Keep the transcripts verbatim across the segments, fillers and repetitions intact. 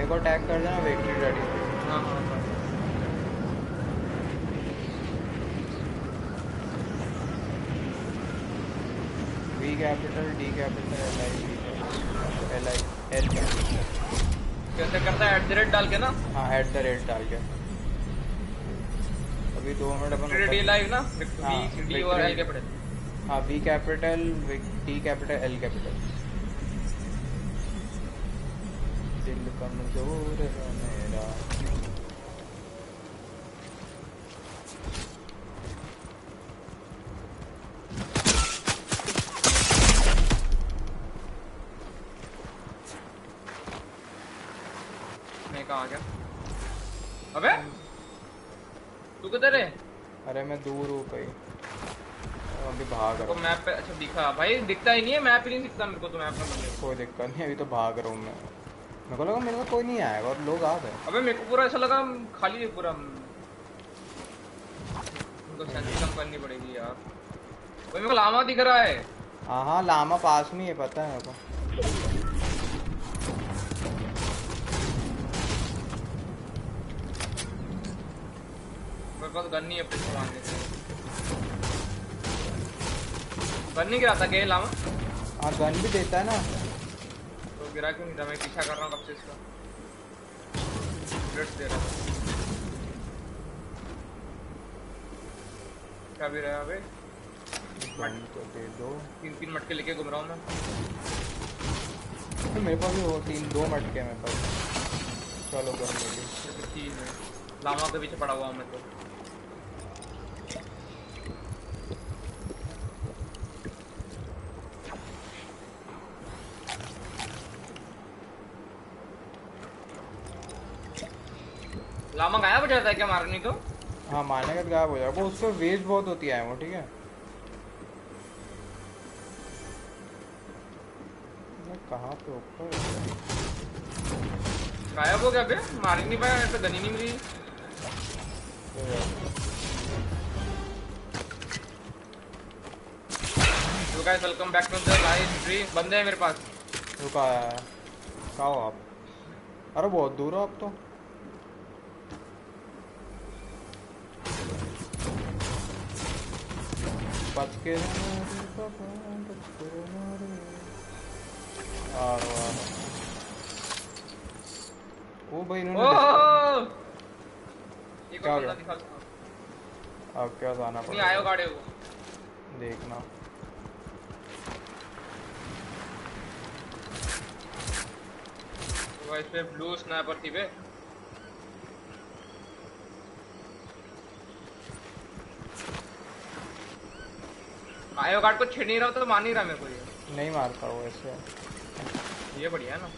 मेरे को टैग कर देना विक्ट्री रेडी। हाँ हाँ V capital D capital L I L I L capital. कैसे करता है? एट द रेट डाल के ना? हाँ एट द रेट डाल के। अभी दो मिनट अपन डी लाइव ना? हाँ डी और एल कैपिटल। हाँ V capital D capital L capital. दिल कमजोर है मेरा। मैं कहाँ आ गया? अबे तू किधर है? अरे मैं दूर हूँ कहीं, अभी भाग रहा हूँ। तो मैप पे अच्छा दिखा भाई, दिखता ही नहीं है, मैप ही नहीं दिखता मेरे को तो। मैप में बंदे कोई दिक्कत नहीं, अभी तो भाग रहा हूँ मैं। मेरे को लगा मेरे को कोई नहीं आएगा और लोग आ गए। अबे मेरे को पूरा ऐसा लगा खाली है पूरा। उनको शांति कम करनी पड़ेगी यार। भाई मेरे को लामा दिख रहा है। हाँ हाँ लामा पास में ही है, पता है मेरे को। मेरे पास गन नहीं है अपने मारने के। गन नहीं गिराता क्या लामा? हाँ गन भी देता है ना। तो गिरा क्यों नहीं था? मैं पीछा कर रहा हूँ कब से इसका। बुलेट्स दे रहा था। क्या भी रहा है? गन तो दे दो। तीन तीन मटके लेके घूम रहा हूँ मैं। तो मेरे पास भी वो तीन दो मटके मेरे पास। चलो गन ले ली। चीज है लामा के पीछे पड़ा हुआ हूँ मैं तो। लामा गायब हो जाता है क्या मारने को? हाँ मारने का गायब हो जाएगा, उसको वेस्ट बहुत होती है वो। ठीक है कहाँ पे ऊपर गायब हो गया बे? मार ही नहीं पाया, ऐसे गन ही नहीं मिली। तो guys welcome back to the live stream. बंदे हैं मेरे पास। रुका है कहाँ हो आप? अरे बहुत दूर हो आप तो। बच के आ रहा है वो भाई इन्होंने। क्या हो गया? अब क्या जाना पड़ेगा? नहीं आयो गाड़े वो देखना। वो इस पे ब्लू स्नाइपर थी बे। आयो गार्ड को छेड़ नहीं रहा तो मार नहीं रहा मेरे को। ये नहीं मारता वो ऐसे। ये बढ़िया है ना।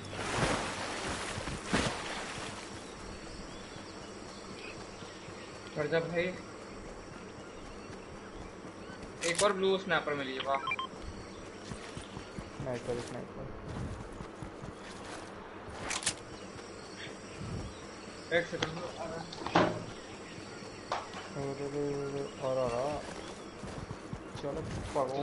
कर जा भाई। एक और ब्लू स्नैपर मिली है। वाह स्नाइपर स्नाइपर। एक सेकंड और आ रहा। चलो पगो।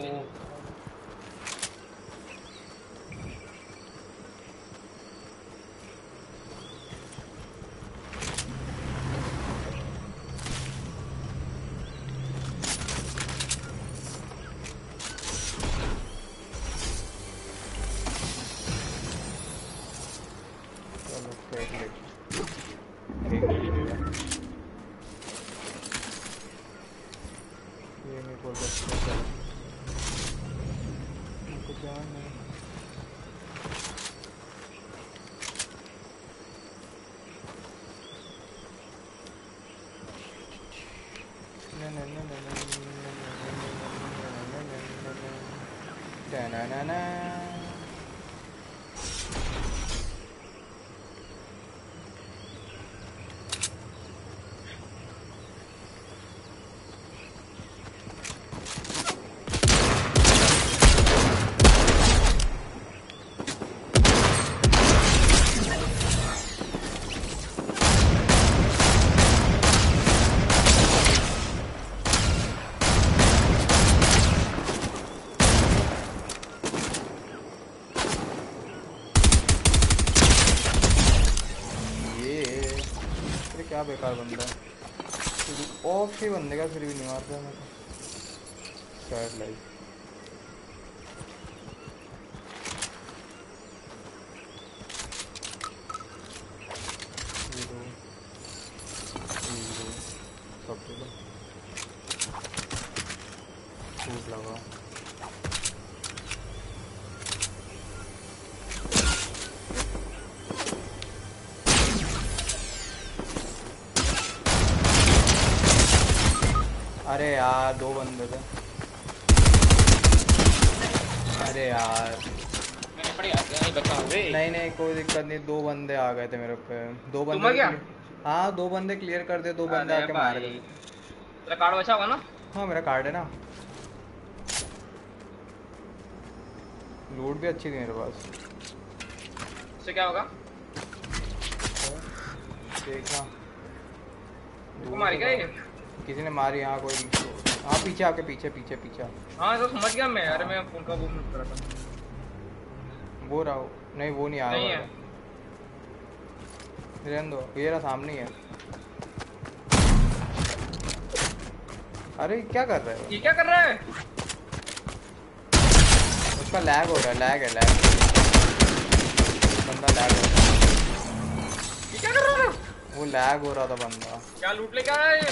क्या बेकार बंदा है। ऑफ से बंदे का फिर भी नहीं मारता मैं। Sad life. हीरो हीरो सब लो सूट लगा। अरे यार दो बंदे थे। अरे यार नहीं नहीं कोई दिक्कत नहीं, दो बंदे आ गए थे मेरे पे। दो बंदे क्या? हाँ दो बंदे क्लियर कर दे, दो बंदे आके मार गए। तेरा कार्ड बचा होगा ना? हाँ मेरा कार्ड है ना। लूट भी अच्छी थी मेरे पास। इससे क्या होगा? देखना मारी क्या ये? किसी ने मारी। हाँ कोई हाँ पीछे आके पीछे पीछे पीछे। हाँ तो समझ गया मैं। अरे मैं फोन का वो कर रहा था। वो रहा नहीं, वो नहीं आ रहा है। रहने दो, ये रहा सामने ही है। अरे क्या कर रहे हो? ये क्या कर रहा है? उसका लैग हो रहा है, लैग है लैग। बंदा लैग हो रहा है। ये क्या कर रहा है? वो लैग हो रहा था बंदा। क्या लूट लेके आया है?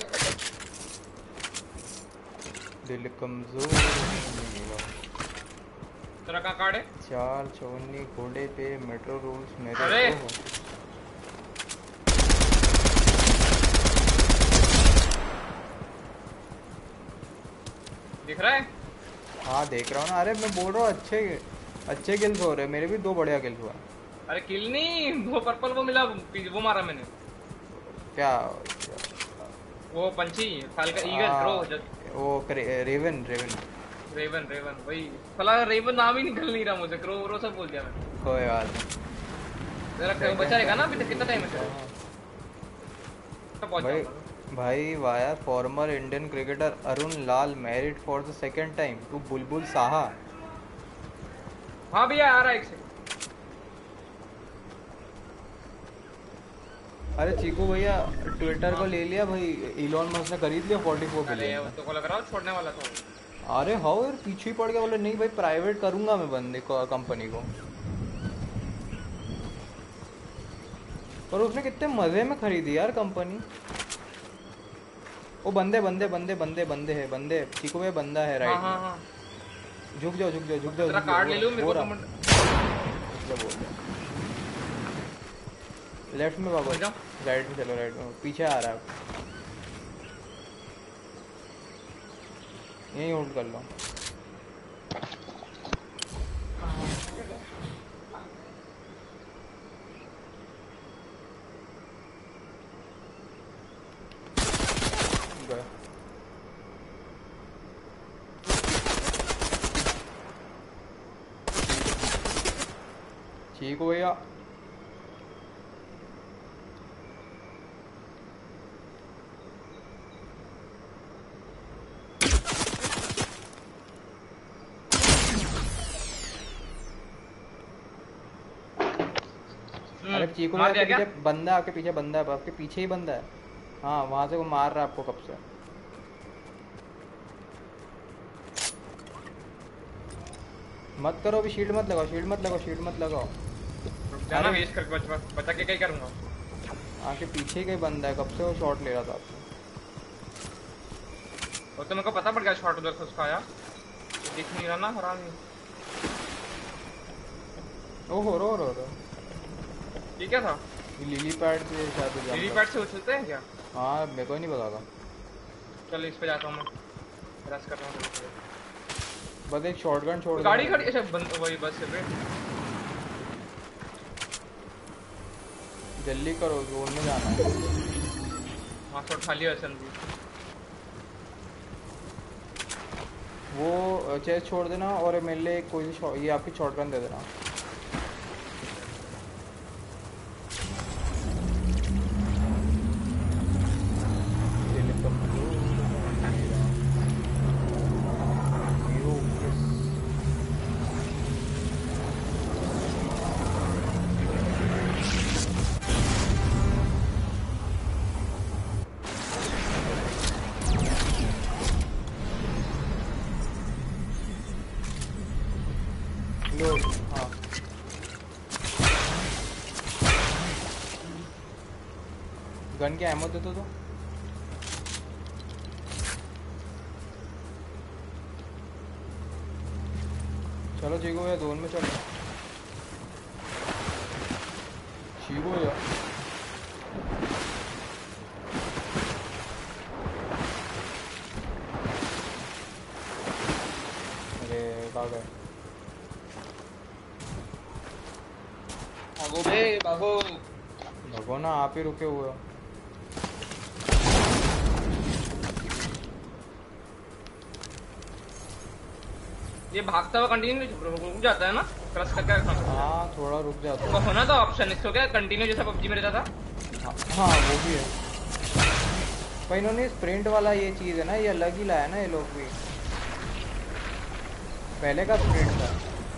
दिल कमजोर। तेरा कहाँ कार्ड है? चार चौनी घोड़े पे मेट्रो रूल्स मेरे। अरे दिख रहा है? हाँ देख रहा हूँ ना। अरे मैं बोल रहा हूँ अच्छे अच्छे किल्स हो रहे हैं मेरे भी। दो बढ़िया किल्स हुआ। अरे किल नहीं, वो पर्पल वो मिला, वो मारा मैंने। क्या? वो पंछी फाल्कन ईगल क्रो। वो रेवन रेवन रेवन रेवन वही फला। रेवन नाम ही निकल नहीं रहा मुझे। क्रो व्रो सब बोल दिया मैंने। कोई बात नहीं। बचा रहेगा ना अभी तक? कितना टाइम है? भाई भाई via former Indian cricketer Arun Lal married for the second time to Bulbul Saha. हाँ भैया आ रहा है एक से। अरे चीकू भैया ट्विटर को ले लिया भाई। इलॉन मस्क ने खरीद लिया चौवालीस बिलियन। तो को लग रहा है छोड़ने वाला था। अरे हाँ यार पीछे ही पड़ गया। बोले नहीं भाई प्राइवेट करूंगा मैं बंदे को, कंपनी को। और उसने कितने मजे में खरीदी यार कंपनी। वो बंदे बंदे बंदे बंदे बंदे है बंदे। चीकू भैया बंदा है राइट। हाँ, हाँ, हाँ। झुक जाओ झुक जाओ झुक जाओ। तेरा कार्ड ले लूं मेरे को तो बोल। लेफ्ट में भागो, राइट में चलो। राइट में पीछे आ रहा है। यहीं होल्ड कर लो। ठीक हो भैया। अरे चीकू भैया के पीछे बंदा, आपके पीछे बंदा है। आपके पीछे ही बंदा है। हाँ वहां से वो मार रहा है आपको कब से। मत करो अभी। शील्ड मत लगाओ, शील्ड मत लगाओ, शील्ड मत लगाओ। जाना वेस्ट करके बच बचा के कहीं करूंगा। आपके पीछे ही कहीं बंदा है कब से। वो शॉट ले रहा था आपको। वो तो मेरे को पता पड़ गया शॉट उधर से उसका आया। दिख नहीं रहा ना हराम। ओहो रो रो रो। ये क्या था? लिली पैड से शायद। लिली पैड से उछलते हैं क्या? हाँ मेरे को नहीं पता था। चल इस पे जाता हूँ मैं। रश कर रहा हूँ। बस एक शॉटगन छोड़। गाड़ी खड़ी। अच्छा वही बस से। जल्दी करो जोन में जाना है। हाँ शॉट खा लिया असल भी। वो चेस्ट छोड़ देना और मेरे लिए कोई ये आपकी शॉटगन दे देना। गन की एमो दे दो तो। चलो चीकू भैया जोन में चलो। चीकू भैया अरे भाग गए। भागो बे भागो। भगो ना, आप ही रुके हुए हो। ये भागता हुआ कंटिन्यू रुक जाता है ना, क्रश करके रखना। हाँ थोड़ा रुक जाता तो है। होना था ऑप्शन इसको क्या, कंटिन्यू जैसा पबजी में रहता था। हाँ, हाँ वो भी है, पर इन्होंने स्प्रिंट वाला ये चीज़ है ना, ये अलग ही लाया ना ये लोग भी। पहले का स्प्रिंट था।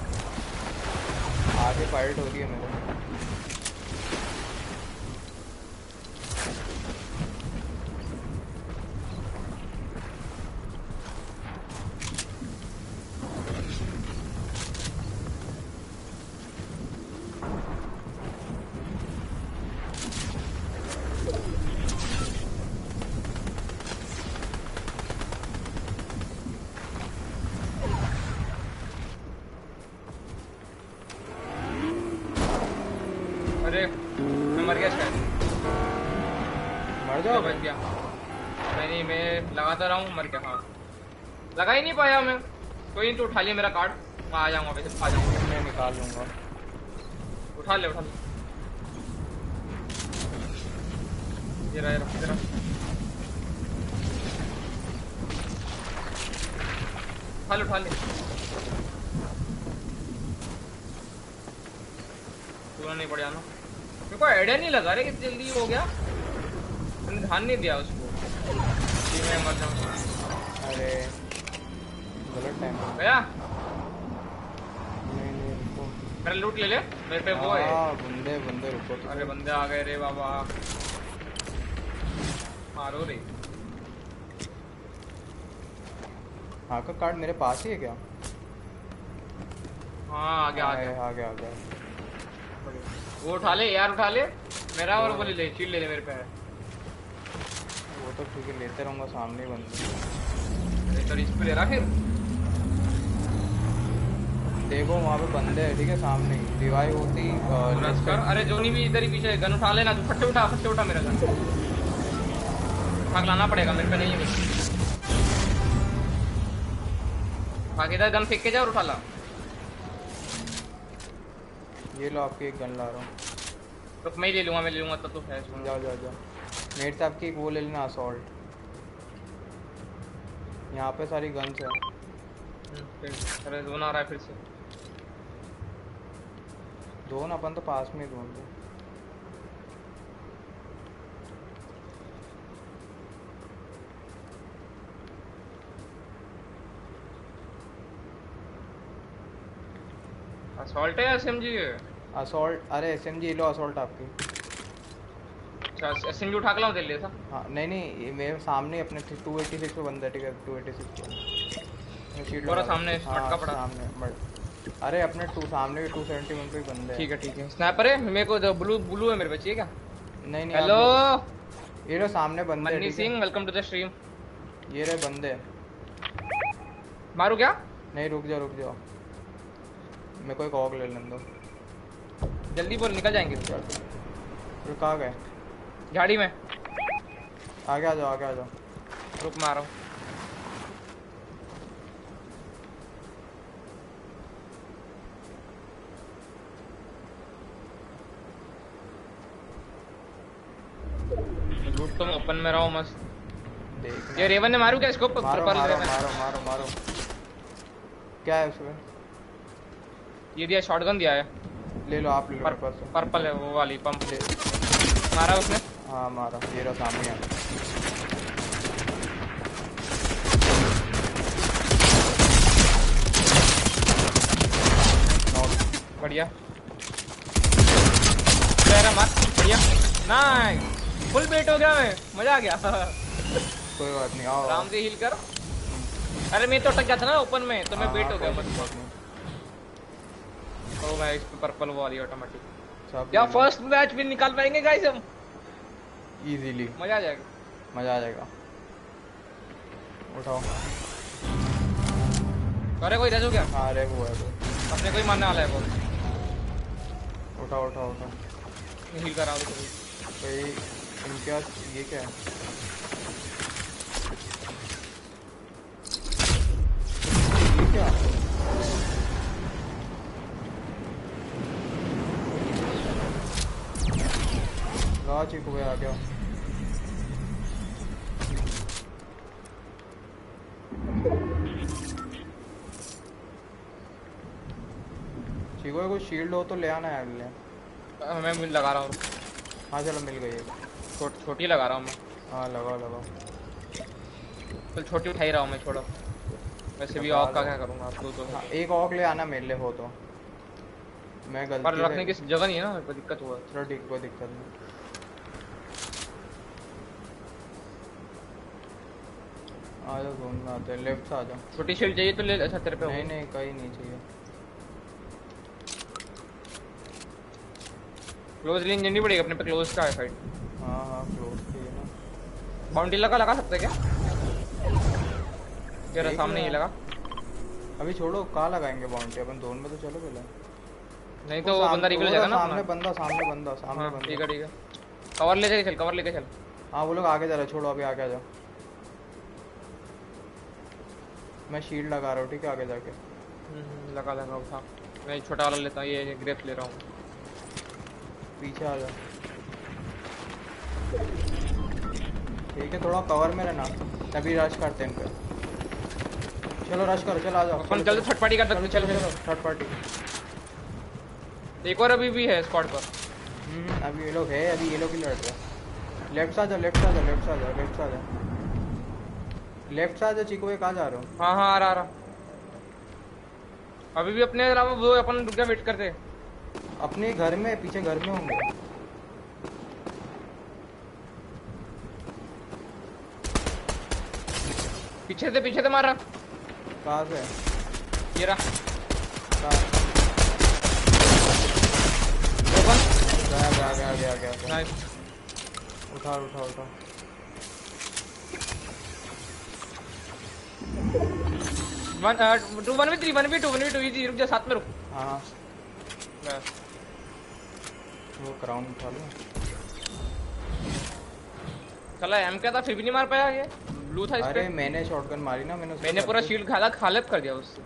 आगे फाइट हो रही है मेरे। अरे मैं मर गया शायद। मर जाओ। बच गया। मैं नहीं, मैं लगाता रहा हूँ, मर गया। हाँ लगा ही नहीं पाया मैं। कोई नहीं, तो उठा लिया मेरा कार्ड, मैं आ जाऊंगा वैसे, आ जाऊंगा। मैं निकाल लूंगा। उठा ले उठा ले। ये रहा ये रहा ये रहा। उठा ले उठा ले। पूरा नहीं पड़ जाना। मेरे को आइडिया नहीं लगा रे कितनी जल्दी हो गया, मैंने ध्यान नहीं दिया उसको कि मैं मर जाऊँ। अरे गलत टाइम हो गया। नहीं नहीं रुको। मेरा लूट ले ले, मेरे पे वो है। हाँ बंदे बंदे रुको तो। अरे बंदे आ गए रे बाबा, मारो रे। हाँ का कार्ड मेरे पास ही है क्या? हाँ आ गया आ गया आ गया आ गया। वो उठा ले यार, उठा ले मेरा, और बोले ले शील्ड ले ले मेरे पे। वो तो ठीक है, लेते रहूंगा, सामने ही बंदे। अरे तो इस पे ले रहा फिर। देखो वहाँ पे बंदे हैं, ठीक है, सामने ही रिवाइव होती। रश कर। अरे जोनी भी इधर ही पीछे, गन उठा लेना तू, फट्टे उठा फट्टे उठा मेरा गन। भाग लाना पड़ेगा, मेरे पे नहीं है। भाग इधर, गन फेंक के जा और उठा ला। ये लो आपकी एक गन ला रहा हूँ। तो मैं ही ले लूंगा, मैं ले लूंगा तब तो है। जाओ जाओ जाओ। मेरे से आपकी एक वो ले लेना, असॉल्ट। यहाँ पे सारी गन्स है। अरे जोन आ रहा है फिर से। जोन अपन तो पास में ही ढूंढ दो। असॉल्ट है एसएमजी है? असॉल्ट, अरे एसएमजी लो, असॉल्ट आपकी। अच्छा एसएमजी उठा के लाऊं तेरे लिए था? हाँ नहीं नहीं, ये मेरे सामने अपने टू एटी सिक्स पे बंदा है, ठीक है, टू एटी सिक्स पे पूरा सामने मटका पड़ा। सामने मट, अरे अपने टू सामने भी टू सेवेंटी वन पे बंदे हैं। ठीक है ठीक है। स्नाइपर है मेरे को, जो ब्लू ब्लू है मेरे पे, चाहिए क्या? नहीं नहीं। हेलो ये लो सामने बंदे। Manni Singh, welcome to the stream. ये रहे बंदे। मारू क्या? नहीं रुक जाओ रुक जाओ, मेरे को एक ऑग ले लेने दो। जल्दी बोल, निकल जाएंगे। फिर कहाँ गए? गाड़ी में। आगे आ जाओ आगे आ जाओ। रुक मार रहा हूँ। लूट तुम ओपन में रहो मस्त। देख ये रेवन ने मारू क्या इसको? मारो पर्पल मारो रेवन। मारो मारो मारो। क्या है उसमें? ये दिया, शॉटगन दिया है। ले लो आप, ले लो पर, मेरे पास से। पर्पल है वो वाली पंप। ले। मारा उसने। हाँ मारा, ये रहा सामने। बढ़िया मार, बढ़िया नाइस। फुल बेट हो गया, मैं मजा आ गया। कोई बात नहीं, आओ आराम से हील कर। अरे मैं तो अटक गया था ना ओपन में, तो मैं बेट हो गया। तो मैं इस पे पर्पल वो वाली ऑटोमेटिक। क्या फर्स्ट मैच भी निकाल पाएंगे गाइस हम? इजीली मजा आ जाएगा। मजा आ जाएगा। उठाओ। अरे कोई रेजो क्या? हाँ रे वो है वो। अपने कोई मारने वाला है वो। उठाओ उठाओ उठाओ। हील कर रहा हूँ भाई इनके पास ये क्या है? ये क्या? ला चीकू भाई आ गया। चीकू कोई शील्ड हो तो ले आना यार ले। मैं मिल लगा रहा हूँ। हाँ चलो मिल गई है। छोट छोटी लगा रहा हूँ मैं। हाँ लगाओ लगाओ। चल छोटी उठा ही रहा हूँ मैं, छोड़ो। वैसे भी ऑक का क्या करूँगा आप दो तो। हाँ एक ऑक ले आना मेरे लिए हो तो। मैं गलती पर रखने की जगह नहीं है ना, मेरे को दिक्कत हुआ। चलो ठीक, कोई दिक्कत नहीं। आ जाओ जोन में आते हैं, लेफ्ट से आ जाओ। छोटी शील्ड चाहिए तो ले। अच्छा तेरे पे नहीं नहीं कहीं नहीं चाहिए। क्लोज रेंज नहीं पड़ेगी अपने पे, क्लोज का है फाइट। हाँ हाँ क्लोज की है ना। बाउंड्री लगा लगा सकते हैं क्या? तेरा सामने ही लगा। अभी छोड़ो, कहाँ लगाएंगे बाउंड्री, अपन जोन में तो चलो पहले। नहीं तो वो बंदा रिवील हो जाएगा ना। सामने बंदा सामने बंदा सामने हाँ, बंदा। ठीक है ठीक है। कवर ले जाके चल, कवर लेके चल। हाँ वो लोग आगे जा रहे, छोड़ो अभी आगे आ जाओ। मैं शील्ड लगा रहा हूँ ठीक है आगे जाके। हम्म, लगा लगा उठा। मैं छोटा वाला लेता हूँ, ये ग्रेप्स ले रहा हूँ। पीछे आ जाओ। ठीक है थोड़ा कवर में रहना, तभी रश करते हैं इनपे। चलो रश करो, चलो आ जाओ। अपन चल थर्ड पार्टी कर सकते। चल चलो थर्ड पार्टी। एक और अभी भी है स्क्वाड पर। हम्म अभी ये लोग है, अभी ये लोग ही लड़ रहे हैं। लेफ्ट से आ जाओ, लेफ्ट से आ जाओ, लेफ्ट से आ जाओ, लेफ्ट से आ जाओ, लेफ्ट से आ जाओ। चीकू कहाँ जा रहे हो? हाँ हाँ आ रहा आ रहा। अभी भी अपने अलावा वो अपन रुक जा, वेट करते। अपने घर में, पीछे घर में होंगे। पीछे से पीछे से मार रहा। कहाँ से? ये रहा। कहाँ? ओपन। गया गया गया गया गया गया। नाइस। उठा उठा उठा। One two one V three one V two one V two easy. रुक जा, साथ में रुक। हाँ बस। वो क्राउन उठा लो। चला एम क्या था, फिर भी नहीं मार पाया ये। ब्लू था इस पे। अरे मैंने शॉटगन मारी ना, मैंने मैंने पूरा शील्ड खाला खालत कर दिया उससे।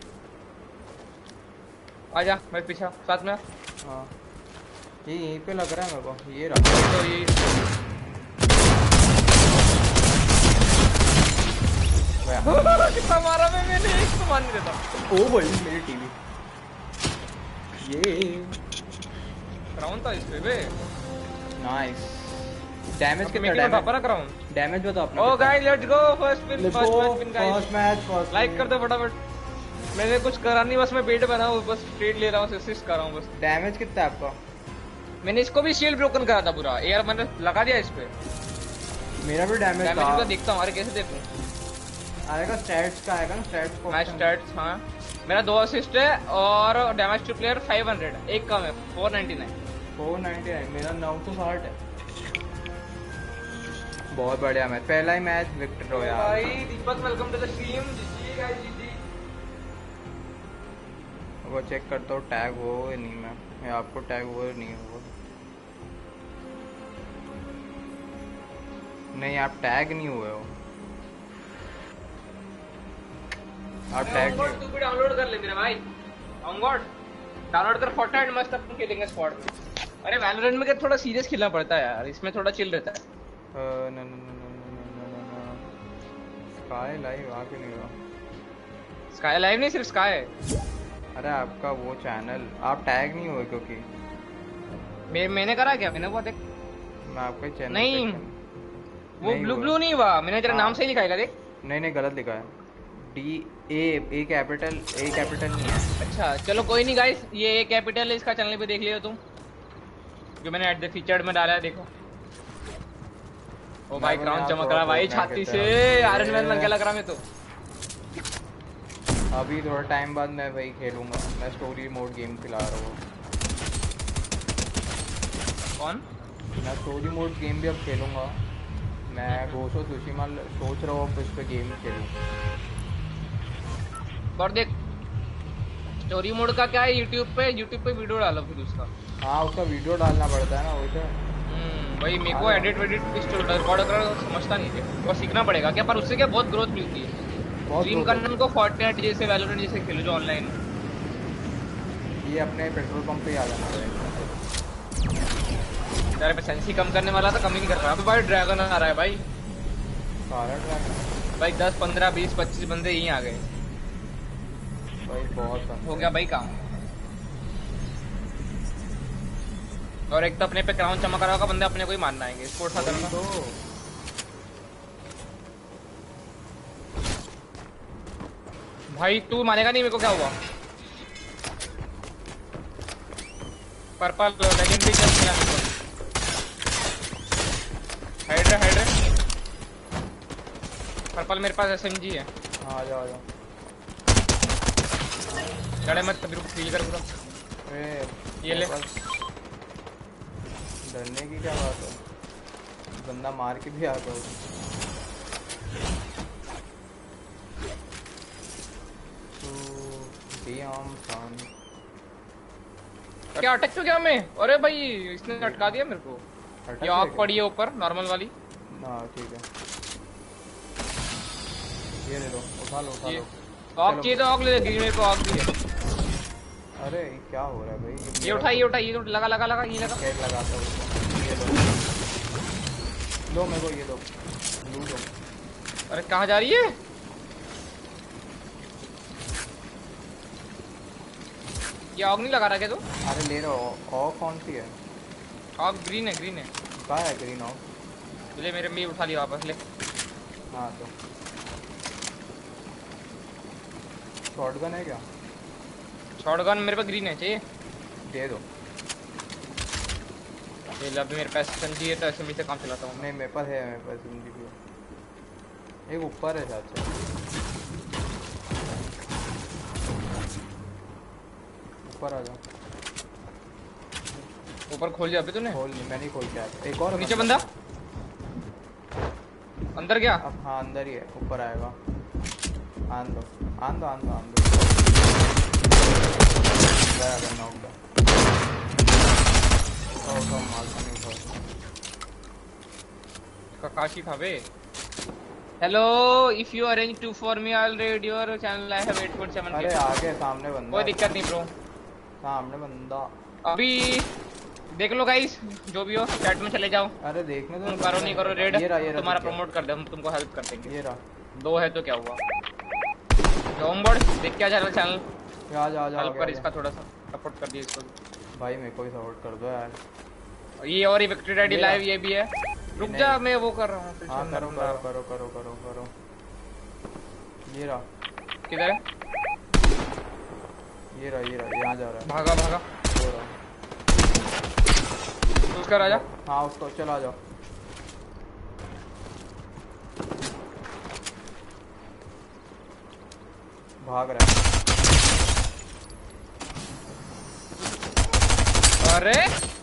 आजा मेरे पीछे साथ में। हाँ ये यहीं पे लग रहा है मेरे को, ये रहा। तो ये कितना मारा मैं, मैंने एक तो मार नहीं देता। ओ भाई मेरी टीवी। ये क्राउन था इस पे बे। नाइस। डैमेज कितना? Damage damage crown. डैमेज बताओ अपना। Oh guys let's go, first win first match win guys. First match first. Like कर दो फटाफट। मैंने कुछ करा नहीं, बस मैं बेट बना हूं, बस ट्रेड ले रहा हूं, असिस्ट कर रहा हूं बस। डैमेज कितना है आपका? मैंने इसको भी शील्ड ब्रोकन करा था पूरा, एयर मैंने लगा दिया इस पे। मेरा भी डैमेज था। डैमेज का देखता हूं, अरे कैसे देखूं। आएगा स्टैट्स का, आएगा ना स्टैट्स को। Match stats. हां मेरा दो असिस्ट है और damage two player five hundred, एक कम है four ninety nine. Four ninety nine, मेरा नौ सौ साठ है। बहुत बढ़िया मैच, पहला ही मैच विक्टर हो यार। भाई Deepak welcome to the stream. GG guys GG. वो चेक करता हूँ टैग हो या नहीं, मैं मैं आपको टैग हो या नहीं हुआ। नहीं आप टैग नहीं हुए हो, आप टैग नहीं। तू भी डाउनलोड कर ले मेरा भाई। ऑनगॉड डाउनलोड कर फोर्टनाइट, मस्त अपन खेलेंगे स्क्वाड में। अरे वैलोरेंट में क्या थोड़ा सीरियस खेलना पड़ता है यार, इसमें थोड़ा चिल रहता है। न न न न स्काई लाइव आ क्यों नहीं रहा? स्काई लाइव नहीं, सिर्फ स्काई है। अरे आपका वो चैनल, आप टैग नहीं हुए क्योंकि मैं मैंने करा क्या? मैंने वो देख, मैं आपका चैनल नहीं वो नहीं ब्लू हुआ। ब्लू नहीं हुआ, मैंने तेरा हाँ। नाम सही लिखाएगा देख। नहीं नहीं गलत लिखा है। D A A capital, A capital नहीं है। अच्छा चलो कोई नहीं गाइस, ये ए कैपिटल है, इसका चैनल पे देख लियो तुम, जो मैंने एट द फीचर्ड में डाला है देखो। ओ भाई क्राउन चमक रहा भाई छाती से, आयरन मैन बन के लग रहा मैं तो। अभी थोड़ा टाइम बाद मैं वही खेलूंगा, मैं स्टोरी मोड गेम खिला रहा हूँ। कौन? मैं स्टोरी मोड गेम भी अब खेलूंगा। मैं गोशो सुशीमा सोच रहा हूँ अब इस पे गेम खेलूँ। और देख स्टोरी मोड का क्या है, यूट्यूब पे यूट्यूब पे वीडियो डालो फिर उसका। हाँ उसका वीडियो डालना पड़ता है ना वैसे। हम्म भाई मेरे को अरे एडिट वेडिट रिकॉर्ड कर समझता नहीं है, और सीखना पड़ेगा क्या, पर उससे क्या बहुत ग्रोथ मिलती है। बहुत स्ट्रीम ग्रोथ करना होती उनको फोर्टनाइट जैसे वैलोरेंट जैसे खेलो जो ऑनलाइन। है। ये अपने पेट्रोल पंप पे ही आ जाना पड़ेगा। तेरे पे सेंसी कम करने वाला था, कम ही नहीं कर रहा। अभी भाई ड्रैगन आ रहा है भाई। सारा ट्रैक भाई दस पंद्रह बीस पच्चीस बंदे यहीं आ गए। भाई बहुत बंदे हो गया भाई काम। और एक तो अपने पे क्राउन चमक रहा होगा, बंदे अपने को ही मारना आएंगे। स्पोर्ट्स खत्म वही ना। तो। भाई तू मानेगा नहीं मेरे को क्या हुआ। पर्पल लेजेंडरी चेस्ट मिला मेरे को। हाइड्रे हाइड्रे पर्पल मेरे पास एसएमजी है। हाँ आ जाओ आ जाओ। लड़े मत कभी, रुक फील कर पूरा। अरे ये ले। डरने की क्या बात है, बंदा मार के भी आता है। तो दियाम सान क्या अटक क्यों गया मैं? अरे भाई इसने अटका दिया मेरे को। अटक ये गया आग क्या? पड़ी है ऊपर नॉर्मल वाली। हाँ ठीक है, ये ले लो, उठा लो उठा ये लो। आग चाहिए तो आग ले ले, मेरे को आग भी है। अरे ये क्या हो रहा है भाई, ये उठा ये उठा ये लगा लगा लगा ये लगा। कैट लगाता हूँ। ये लो लो मेरे को ये दो ब्लू दो। अरे कहाँ जा रही है? ये आग नहीं लगा रहा क्या तू? अरे ले रहा हो। और कौन सी है? आग ग्रीन है ग्रीन है। कहाँ है ग्रीन ऑफ? ले मेरे में उठा लिया वापस ले। हाँ तो शॉटगन है क्या? शॉटगन मेरे पास ग्रीन है, चाहिए? दे दो। ये ले, अभी मेरे पास एसएमजी है तो एसएमजी से काम चलाता हूँ मैं। नहीं मेरे पास है, मेरे पास एम जी भी है। एक ऊपर है शायद से। ऊपर आ जाओ। ऊपर खोल दिया अभी तूने? खोल नहीं, मैं नहीं खोल के आया। एक और नीचे बंदा अंदर गया। अब हाँ अंदर ही है, ऊपर आएगा। आन दो आन दो आन दो आन दो। गया गया नॉक गया। ओ तो मार नहीं उठा। ककाशी था बे। Hello, if you arrange two for me I will raid your channel. I have eight point seven. अरे आगे सामने बंदा। कोई दिक्कत नहीं ब्रो। सामने बंदा। अभी देख लो गाइस, जो भी हो चैट में चले जाओ। अरे देखने दो। तुम करो नहीं करो रेड, ये रहा, ये रहा, तुम्हारा दिख गया। प्रमोट कर दे, हम तुमको हेल्प कर देंगे। ये रहा। दो है तो क्या हुआ। होमबोर्ड देख क्या चैनल चैनल आ जा आ जा हेल्प कर इसका, थोड़ा सा सपोर्ट कर दिए इसको। भाई मेरे को भी सपोर्ट कर दो यार। ये और ये विक्ट्री रेडी लाइव ये भी है। रुक जा मैं वो कर रहा हूँ। हाँ करो करो करो करो करो करो। ये रहा। किधर है? ये रहा ये रहा, यहाँ जा रहा है। भागा भागा। हो रहा। उसका राजा। हाँ उसको चला जाओ। भाग रहा है। अरे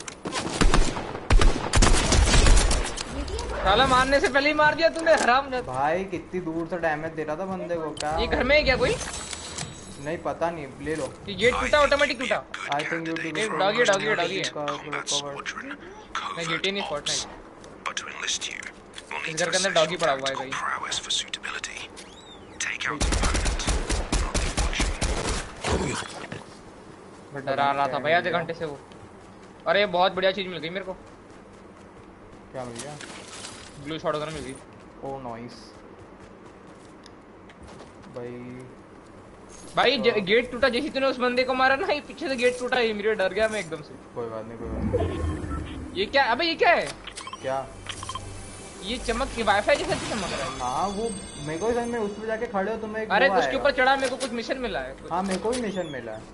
साला मारने से पहले ही मार दिया तूने, हराम। भाई कितनी दूर से डैमेज दे रहा था बंदे को। क्या ये घर में है क्या कोई? नहीं पता नहीं, ले लो। ये गेट टूटा ऑटोमेटिक टूटा। आई थिंक यू ये डॉगी डॉगी डॉगी है। का मैं जीटी नहीं फोर्टनाइट। इस घर के अंदर डॉगी पड़ा हुआ है कहीं। डरा रहा था भाई आधे घंटे से वो। अरे बहुत बढ़िया चीज मिल गई मेरे को। क्या मिल गया? ब्लू शॉटगन मिल गई। ओ नाइस भाई। भाई गेट टूटा जैसे तूने उस बंदे को मारा ना, ये पीछे से गेट टूटा, ये मेरे डर गया मैं एकदम से। कोई बात नहीं कोई बात नहीं। ये क्या? अबे ये क्या है? क्या ये चमक की वाईफाई जैसा चमक रहा है। हाँ वो मेरे को समझ में, उस पे जाके खड़े हो तुम्हें। अरे तो उसके ऊपर चढ़ा, मेरे को कुछ मिशन मिला है। हाँ मेरे को भी मिशन मिला है,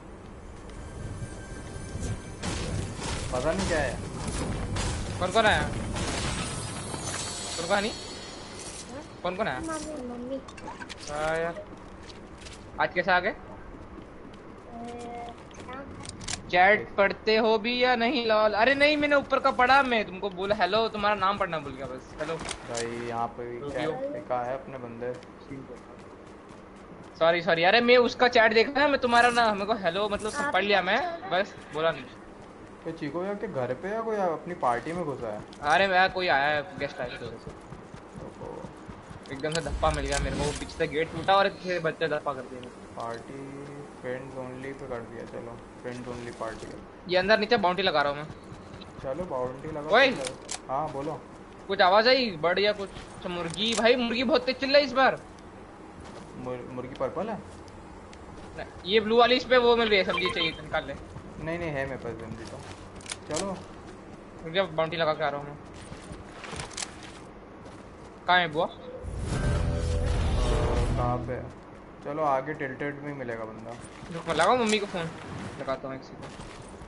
पता नहीं क्या है। कौन कौन आया? कौन कौन नहीं? कौन कौन आया? मम्मी। यार आज कैसे आ गए? चैट पढ़ते हो भी या नहीं लॉल? अरे नहीं, मैंने ऊपर का पढ़ा, मैं तुमको बोला हेलो, तुम्हारा नाम पढ़ना भूल गया बस। हेलो भाई यहाँ पे भी चैट लिखा है अपने बंदे। सॉरी सॉरी, अरे मैं उसका चैट देखा ना, मैं तुम्हारा ना मेरे को हेलो मतलब सब पढ़ लिया मैं, बस बोला नहीं। तो चीको भैया के घर पे या कोई अपनी पार्टी में घुसा है? अरे मैं कोई आया है, गेस्ट आया है, ओहो, एकदम से धप्पा मिल गया मेरे को, पीछे से गेट टूटा और पीछे से बच्चे धप्पा कर दिए। पार्टी फ्रेंड्स ओनली पे कर दिया। चलो फ्रेंड्स ओनली पार्टी है। ये अंदर नीचे बाउंड्री लगा रहा हूँ मैं। चलो बाउंड्री लगा। ओए हाँ बोलो। कुछ आवाज आई बढ़िया कुछ? अच्छा मुर्गी, भाई मुर्गी बहुत तेज चिल्ला इस बार। मुर, मुर्गी पर्पल है? ये ब्लू वाली इस पे वो मिल रही है, सब्जी चाहिए तो निकाल ले। नहीं नहीं है मेरे पास जल्दी तो। चलो मुझे बाउंड्री लगा के आ रहा हूँ मैं। कहाँ है बुआ? कहाँ पे? चलो आगे टिल्टेड में ही मिलेगा बंदा। रुक मैं लगाऊँ मम्मी को फोन, लगाता हूँ एक सेकंड।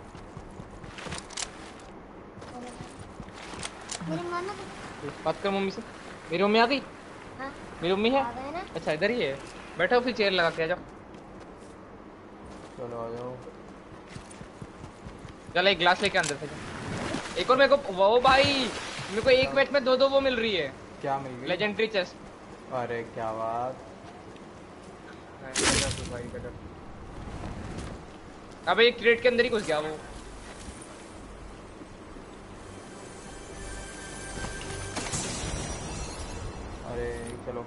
बात कर मम्मी से। मेरी मम्मी आ गई? हाँ? मेरी मम्मी है? अच्छा इधर ही है, बैठो फिर चेयर लगा के आ जाओ। चलो आ जाओ। चलो एक ग्लास लेके अंदर से। एक और मेरे को वो भाई, मेरे को एक मैच में दो दो वो मिल रही है। क्या मिल गई? Legendary chest. अरे क्या बात। भाई गजब। अबे एक क्रेट के अंदर ही घुस गया वो। अरे चलो।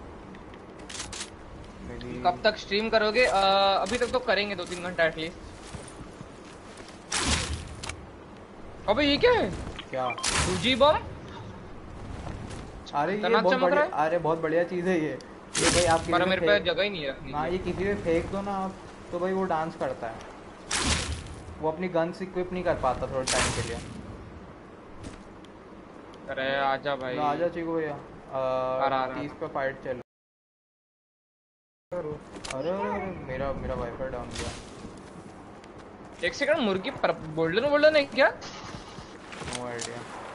कब तक स्ट्रीम करोगे? आ, अभी तक तो करेंगे दो तीन घंटा एटलीस्ट। अबे ये क्या है? क्या? जी बम। अरे ये बहुत बढ़िया, अरे बहुत बढ़िया चीज है ये। ये भाई आप पर मेरे पे जगह ही नहीं है। हाँ ये किसी पे फेंक दो ना आप, तो भाई वो डांस करता है। वो अपनी गन्स इक्विप नहीं कर पाता थोड़े टाइम के लिए। अरे आजा भाई। आजा चीकू भैया। तीस पे फाइट चल। अरे अरे मेरा मेरा वाईफाई डाउन गया। एक सेकंड, मुर्गी पर गोल्डन गोल्डन है क्या? No idea.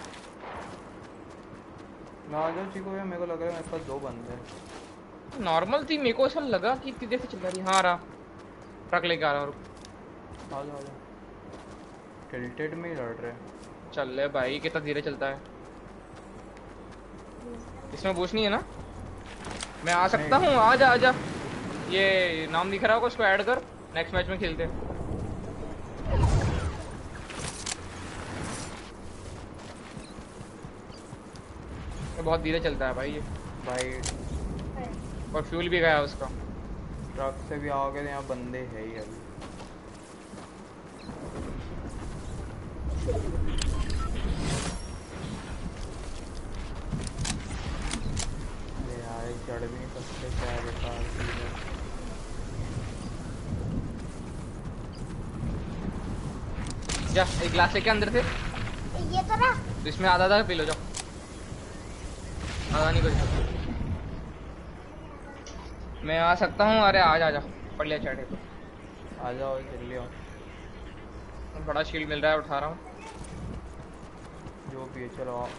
ना आ जाओ चीकू भैया, मेरे को लग रहा है मेरे पास दो बंदे हैं। नॉर्मल थी, मेरे को ऐसा लगा कि तेज से चल रही। हाँ रहा, ट्रक लेके आ रहा हूँ। आ जाओ आ जाओ। टिल्टेड में ही लड़ रहे। चल ले भाई, कितना धीरे चलता है। इसमें बूस्ट नहीं है ना? मैं आ सकता हूँ? आजा आजा। ये नाम दिख रहा होगा, उसको ऐड कर, नेक्स्ट मैच में खेलते हैं। बहुत धीरे चलता है भाई ये। भाई और फ्यूल भी गया उसका। ट्रक से भी आओगे तो यहाँ बंदे है ही अभी। अरे यार चढ़ भी नहीं सकते, क्या बेकार चीज़ है। जा एक ग्लास लेके अंदर से। ये तो ना, तो इसमें आधा आधा पी लो, जाओ। आधा नहीं कुछ। मैं आ सकता हूँ? अरे आ जा, जा पढ़ लिया चैट तो। आ जाओ जल्दी आओ। बड़ा शील्ड मिल रहा है, उठा रहा हूँ। जो भी है चलो आओ।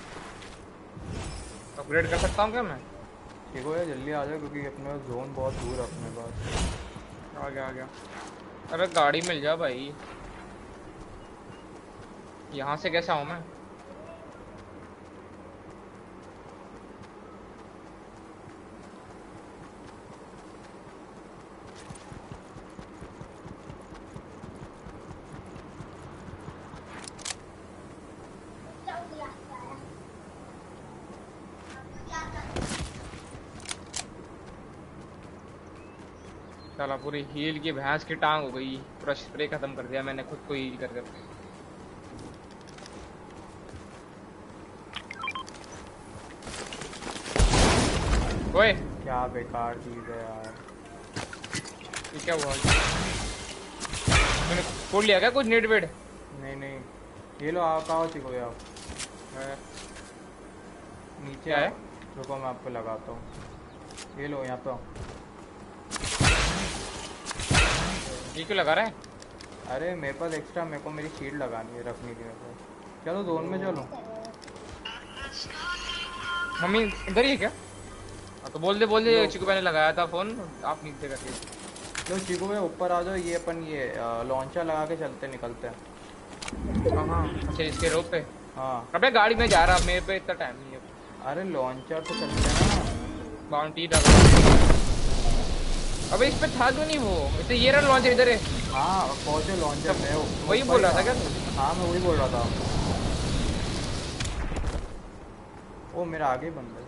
अपग्रेड कर सकता हूँ क्या मैं? ठीक हो यार जल्दी आ जाओ, क्योंकि अपने पास जोन बहुत दूर है अपने पास। आ गया आ गया। अरे गाड़ी मिल जा भाई। यहाँ से कैसा हूँ मैं? चला पूरी हील की भैंस की टांग हो गई, पूरा स्प्रे खत्म कर दिया मैंने खुद को हील कर कर। ओए क्या बेकार चीज है यार। ये क्या हुआ? मैंने फोड़ लिया क्या कुछ नेट वेट? नहीं नहीं ये लो आप आओ चिको आप नीचे है। रुको मैं आपको लगाता हूँ। ये लो यहाँ पे। ये क्यों लगा रहा है? अरे मेरे पास एक्स्ट्रा, मेरे को मेरी शील्ड लगानी है, रखनी थी मेरे को। चलो जोन में चलो। मम्मी इधर ही है क्या? हाँ तो बोल दे बोल दे, चिकू मैंने लगाया था फोन, आप नीचे करके। लो चीकू में ऊपर आ जाओ, ये अपन ये लॉन्चर लगा के चलते निकलते हैं। हाँ अच्छा इसके रोप पे। हाँ अबे गाड़ी में जा रहा, मेरे पे इतना टाइम नहीं है। अरे लॉन्चर तो चलते हैं ना। बाउंटी लगा। अबे इस पे था क्यों नहीं वो, इसे ये रहा लॉन्चर इधर है। हाँ पहुंचे लॉन्चर में। वही बोल रहा था क्या तू? हाँ मैं वही बोल रहा था। ओ मेरा आगे बंदा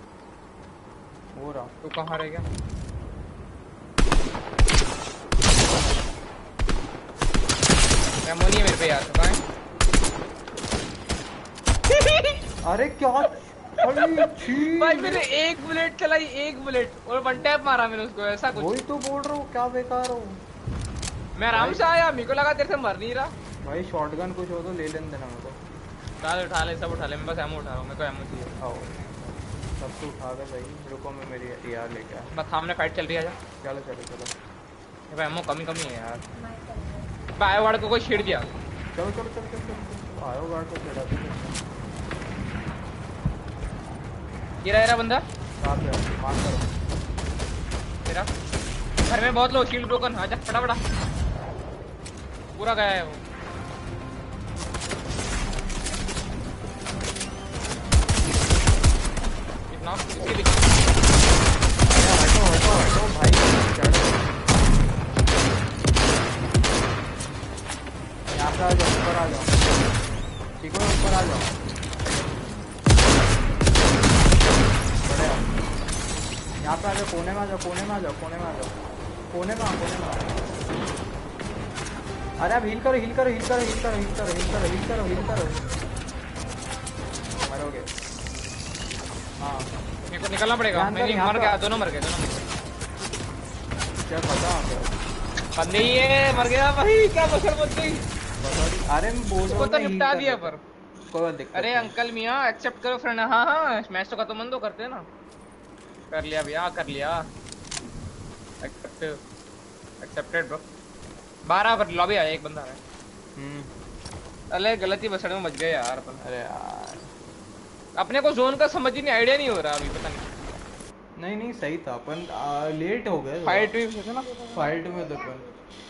हो रहा। तू कहाँ रह गया? एमो नहीं है मेरे पे यार, तो कहाँ है? अरे क्या अरे छी भाई मैंने एक बुलेट चलाई, एक बुलेट और वन टैप मारा मैंने उसको, ऐसा कुछ। वही तो बोल रहा हूँ, क्या बेकार हो। मैं आराम से आया, मेरे को लगा तेरे से मर नहीं रहा। भाई शॉटगन कुछ हो तो ले लेने देना मेरे को। उठा ले उठा ले सब उठा ले, मैं बस एमो उठा रहा हूँ, मेरे को एमो चाहिए। आओ सब तो उठा गए भाई, रुको मैं मेरी टीआर लेके आया। बस सामने फाइट चल रही है। चलो चलो चलो भाई एमो कमी कमी है यार। बायो वार्ड को कोई छेड़ दिया। चलो चलो चलो चलो चलो आयो गार्ड को चढ़ा दो। ये रहा बंदा। कहाँ पे मार करो तेरा घर में बहुत लो, शील्ड ब्रोकन। आजा फटाफट, पूरा गया है वो। कितना इसके लिए हटो हटो हटो भाई चढ़ो। यहाँ पे आ जाओ, ऊपर आ जाओ, ठीक है ऊपर आ जाओ। बढ़िया यहाँ पे आ जाओ, कोने में आ जाओ, कोने में आ जाओ, कोने में आ जाओ, कोने में आ कोने में आ। अरे आप हील करो हील करो हील करो हील करो हील करो हील करो हील करो हील करो मरोगे। हाँ मेरे को निकलना पड़ेगा। नहीं नहीं मर गया, दोनों मर गए, दोनों मर गए। क्या पता बंदे ही है, मर गया भाई। क्या बसर बच गई। अरे मैं बोल रहा उसको हूँ तो निपटा दिया पर। कोई दिक्कत। अरे अंकल मियाँ एक्सेप्ट करो फ्रेंड। हाँ हाँ मैच तो खत्म बंद करते हैं ना। कर लिया भैया, कर लिया। Accept accepted bro. बारह पर लॉबी आया, एक बंदा है। हम्म अरे गलती बसड़ में बच गए यार अपन। अरे यार अपने को जोन का समझ ही नहीं, आइडिया नहीं हो रहा अभी, पता नहीं। नहीं नहीं सही था अपन, लेट हो गए। फाइट भी सोचा ना, फाइट में तो अपन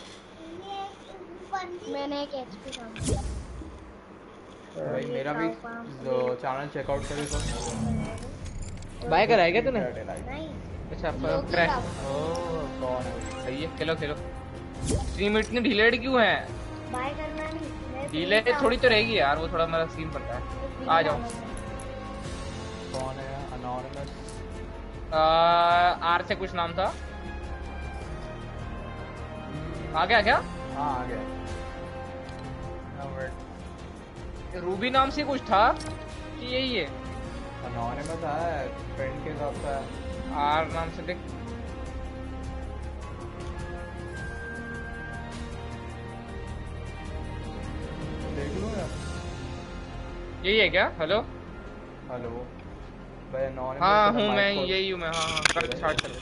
मैंने एक एचपी काम भाई मेरा भी चैनल चेकआउट करे तो। बाय कराया क्या तूने? नहीं अच्छा क्रैक। ओह कौन है? सही है, खेलो खेलो। स्ट्रीम इतनी डिलेड क्यों है? बाय करना नहीं, डिले थोड़ी तो रहेगी यार, वो थोड़ा मेरा सीन पड़ता है। आ जाओ। कौन है? अनोनिमस आर से कुछ नाम था। आ गया क्या? हाँ आ गया। रूबी नाम से कुछ था कि यही है? अनोनिमस है, फ्रेंड के हिसाब से है। आर नाम से देख। देख लो यार। यही है क्या? हेलो हेलो भाई अनोनिमस। हाँ हूँ मैं, यही हूँ मैं। हाँ हाँ कर स्टार्ट कर।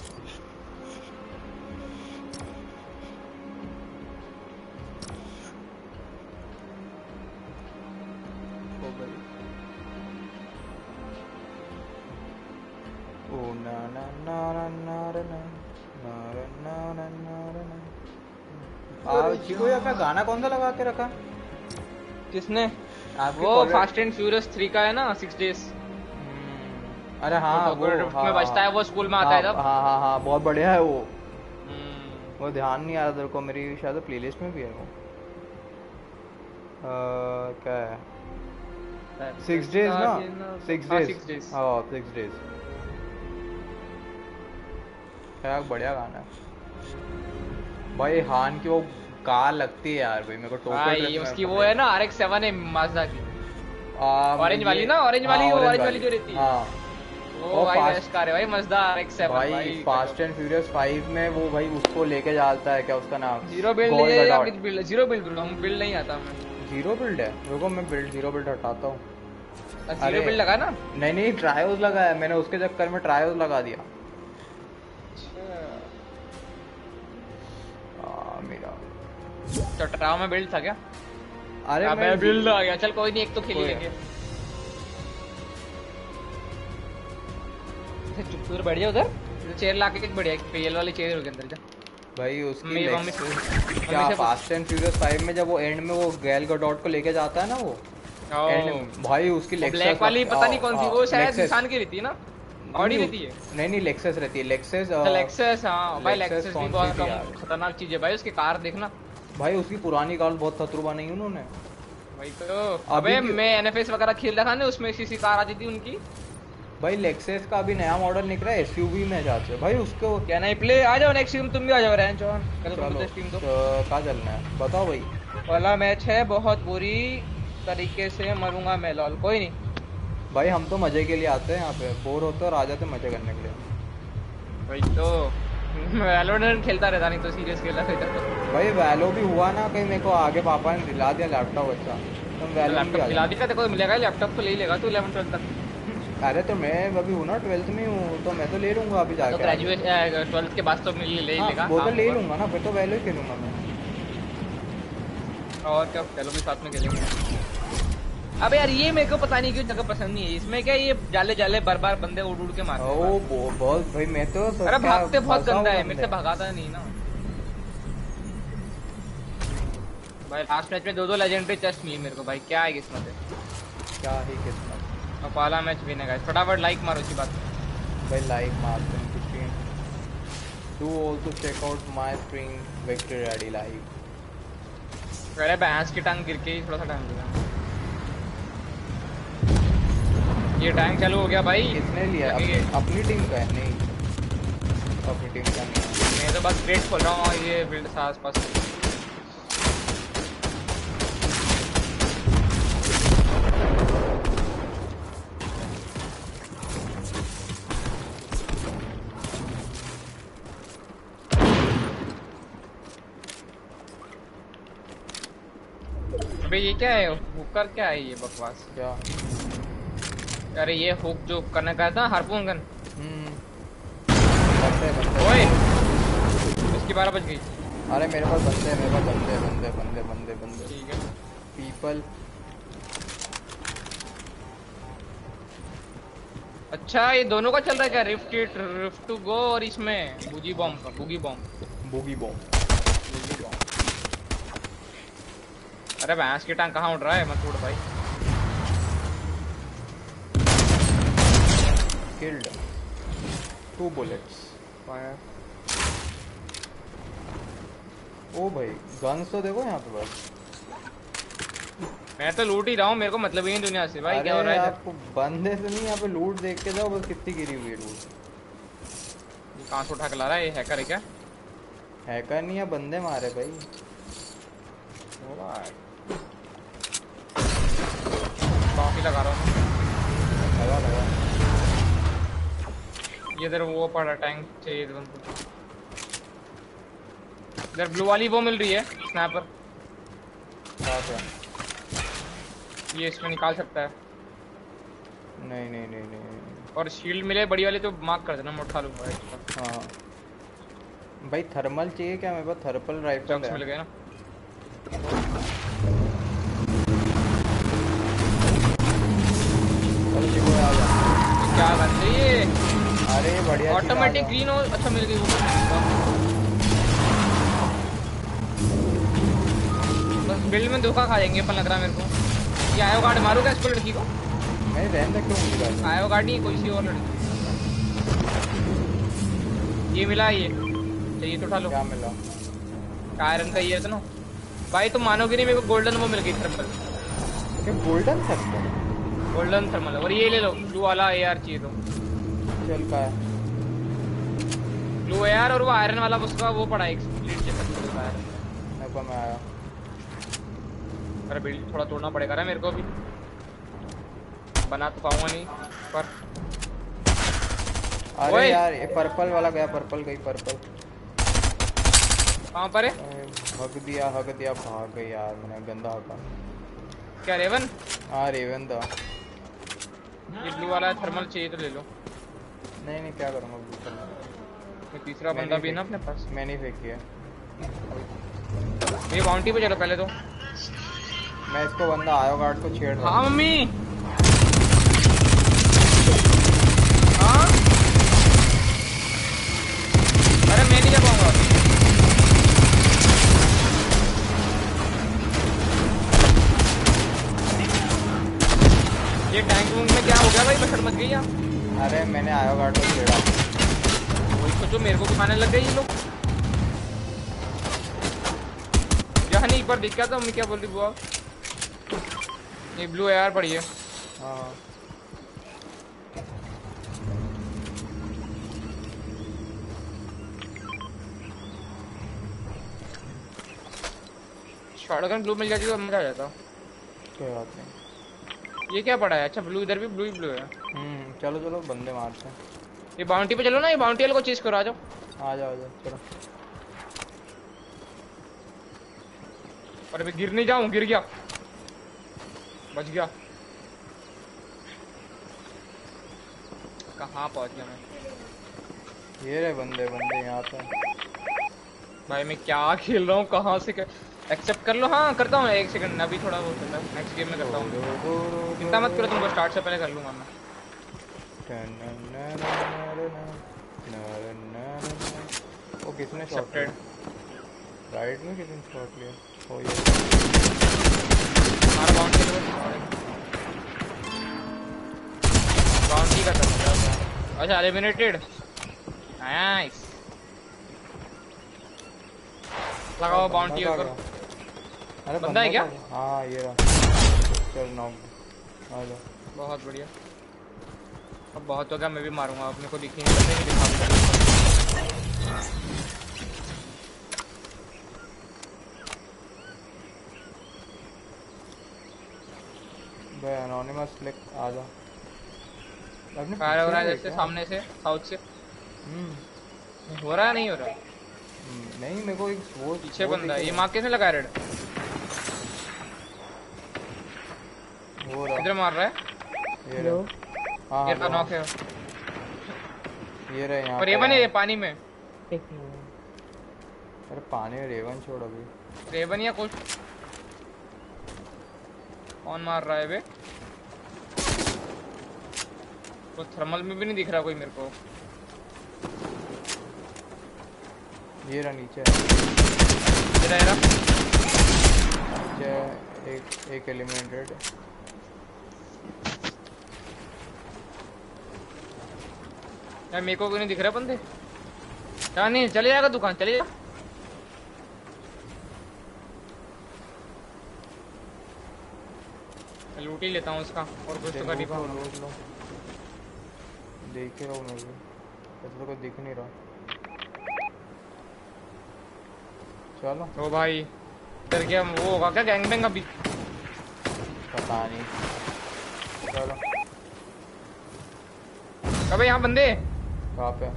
ओ ना ना ना ना ना ना ना ना ना ना ना। आ चिको ये अपना गाना कौन सा लगा के रखा? किसने? आपके वो college- fast and furious three का है ना, सिक्स डेज। अरे हाँ वो वो Tokyo Drift हाँ, में बजता है, वो स्कूल में आता है हाँ, तब। हाँ हाँ हाँ बहुत बढ़िया है वो। हम्म, वो ध्यान नहीं आ रहा तेरे को, मेरी शायद प्लेलिस्ट में भी है वो। अ, क्या है? सिक्स डेज ना? सिक्स हाँ, डेज six days। हाँ सिक्स डेज। क्या बढ़िया गाना है भाई। हान की वो कार लगती है यार भाई मेरे को। टोक्यो भाई ड्रिफ्ट में उसकी पता वो है ना, आर एक्स सेवन है माज़दा की। आ, ऑरेंज ये- वाली ना, ऑरेंज हाँ, वाली, वो ऑरेंज ऑरेंज वाली जो रहती है। हाँ वो और भाई fast- बेस्ट कार है भाई, मज़दा आर एक्स सेवन भाई भाई। फास्ट एंड फ्यूरियस फाइव में वो भाई उसको लेके जाता है, क्या उसका नाम? जीरो बिल्ड Gold है या Gadot। कुछ बिल्ड? जीरो बिल्ड ब्रो, हम बिल्ड नहीं आता हमें। जीरो बिल्ड है। रुको मैं बिल्ड जीरो बिल्ड हटाता हूँ। जीरो अरे। बिल्ड लगा ना? नहीं नहीं ट्रायोस लगा है मैंने, उसके चक्कर में ट्रायोस लगा दिया। आ, मेरा तो ट्राओ में बिल्ड था क्या? अरे अब मैं बिल्ड आ गया, चल कोई नहीं, एक तो खेल ही कोई- लेंगे। चुप कर बैठ जा उधर, चेयर ला के बढ़िया, पीएल वाली चेयर होगी अंदर जा। भाई उसकी मम्मी मम्मी Lexus- क्या मम्मी से फास्ट एंड फ्यूरियस फाइव में जब वो एंड में वो गैल गडॉट को लेके जाता है ना वो एंड ओ भाई उसकी वो लेक्सस ब्लैक वाली पता नहीं कौन सी, वो शायद निशान की रहती है ना, ऑडी रहती है। नहीं नहीं लेक्सस रहती है लेक्सस लेक्सस, हाँ भाई Lexus लेक्सस भी कौन बहुत सी थी कम यार? खतरनाक चीज है भाई, उसकी कार देखना भाई उसकी पुरानी कार बहुत खतरू बनाई उन्होंने। भाई। तो अभी अबे की- मैं एनएफएस वगैरह खेल रहा था ना, उसमें सीसी कार आती थी उनकी। भाई लेक्सस का अभी नया मॉडल निकला है एसयूवी में जाते भाई उसको। क्या नहीं प्ले, आ जाओ नेक्स्ट टीम, तुम भी आ जाओ रैंच ऑन कल को चलो टीम तो तो कहाँ चलना है बताओ भाई। पहला मैच है, बहुत बुरी तरीके से मरूंगा मैं लॉल, कोई नहीं भाई हम तो मजे के लिए आते हैं यहाँ पे, बोर होते और आ जाते मजे करने के लिए। भाई। तो वैलोरेंट खेलता रहता, नहीं तो सीरियस खेलता रहता तो भाई वैलो भी हुआ ना कहीं, मेरे को आगे पापा ने दिला दिया लैपटॉप अच्छा, तुम वैलो में भी लैपटॉप आ खिला जाओ। दी का देखो, मिलेगा लैपटॉप तो ले ही लेगा तू इलेवन ट्वेल्थ तक। अरे तो मैं अभी हूँ ना ट्वेल्थ में हूँ, तो मैं तो ले लूंगा अभी तो जाके। ग्रेजुएट ट्वेल्थ के बाद तो ले ले ही हाँ, लेगा, वो तो काम ले होगा। लूंगा ना, फिर तो वैलो ही खेलूंगा मैं। और क्या, चलो भी साथ में खेलेंगे। अबे यार ये मेरे को पता नहीं क्यों जगह पसंद नहीं है, इसमें क्या ये जाले जाले बार बार बंदे उड़ उड़ के मारते हैं। ओ बो- बहुत भाई मैं तो सोच- अरे क्या भागते बहुत फंसा गंदा हूँ है, मेरे से बंदे। भगाता नहीं ना भाई। लास्ट मैच में दो दो लेजेंडरी चेस्ट मिली मेरे को भाई, क्या है किस्मत है। क्या ही किस्मत। और पहला मैच विन है गाइस, फटाफट लाइक मारो इसी बात पे। भाई लाइक मारते हैं कुछ भी। Do also check out my stream victory ready live. अरे भैंस की टांग गिर के ही थोड़ा सा टाइम लगा। ये टैंक चालू हो गया भाई। किसने लिया? लगे। अपनी, अपनी टीम का है? नहीं अपनी टीम का नहीं है। मैं तो बस क्रेट खोल रहा हूँ, ये बिल्ड से आस पास। अबे ये क्या है, हुकर क्या है ये बकवास? क्या? अरे ये हुक जो करने का था, हार्पून गन। हम्म बंदे बंदे। ओए इसकी बारह बज गई। अरे मेरे पास बंदे मेरे पास बंदे बंदे बंदे बंदे बंदे ठीक है। पीपल। अच्छा ये दोनों का चल रहा है क्या? Rift it, rift to go, और इसमें बुगी बॉम्ब का, boogie bomb boogie bomb. Boogie bomb. अरे भैंस की टांग कहाँ उड़ रहा है, मत उड़ भाई। Killed two bullets. फायर। ओ भाई गन्स तो देखो यहाँ पे बस। मैं तो लूट ही रहा हूँ, मेरे को मतलब ही नहीं दुनिया से भाई। क्या हो अरे रहा है आपको बंदे से नहीं, यहाँ पे लूट देख के जाओ बस, कितनी गिरी हुई है लूट। ये कहाँ से उठा के ला रहा है, ये हैकर है क्या? हैकर नहीं है, बंदे मारे भाई। कॉफी लगा रहा हूँ। लगा लगा। ये इधर वो पड़ा टैंक चाहिए इधर उनको। इधर ब्लू वाली वो मिल रही है स्नैपर, कहाँ पे? ये इसमें निकाल सकता है। नहीं नहीं नहीं नहीं नहीं। और शील्ड मिले बड़ी वाली तो मार्क कर देना, मैं उठा लूंगा एक्स्ट्रा। हाँ भाई थर्मल चाहिए क्या? मेरे पास थर्मल राइफल चंक्स मिल है। गए ना। चलो चिको आ जा। क्या करते ये? अरे बढ़िया चीज़ आ ऑटोमेटिक गया। ग्रीन हो, अच्छा मिल गई वो। बस बिल्ड में धोखा खा जाएंगे अपन, लग रहा है मेरे को। ये आयो गार्ड मारूंगा इसको, लड़की को। नहीं रहने क्यों मिल रहा? आयो गार्ड नहीं, कोई सी और लड़की। ये मिला, ये चाहिए तो उठा लो। क्या मिला? आयरन का ये था ना भाई, तुम मानोगे नहीं, मेरे को गोल्डन वो मिल गई थर्मल। क्या गोल्डन थर्मल? Golden thermal. और ये ले लो ब्लू वाला एआर चाहिए तो। चल का है? ब्लू एआर और वो आयरन वाला उसका वो पड़ा एक स्प्लिट जैसा आयरन। मेरे को मैं आया। अरे बिल्ड थोड़ा तोड़ना पड़ेगा ना मेरे को भी, बना तो पाऊंगा नहीं पर। अरे ओए! यार ये पर्पल वाला गया, पर्पल गई पर्पल। कहाँ पर है? अरे, हक दिया हक दिया भाग गई यार, मैंने गंदा हका। क्या रेवन? हाँ रेवन था। ये ब्लू वाला थर्मल चाहिए तो ले लो। नहीं नहीं क्या करूँगा ब्लू कलर। ये तीसरा बंदा भी है ना अपने पास। मैंने फेंकी है। ये बाउंटी पे चलो पहले तो। मैं इसको बंदा आयो गार्ड को छेड़ रहा हाँ हूँ। मम्मी। हाँ अरे मैं नहीं जा पाऊंगा। ये टैंक वूंक में क्या हो गया भाई, बसड़ मच गई या? अरे मैंने आयो गार्ड को छेड़ा। वही सोचो मेरे को भी खाने लग गए ये लोग। यहाँ नहीं, एक बार देख क्या था मम्मी क्या बोल रही बुआ। ये ब्लू एआर पड़ी है। हाँ शॉटगन ब्लू मिल जाती तो मजा आ जाता। कोई बात नहीं। ये क्या पड़ा है? अच्छा ब्लू, इधर भी ब्लू ही ब्लू है। हम्म चलो चलो बंदे मारते हैं। ये बाउंटी पे चलो ना, ये बाउंटी वाले को चेस करो, आ जाओ। आ जाओ आ जाओ चलो। और अभी गिर नहीं जाऊं, गिर गया, बच गया। कहाँ पहुंच गया मैं? ये रहे बंदे बंदे यहाँ पे। भाई मैं क्या खेल रहा हूँ, कहाँ से कर... एक्सेप्ट कर लो। हाँ करता हूँ, एक सेकंड अभी थोड़ा वो चल रहा है, नेक्स्ट गेम में करता हूँ। चिंता मत करो, तुमको स्टार्ट से पहले कर लूंगा मैं। वो किसने शॉट एक्सेप्टेड। राइट में किसने शॉट लिया? ओ ये हमारा बाउंटी बाउंटी का था। अच्छा एलिमिनेटेड, नाइस। लगाओ बाउंटी करो। अरे बंदा है क्या? हाँ ये रहा। चल नॉक आ जा। बहुत बढ़िया। अब बहुत हो गया, मैं भी मारूंगा, अपने को दिखी नहीं पता, नहीं दिखा। भाई एनोनिमस क्लिक आ जा। अपने फायर हो रहा है पीछे जैसे क्या? सामने से, साउथ से। हम्म हो रहा है नहीं हो रहा? हम्म, नहीं मेरे को एक वो पीछे वो बंदा है। दिख ये रहा मार्क कैसे लगा रेड? है। वो रहा। इधर मार रहा है। ये रहा। हाँ ये हाँ, नॉक है। ये रहा यहाँ और पे। रेवन है ये पानी में। अरे पानी में रेवन छोड़ अभी। रेवन या कुछ। कौन मार रहा है बे? तो थर्मल में भी नहीं दिख रहा कोई मेरे को। ये रहा नीचे। इधर है रहा। नीचे एक एक एलिमिनेटेड। यार मेरे को कोई नहीं दिख रहा बंदे। यार नहीं, चले जाएगा दुकान, चले जा। लूट ही लेता हूँ उसका, और कुछ तो कर नहीं पाऊंगा। लूट लो। देख ही रहा हूँ मैं भी, ऐसा तो कोई दिख नहीं रहा। चलो। ओ भाई इधर क्या वो होगा क्या, गैंगबैंग अभी? पता नहीं। चलो। अबे यहाँ बंदे। कहाँ पे?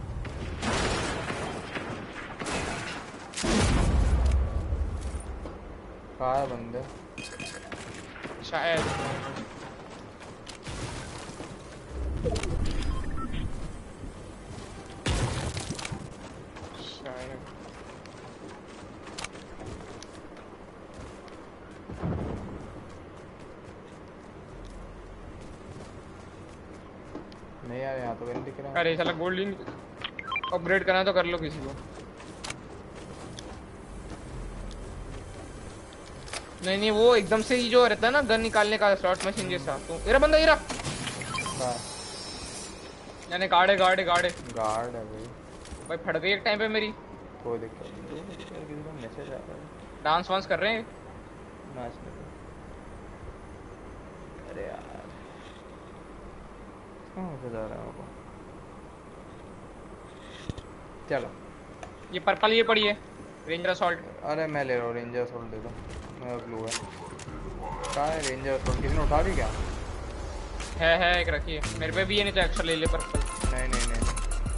कहाँ है बंदे? शायद शायद नहीं यार यहाँ तो नहीं दिख रहा। अरे साला गोल्ड अपग्रेड करना तो कर लो किसी को। नहीं नहीं वो एकदम से ही जो रहता है ना गन निकालने का स्लॉट मशीन जैसा, तो मेरा बंदा ही रहा। यानी गार्ड है गार्ड है गार्ड है गार्ड है भाई। भाई फट गई एक टाइम पे मेरी। कोई दिक्कत नहीं। किसी का मैसेज आ रहा है। डांस वांस कर रहे हैं। नाचने को। अरे यार कहाँ से जा रहा है वो? चलो। ये पर्पल ये पड़ी है रेंजर असॉल्ट। अरे मैं ले रहा हूँ रेंजर असॉल्ट दे दो। मेरा ब्लू है। कहाँ है रेंजर असॉल्ट? किसी ने उठा ली क्या? है है एक रखी है मेरे पे भी, ये नहीं तो एक्स्ट्रा ले ले पर्पल। नहीं नहीं नहीं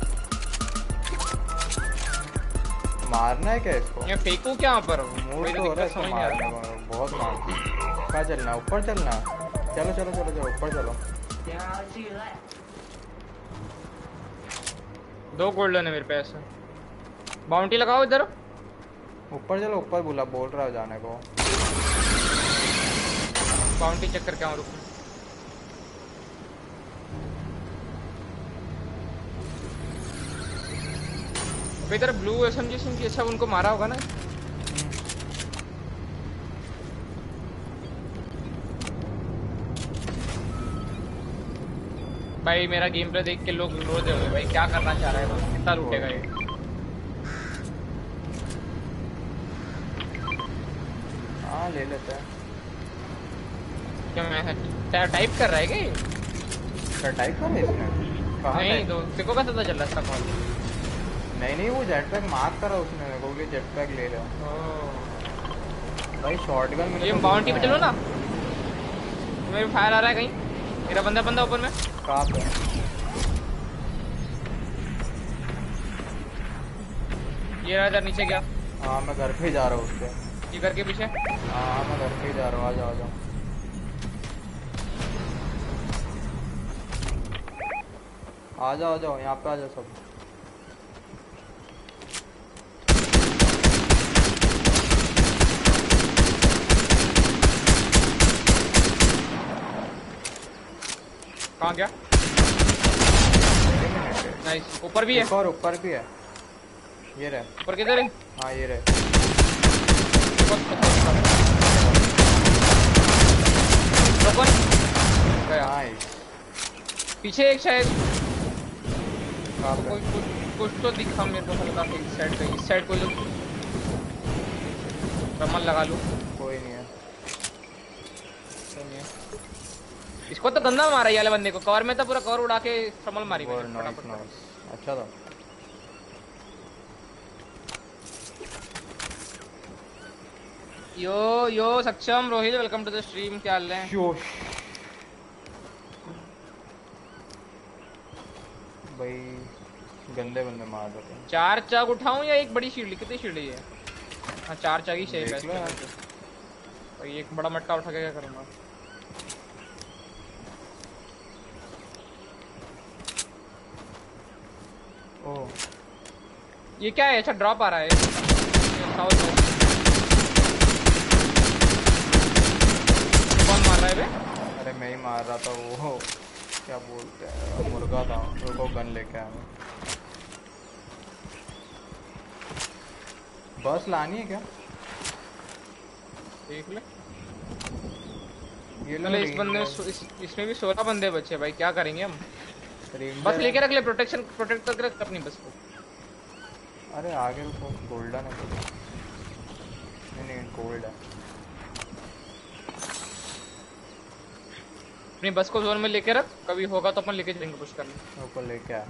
मारना है क्या इसको? ये फेंकू क्या यहाँ पर? मूड तो हो रहा है इसको मारने को, बहुत मार। कहाँ चलना? ऊपर चलना? चलो चलो चलो चलो ऊपर चलो। दो गोल्डन है मेरे पे ऐसे। बाउंटी लगाओ इधर। ऊपर चलो, ऊपर बोला बोल रहा है जाने को। बाउंटी चेक करके आऊँ, रुको। अबे इधर ब्लू एसएमजी सिम की, अच्छा उनको मारा होगा ना। भाई मेरा गेम प्ले देख के लोग रो दे भाई, क्या करना चाह रहा है बस, कितना लूटेगा ये। हाँ ले लेते हैं। क्या मैं टाइप कर रहा है क्या ये? क्या टाइप कर रहे इसने? कहाँ नहीं type? तो तेरे को कैसे पता चल रहा है इसका कॉल? नहीं नहीं वो जेट पैक मार्क करा उसने मेरे को कि जेट पैक ले रहा भाई। शॉटगन ये बाउंटी पे चलो ना, मेरे फायर आ रहा है कहीं, मेरा बंदा बंदा ऊपर में। कहाँ पे? ये रहा इधर नीचे गया। हाँ मैं घर पे ही जा रहा हूँ उसके। ये घर के पीछे। हाँ मैं घर पे ही जा रहा हूँ, आ जाओ आ जाओ आ जाओ आ जाओ यहाँ पे आ जाओ सब। कहाँ गया? नाइस, ऊपर भी है। ऊपर ऊपर भी है, ये रहे। ऊपर किधर है? हाँ ये रहे। ओपन गया। नाइस। पीछे एक शायद कहाँ पे? कुछ कुछ कुछ तो दिखा मेरे को हल्का सा, इस साइड पे, इस साइड कोई तो रमल लगा लूं। कोई नहीं है। इसको तो गंदा मारा ये वाले बंदे को, कवर में था पूरा, कवर उड़ा के रमल मारी और मैंने नाइस फटाफट। नाइस, अच्छा था। Yo yo Saksham Rohit, welcome to the stream, क्या हाल है? जोश भाई, गंदे बंदे मार देते हैं। चार चाक उठाऊं या एक बड़ी शील्ड? कितनी शील्ड है ये? हाँ चार चाक ही चाहिए। देख लो यार। भाई एक बड़ा मटका उठा के क्या करूंगा? ओह ये क्या है? अच्छा ड्रॉप आ रहा है साउथ में। कौन मार रहा है बे? अरे मैं ही मार रहा था, वो क्या बोलते हैं, मुर्गा था, रुको गन लेके आया मैं। बस लानी है क्या? देख ले। ये लो चलो इस रेंजर। बंदे में सो- इस, इसमें भी सोलह बंदे बचे भाई, क्या करेंगे हम? रेंजर बस है। लेके रख ले, प्रोटेक्शन प्रोटेक्ट करके रख अपनी बस को। अरे आगे रुको, गोल्डन है। नहीं नहीं गोल्ड है। अपनी बस को जोन में लेके रख, कभी होगा तो अपन लेके जाएंगे पुश करने। ऊपर लेके आ।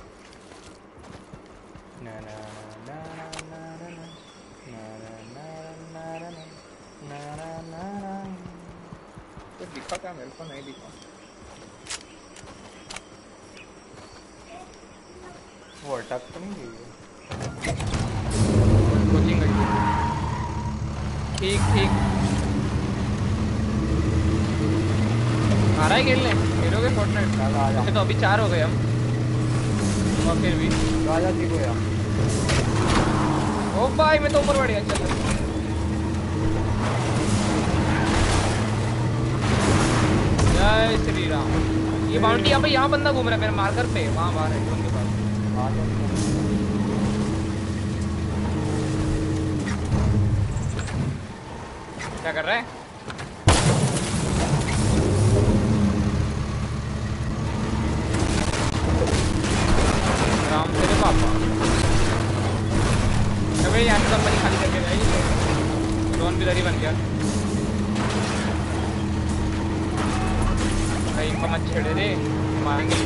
ना ना ना ना ना ना ना ना ना ना ना ना ना ना। तो दिखा क्या? मेरे को नहीं दिखा। वो अटक तो नहीं गई है? कोचिंग गई। ठीक ठीक आ रहा है खेलने, खेलोगे फोर्टनाइट? चल आ जा। वैसे तो अभी चार हो गए हम, और फिर भी आ जा ठीक हो यार। ओ भाई मैं तो ऊपर बढ़ गया। चल जय श्री राम। ये बाउंटी यहाँ पे, यहाँ बंदा घूम रहा है मेरे मार्कर पे, वहाँ बाहर है उनके पास। आ जा। क्या कर रहा है? राम तेरे पापा। अबे यहाँ से कंपनी खाली करके जाएगी, जोन भी दरी बन गया। भाई इनको मत छेड़े रे, मारेंगे।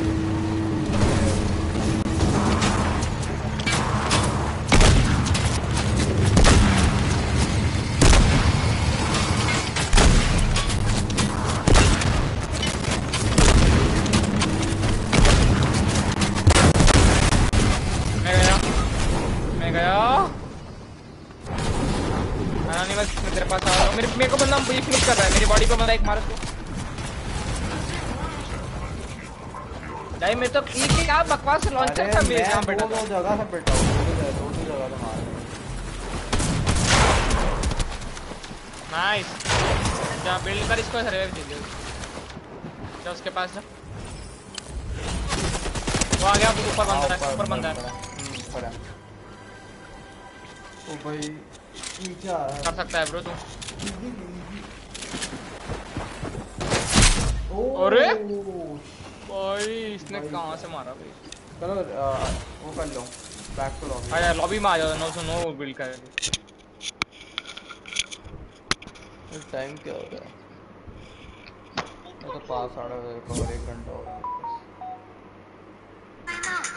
मैं गया, मैं गया। अनोनिमस मैं तेरे पास आ रहा हूँ। मेरे मेरे को बंदा ये फिनिश कर रहा है, मेरी बॉडी पे बंदा एक मारो तो। भाई मैं तो ये क्या बकवास लॉन्चर था मेरे यहाँ बैठा दो था। दो जगह से बैठा हूँ, दो दो दो जगह से मार। नाइस, जा बिल्ड कर इसको, सर्वाइव दीजिए। जा उसके पास जा, वो आ गया ऊपर बंदा है, ऊपर बंदा है। ऊपर है। ओ भाई नीचे आ रहा कर सकता है ब्रो तू। है। अरे भाई इसने कहाँ से मारा भाई? चलो अ, वो कर लो, बैक टू लॉबी। आया लॉबी में आ जाओ, नो सो नो बिल्ड कर। टाइम क्या हो रहा है? मैं तो पास आ रहा है, कवर एक घंटा हो रहा है मेरे पास।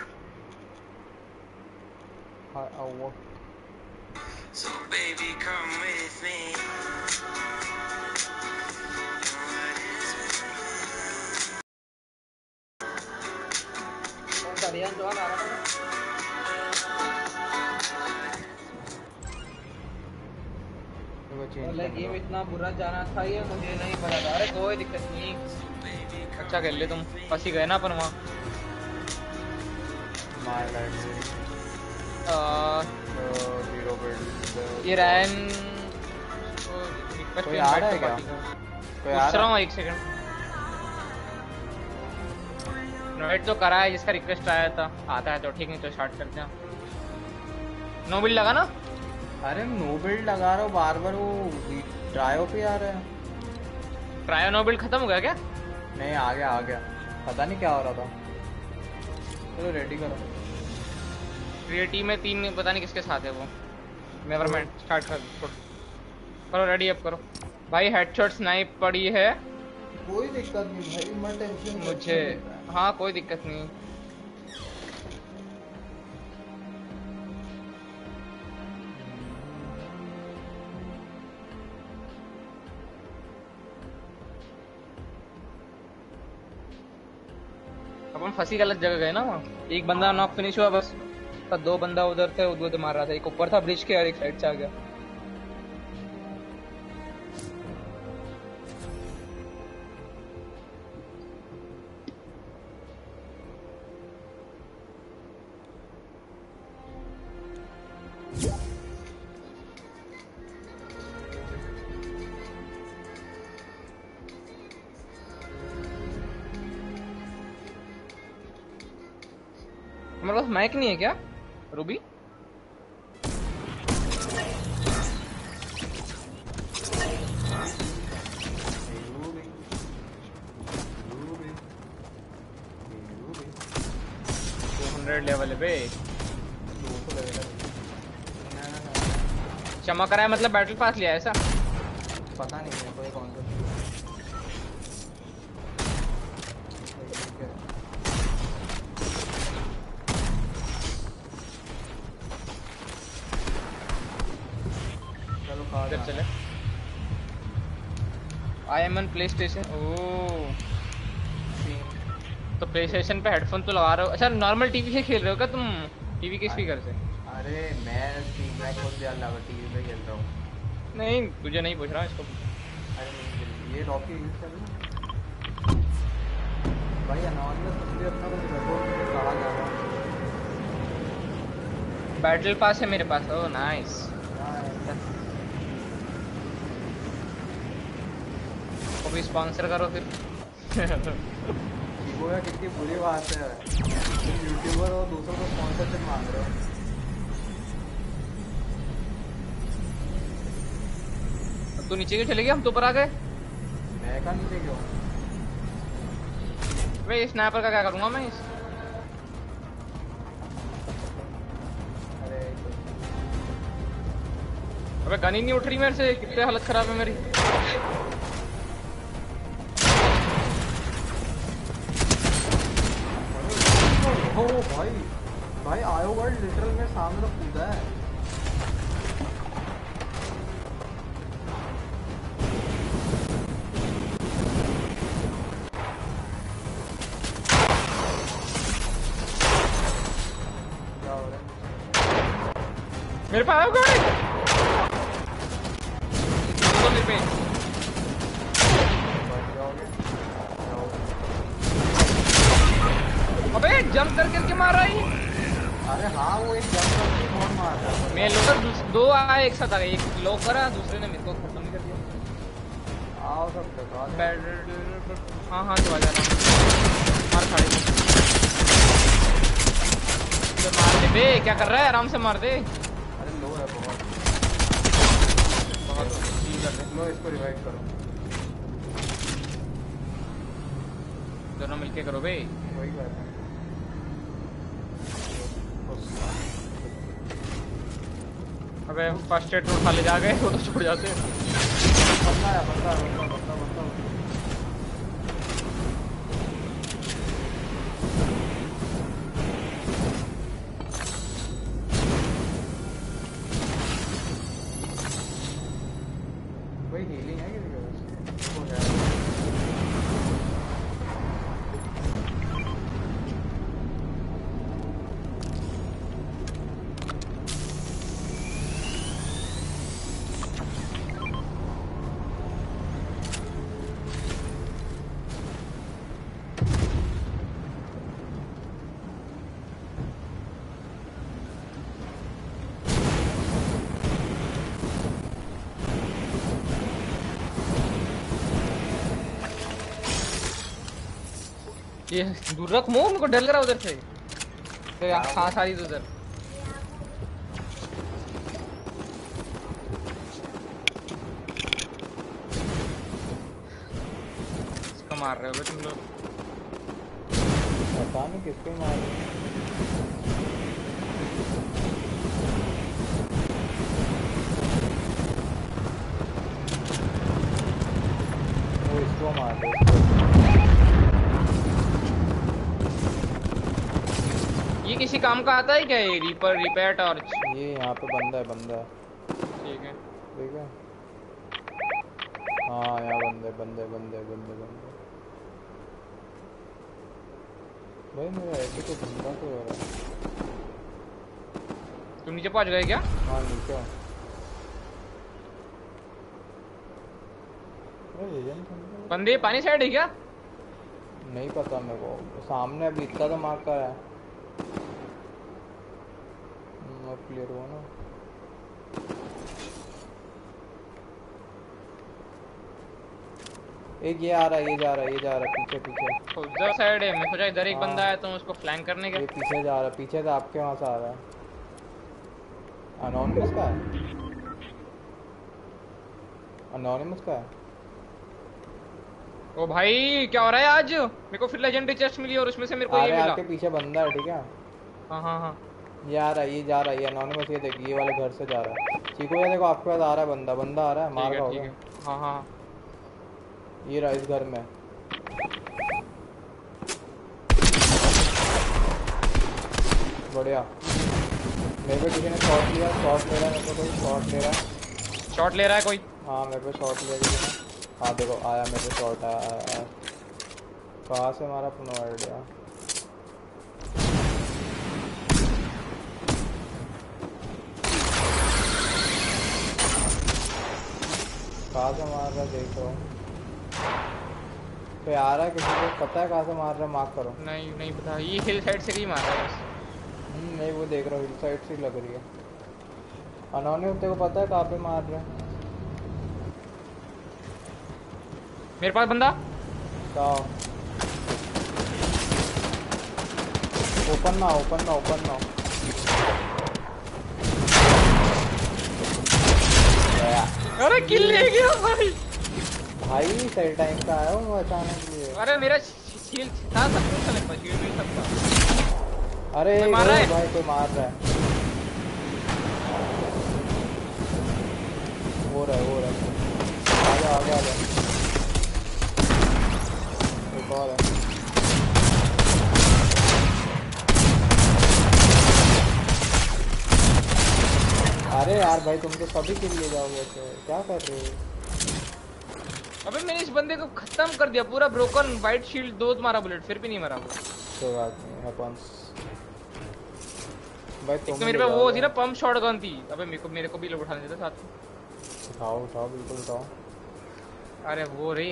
हाँ आओ वो। So baby come with me. कौन सा रियान जो आ रहा था? वो चेंज लाइक गेम इतना बुरा जाना था ये मुझे नहीं पता था। अरे कोई दिक्कत नहीं, अच्छा खेल ले तुम, फंसी गए ना अपन वहाँ। My library zero build. ये रैन कोई आ रहा है क्या? कोई आ पूछ रहा रहा हूँ है? एक सेकंड। इनवाइट तो करा है जिसका रिक्वेस्ट आया था, आता है तो ठीक, नहीं तो स्टार्ट करते हैं। नो बिल्ड लगा ना? अरे नो बिल्ड लगा रहा हूँ बार बार, वो ट्रायो पे आ रहा है। ट्रायो नो बिल्ड खत्म हो गया क्या? नहीं आ गया आ गया, पता नहीं क्या हो रहा था। चलो रेडी करो। क्रिएटिव में तीन पता नहीं किसके साथ है वो। नेवर माइंड, स्टार्ट कर करो, रेडी अप करो भाई। हेडशॉट स्नाइप पड़ी है, कोई दिक्कत नहीं भाई, मैं टेंशन मुझे हाँ कोई दिक्कत नहीं। अपन फंसी गलत जगह गए ना वहाँ। एक बंदा नॉक फिनिश हुआ बस, तो दो बंदा उधर थे, उधर मार रहा था। एक ऊपर था ब्रिज के और एक साइड से आ गया। हमारे पास माइक नहीं है क्या रूबी? दो सौ लेवल है बे, चमक रहा है मतलब बैटल पास लिया है ऐसा? पता नहीं है कोई कौन सा। इधर चले। I am on PlayStation. Oh तो प्ले स्टेशन पे हेडफोन तो लगा रहे हो? अच्छा नॉर्मल टीवी से खेल रहे हो क्या तुम? टीवी के स्पीकर से? अरे मैं स्टीम बैक खोल दिया, लगा टीवी पे खेल रहा हूँ। नहीं तुझे नहीं पूछ रहा, इसको अरे नहीं, ये रॉकी यूज कर लो भाई। अनॉनलेस मुझे अपना कुछ रखो, कहा जा रहा हूँ। बैटल पास है मेरे पास। Oh nice. भी स्पॉन्सर करो फिर। वो यार कितनी बुरी बात है, तुम यूट्यूबर हो दूसरों को स्पॉन्सरशिप मांग रहे हो। अब तू नीचे क्यों चले गया? हम तो ऊपर आ गए। मैं कहाँ नीचे क्यों? भाई स्नैपर का क्या करूंगा मैं इस? अरे अबे गन ही नहीं उठ रही मेरे से, कितनी हालत खराब है मेरी। ओ भाई भाई आयो वर्ल्ड लिटरल में सामने कूदा है। क्या हो रहा है? मेरे पास आओ गाड़ी तो मेरे पे। अबे जंप कर करके मार रहा है। अरे हाँ वो एक जंप करके बहुत मार रहा है। मैं लोकर दो आए एक साथ आ गए, एक लो करा दूसरे ने मेरे को खत्म कर दिया। आओ सब टका दे। हाँ हाँ तो आ जाना, मार खड़े तो मार दे बे। क्या कर रहा है? आराम से मार दे। अरे लो है बहुत बहुत लो, इसको रिवाइव करो। दोनों मिलके करो बे। वही कर रहे हैं। अबे फर्स्ट एड तो उठा ले जा गए, वो तो छोड़ जाते। बंदा है बंदा बंदा बंदा बंदा वही हीलिंग है किसी का हो गया। ये दूर रख मुंह, मेरे को डर लग रहा है उधर से। तो यहाँ हाँ सारी तो उधर। इसको मार रहे हो बे तुम लोग। पता नहीं किसको मार रहे हैं। वो इसको मार रहे हैं, ये किसी काम का आता है क्या ये रीपर रिपेयर टॉर्च? ये यहाँ पे बंदा है बंदा है ठीक है। ठीक है। हाँ यहाँ बंदे बंदे बंदे बंदे बंदे भाई मेरा ऐसे तो बंदा तो हो रहा है। तुम नीचे पहुंच गए क्या? हाँ नीचे अरे एजेंट बंदा बंदे पानी साइड है क्या? नहीं पता मेरे को, सामने अभी इतना तो मार्क कर रहा है। अब क्लियर हुआ ना। एक ये आ रहा है, ये जा रहा है, ये जा रहा है पीछे पीछे। उधर साइड है, मैं सोचा इधर एक हाँ। बंदा है तो उसको फ्लैंक करने ये के। पीछे जा रहा है, पीछे से आपके वहां से आ रहा है। अनोनिमस का है, अनोनिमस का है। ओ भाई क्या हो रहा है आज? मेरे को फिर लेजेंडरी चेस्ट मिली और उसमें से मेरे को ये अरे मिला। आपके पीछे बंदा है, ठीक है। हाँ हाँ हाँ ये आ रहा है, ये जा रहा है, ये अनोनिमस, ये देखिए ये वाले घर से जा रहा है। चीकू ये देखो आपके पास आ रहा है बंदा, बंदा आ रहा है, मार ठीक रहा है ठीक होगा। है। हाँ हाँ ये रहा इस घर में। बढ़िया। मेरे पे किसी ने शॉट लिया, शॉट ले रहा है मेरे को, कोई शॉट ले रहा है। शॉट ले रहा है कोई। हाँ मेरे पे शॉट लिया किसी ने। हाँ देखो आया मेरे पे शॉट, आया आया आया। कहाँ से मारा अपना आइडिया। कहाँ से मार रहा है देखो। कोई आ रहा है, किसी को पता है कहाँ से मार रहा है, मार्क करो। नहीं नहीं पता, ये हिल साइड से ही मार रहा है बस। हम्म, नहीं वो देख रहा हूँ, हिल साइड से ही लग रही है। अनोनिमस तेरे को पता है कहाँ पे मार रहे हैं? मेरे पास बंदा। कहाँ? ओपन ना ओपन ना ओपन ना। अरे किल ले गया भाई। भाई सही टाइम पे आया हूँ अचानक के लिए। अरे मेरा शील्ड था, सब कुछ था मेरे पास, शील्ड भी सब था। अरे कोई मार रहा है? भाई कोई मार रहा है। हो रहा है हो रहा है। आजा आजा आजा। एक और है। अरे यार भाई तुम तो सभी के लिए जाओगे ऐसे, क्या कर रहे हो? अबे मैंने इस बंदे को खत्म कर दिया पूरा, ब्रोकन वाइट शील्ड, दो मारा बुलेट, फिर भी नहीं मरा वो। कोई बात नहीं, हैपेंस। भाई तुम तो मेरे पे वो थी ना पंप शॉट गन थी। अबे मेरे को मेरे को भी लोग उठाने देता साथ में। उठाओ उठाओ बिल्कुल उठाओ। अरे वो रे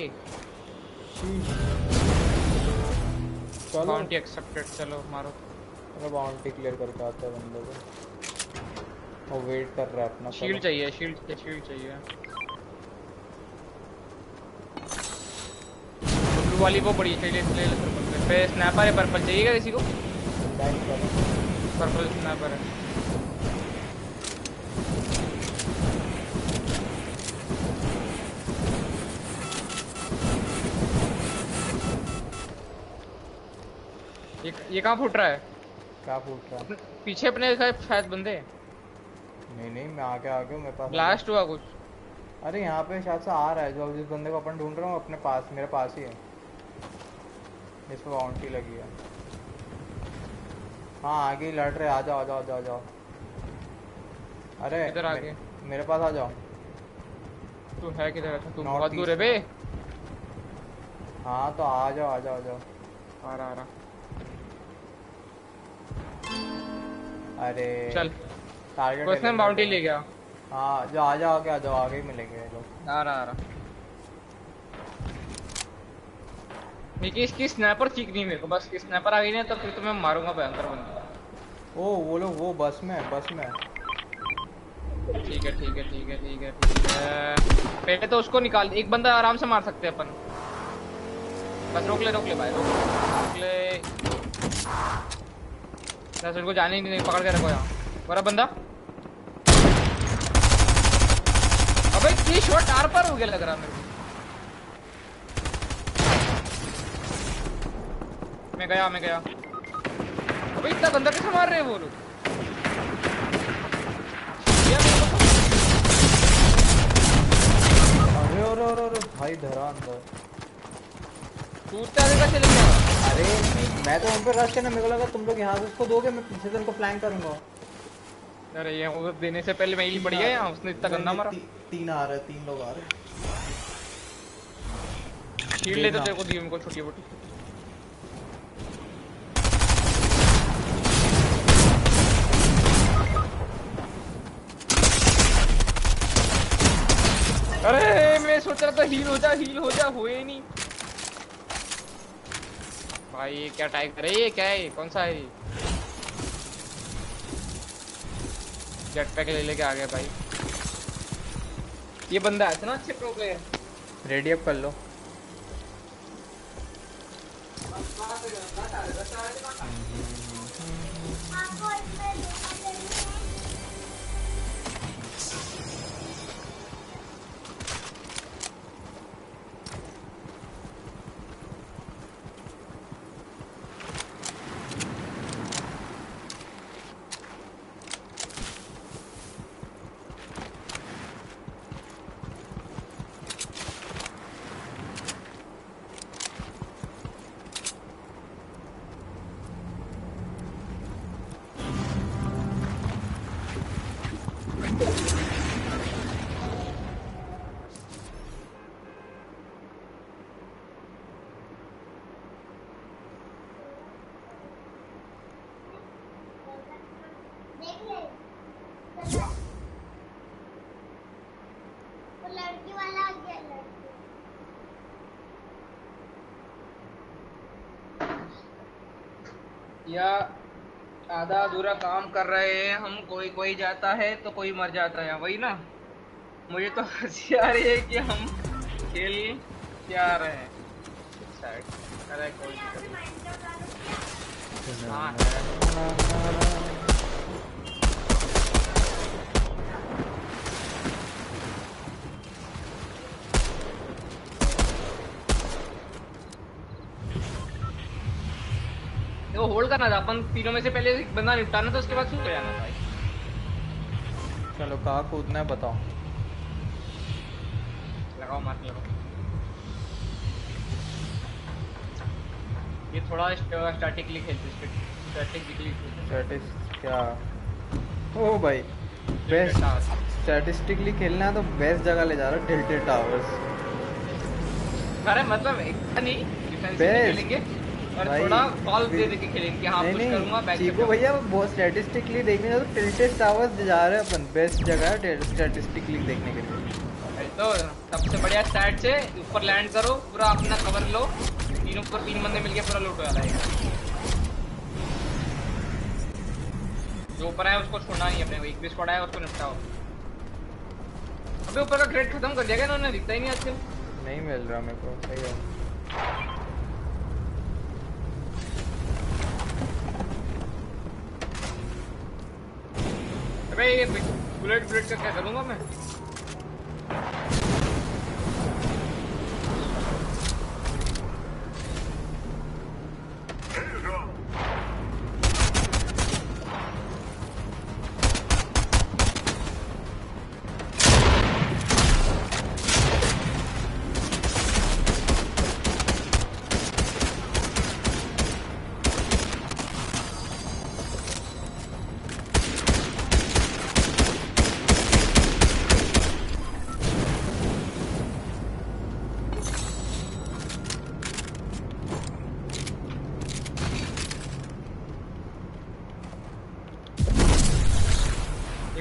चलो बाउंटी एक्सेप्टेड, चलो मारो। चलो बाउंटी क्लियर करके आते हैं बंदे को। वो वेट कर रहा है अपना। शील्ड चाहिए, शील्ड शील्ड चाहिए। ब्लू वाली वो बड़ी चाहिए, ले ले पर्पल पे। स्नैपर है, पर्पल चाहिएगा किसी को? पर्पल स्नैपर है। ये ये कहाँ फूट रहा है? क्या फूट रहा है? पीछे अपने शायद बंदे। नहीं नहीं मैं आगे आ गया हूँ, मेरे पास। ब्लास्ट हुआ कुछ? अरे यहाँ पे शायद से आ रहा है, जो जिस बंदे को अपन ढूंढ रहे हो अपने पास, मेरे पास ही है। इस पे बाउंटी लगी है। हाँ आगे ही लड़ रहे, आ जाओ आ जाओ आ जाओ आ जाओ। अरे इधर आ मे- गए। मेरे पास आ जाओ। तू है किधर? अच्छा तू North बहुत दूर है east बे। हाँ तो आ जाओ आ जाओ आ जाओ। आ रहा आ रहा। अरे चल टारगेट उसने बाउंटी ले गया। हाँ जो आ जाओ आगे आ जाओ, आगे ही मिलेंगे ये लोग। आ रहा आ रहा। देखिए इसकी स्नैपर ठीक नहीं मेरे को, बस स्नैपर आ गई ना तो फिर तो मैं मारूंगा भयंकर बंदा। ओ वो लोग वो बस में बस में। ठीक है ठीक है ठीक है ठीक है ठीक है। पहले तो उसको निकाल, एक बंदा आराम से मार सकते हैं अपन। बस रोक ले रोक ले भाई रोक रोक ले। बस उनको जाने ही नहीं, पकड़ के रखो यहाँ। बड़ा बंदा। अबे ये शॉट आर पर हो गया लग रहा मेरे को। मैं गया मैं गया। अबे इतना गंदा कैसे मार रहे हैं वो लोग? अरे अरे अरे अरे भाई धरा अंदर। कूदते आगे कैसे ले गया? अरे मैं तो उन पर रश करना, मेरे को लगा तुम लोग यहाँ से उसको दोगे, मैं पीछे से उनको फ्लैंक करूंगा। अरे ये वो देने से पहले मैं ही बढ़ गया यहाँ, उसने इतना गंदा मारा। ती, तीन आ रहे तीन लोग आ रहे। शील्ड ले तो तेरे को दी उनको छोटी मोटी। अरे मैं सोच रहा था हील हो जा हील हो जा, हुए ही नहीं भाई। ये क्या टाइगर है? ये क्या है? कौन सा है? जेट पैक ले लेके आ गया भाई। ये बंदा है ना अच्छे प्रो प्लेयर। रेडी अप कर लो। आपको इसमें देखा चाहिए। देख ले वो लड़की वाला आ गया। लड़की या आधा अधूरा काम कर रहे हैं हम, कोई कोई जाता है तो कोई मर जाता है, वही ना। मुझे तो हंसी आ रही है कि हम खेल क्या रहे हैं। अरे कोई हाँ वो होल्ड करना था अपन तीनों में से, पहले एक बंदा निपटाना था उसके बाद शुरू हो जाना था। चलो कहाँ कूदना है बताओ। लगाओ मार लगाओ। ये थोड़ा स्टैटिकली खेलते स्टैटिकली खेलते स्टैटिस्ट क्या? ओ भाई बेस्ट स्टैटिस्टिकली खेलना है तो बेस्ट जगह ले जा रहा है, टिल्टेड टावर्स। अरे मतलब इतना नहीं डिफेंस Best. खेलेंगे और भाई, थोड़ा कॉल दे भी- दे के खेलेंगे कि हाँ नहीं पुश करूंगा नहीं बैक चीकू भैया वो बहुत स्टैटिस्टिकली देखने जाओ तो टिल्टेड टावर्स जा रहे हैं अपन, बेस्ट जगह है स्टैटिस्टिकली देखने के लिए। तो सबसे बढ़िया स्टैट से ऊपर लैंड करो, पूरा अपना कवर लो, तीन ऊपर तीन बंदे मिलके पूरा लूट हो जाता है। जो ऊपर है उसको छोड़ना नहीं अपने को, एक भी स्क्वाड आया उसको निपटाओ। अबे ऊपर का ग्रेड खत्म कर दिया क्या इन्होंने? दिखता ही नहीं आजकल। नहीं मिल रहा मेरे को, सही है। अबे ये बुलेट बुलेट का क्या करूंगा मैं?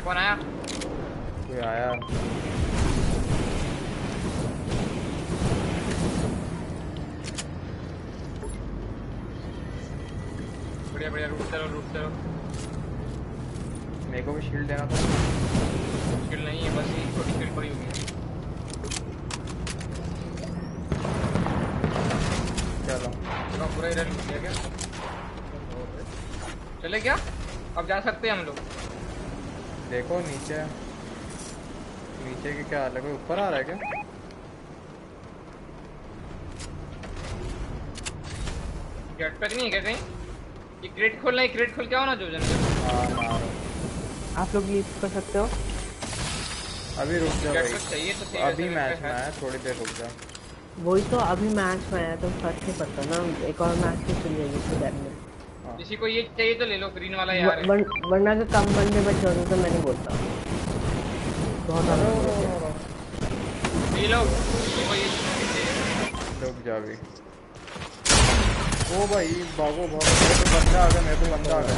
ये कौन आया? कोई आया। बढ़िया बढ़िया, रूट चलो रूट चलो। मेरे को भी शील्ड देना था। शील्ड नहीं है, बस ये छोटी शील्ड पड़ी होगी। चलो पूरा पूरा इधर लूट लिया क्या? चले क्या? अब जा सकते हैं हम लोग। देखो नीचे, नीचे के क्या हाल है? कोई ऊपर आ रहा है क्या? जेट पैक नहीं है क्या कहीं? ये क्रेट खोलना है, क्रेट खोल के आओ ना जो जन। हाँ मारो। आप लोग लीव कर सकते हो। अभी रुक जा जेट भाई, पैक चाहिए तो ठीक अभी है, मैच है। में है, थोड़ी देर रुक जा। वही तो, अभी मैच में आया तो फर्क नहीं पड़ता ना, एक और मैच तो चल जाएगी उसके बाद में। हाँ। किसी को ये चाहिए तो ले लो, ग्रीन वाला यार है। वर, वरना के कम बंदे बचे होते तो मैं नहीं बोलता। बहुत रो, आराम रो, से रो, रो। ये लो, किसी को ये चाहिए। रुक जा अभी। ओ भाई भागो भागो, मेरे पे बंदा आ गया, मेरे पे बंदा आ गया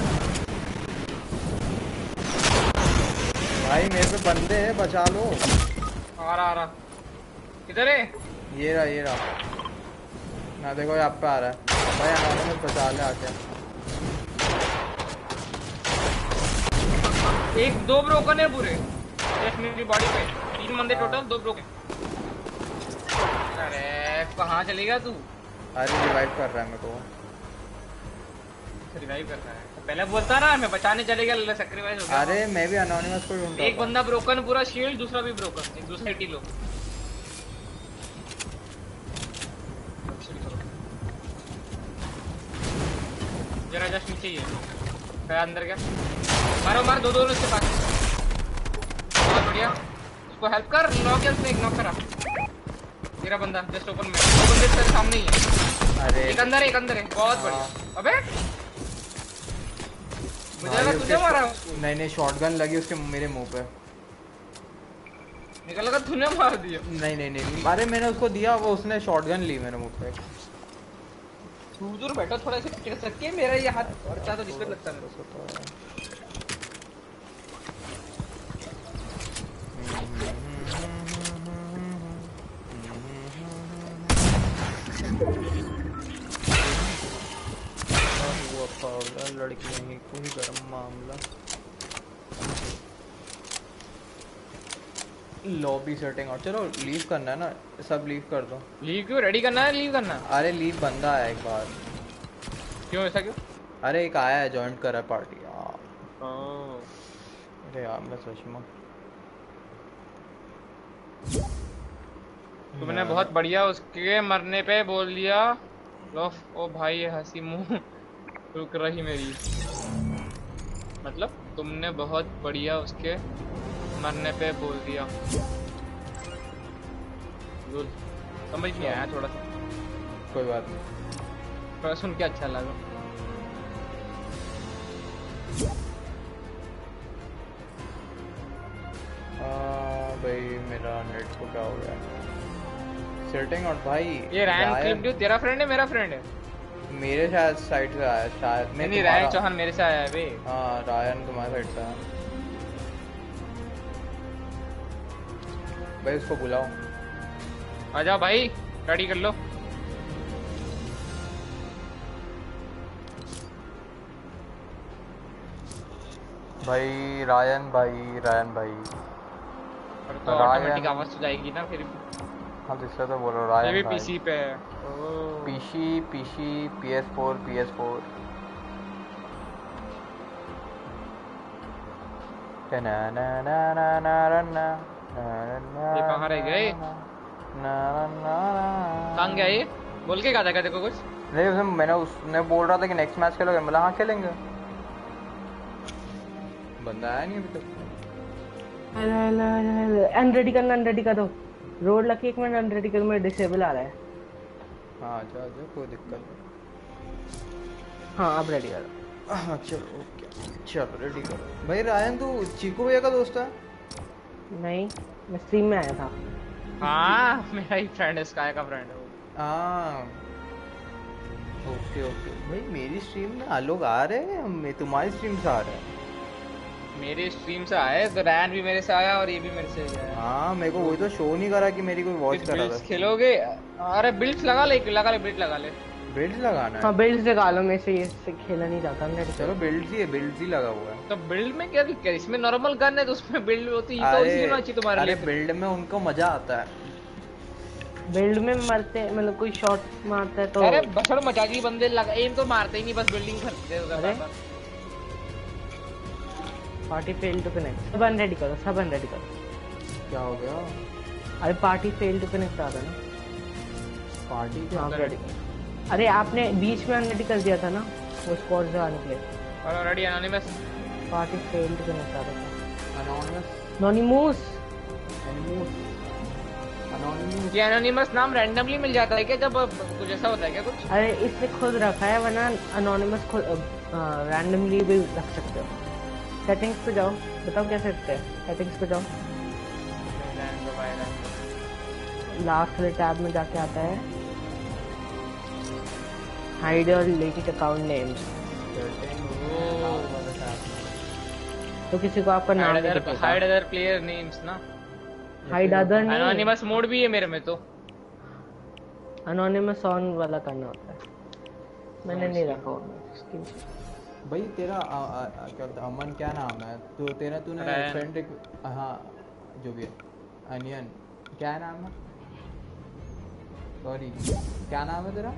भाई, मेरे पे बंदे हैं, बचा लो। आ रहा आ रहा, किधर है? ये रहा ये रहा ना, देखो यहाँ पे आ रहा है भाई, हमारे में बचा ले आके। एक दो ब्रोकन है पूरे एक मेरी बॉडी पे, तीन बंदे टोटल, दो ब्रोकन। अरे कहाँ चलेगा तू? अरे रिवाइव कर रहा है मेरे को। रिवाइव कर रहा है तो पहले बोलता ना, मैं बचाने चलेगा, सैक्रिफाइस हो गया। अरे मैं भी अनोनिमस को ढूंढ रहा एक था। बंदा ब्रोकन पूरा शील्ड, दूसरा भी ब्रोकन, एक दूसरा एटी लो। जरा जस्ट नीचे ही है, गया अंदर क्या? मारो मार, दो दो उसके पास। बहुत बढ़िया, उसको हेल्प कर, नॉक है उसने, एक नॉक करा। तेरा बंदा जस्ट ओपन में, दो बंदे तेरे सामने ही है। अरे एक अंदर है, एक अंदर है, बहुत बढ़िया। अबे मुझे लगा भाई तुझे उसके- मारा। नहीं नहीं, शॉटगन लगी उसके मेरे मुंह पे। निकल लगा तूने मार दिया। नहीं नहीं नहीं, अरे मैंने उसको दिया, वो उसने शॉटगन ली मेरे मुंह पे। दूर दूर बैठो थोड़ा सा, टिक सके मेरा ये हाथ पड़ता तो दिक्कत लगता है मेरे को। हुआ पागल लड़की नहीं, कोई गरम मामला। लॉबी सेटिंग और चलो लीव करना है ना, सब लीव कर दो। लीव क्यों? रेडी करना है, लीव करना है? अरे लीव बंदा आया एक बार। क्यों ऐसा क्यों? अरे एक आया है, ज्वाइन करा पार्टी यार। ओह अरे यार मैं सच में तुमने बहुत बढ़िया उसके मरने पे बोल दिया। लॉफ ओ भाई, ये हंसी मुंह रुक रही मेरी। मतलब तुमने बहुत बढ़िया उसके मरने पे बोल दिया। लूल, समझ नहीं आया थोड़ा सा, कोई बात नहीं। थोड़ा सुन के अच्छा लगा। आ, भाई मेरा नेट को क्या हो गया? सेटिंग और भाई ये रैन रायन- क्लिप ड्यू तेरा फ्रेंड है मेरा फ्रेंड है? मेरे शायद साइड से आया शायद। नहीं नहीं, रायन चौहान मेरे से आया है बे। हाँ रायन तुम्हारे साइड से आया। भाई उसको बुलाओ। आ जाओ भाई, रेडी कर लो। भाई रायन भाई, रायन भाई। और तो रायन- ऑटोमेटिक आवाज तो जाएगी ना फिर। हाँ तो इससे तो बोलो ये रायन भी भाई। पीसी पे है। Oh PC PC P S four P S four. ये कहाँ रह गए? कहाँ गया ये? बोल के कहा था क्या तेरे को कुछ? नहीं उसने मैंने उसने बोल रहा था कि नेक्स्ट मैच खेलोगे, मतलब हाँ खेलेंगे। बंदा आया नहीं अभी तक। अनरेडी करना, अनरेडी कर दो। रोड लकी एक मिनट अनरेडी कर, मेरा डिसेबल आ रहा है। हाँ जा जा, कोई दिक्कत नहीं। हाँ अब रेडी करो। हाँ चलो ओके, चलो रेडी करो। भाई रायन तू चीकू भैया का दोस्त है? नहीं, मैं स्ट्रीम में आया था। हाँ मेरा ही फ्रेंड है, स्काई का फ्रेंड है वो। हाँ ओके ओके। भाई मेरी स्ट्रीम में लोग आ रहे हैं, मैं तुम्हारी स्ट्रीम से आ रहे हैं। मेरी स्ट्रीम से आए तो रैन भी मेरे से आया और ये भी मेरे से ही आया। हाँ मेरे को वही तो शो नहीं करा कि मेरी कोई वॉच कर रहा बिल्ड्स था। खेलोगे? अरे बिल्ड्स लगा ले, लगा ले, बिल्ड लगा ले। बिल्ड लगाना है। हाँ बिल्ड लगा लो, मेरे से ये से खेला नहीं जाता नेट। चलो बिल्ड ही है, बिल्ड ही लगा हुआ है। तो बिल्ड में क्या दिक्कत है? इसमें नॉर्मल गन है तो उसमें बिल्ड होती है, तो अरे इसी होना चाहिए तुम्हारे अरे लिए। बिल्ड में उनको मजा आता है। बिल्ड में मरते मतलब कोई शॉट मारता है तो अरे बसड़ मचा दी बंदे, लगा एम तो मारते ही नहीं, बस बिल्डिंग करते हैं अरे? उधर। Party fail to connect. सब अनरेडी करो, सब अनरेडी करो। क्या हो गया? अरे पार्टी फेल टू कनेक्ट आ रहा है ना। पार्टी के हाँ अंदर रेडी। अरे आपने बीच में अनरेडी कर दिया था ना वो स्क्वाड से आने के लिए। और already anonymous party fail to connect आ रहा था। अनोनिमस नोनिमूस एनिमूस अनोनिमस। ये एनोनिमस नाम रैंडमली मिल जाता है क्या जब कुछ ऐसा होता है क्या कुछ? अरे इसने खुद रखा है, वरना अनोनिमस खुद रैंडमली भी रख सकते हो। सेटिंग्स पे जाओ, बताओ कैसे रखते हैं। सेटिंग्स पे जाओ, लास्ट वाले टैब में जाके आता है हाइड और रिलेटेड अकाउंट नेम्स। तो किसी को आपका नाम नहीं दिखेगा। हाइड अदर प्लेयर नेम्स ना, हाइड अदर नहीं, एनोनिमस मोड भी है मेरे में तो। अनोनिमस ऑन वाला करना होता है। मैंने नहीं रखा हुआ। भाई तेरा आ, आ, आ, क्या बोलते हैं, अमन क्या नाम है? तो तेरा तूने रैन। फ्रेंड हाँ जो भी है अनियन क्या नाम है? सॉरी क्या नाम है तेरा?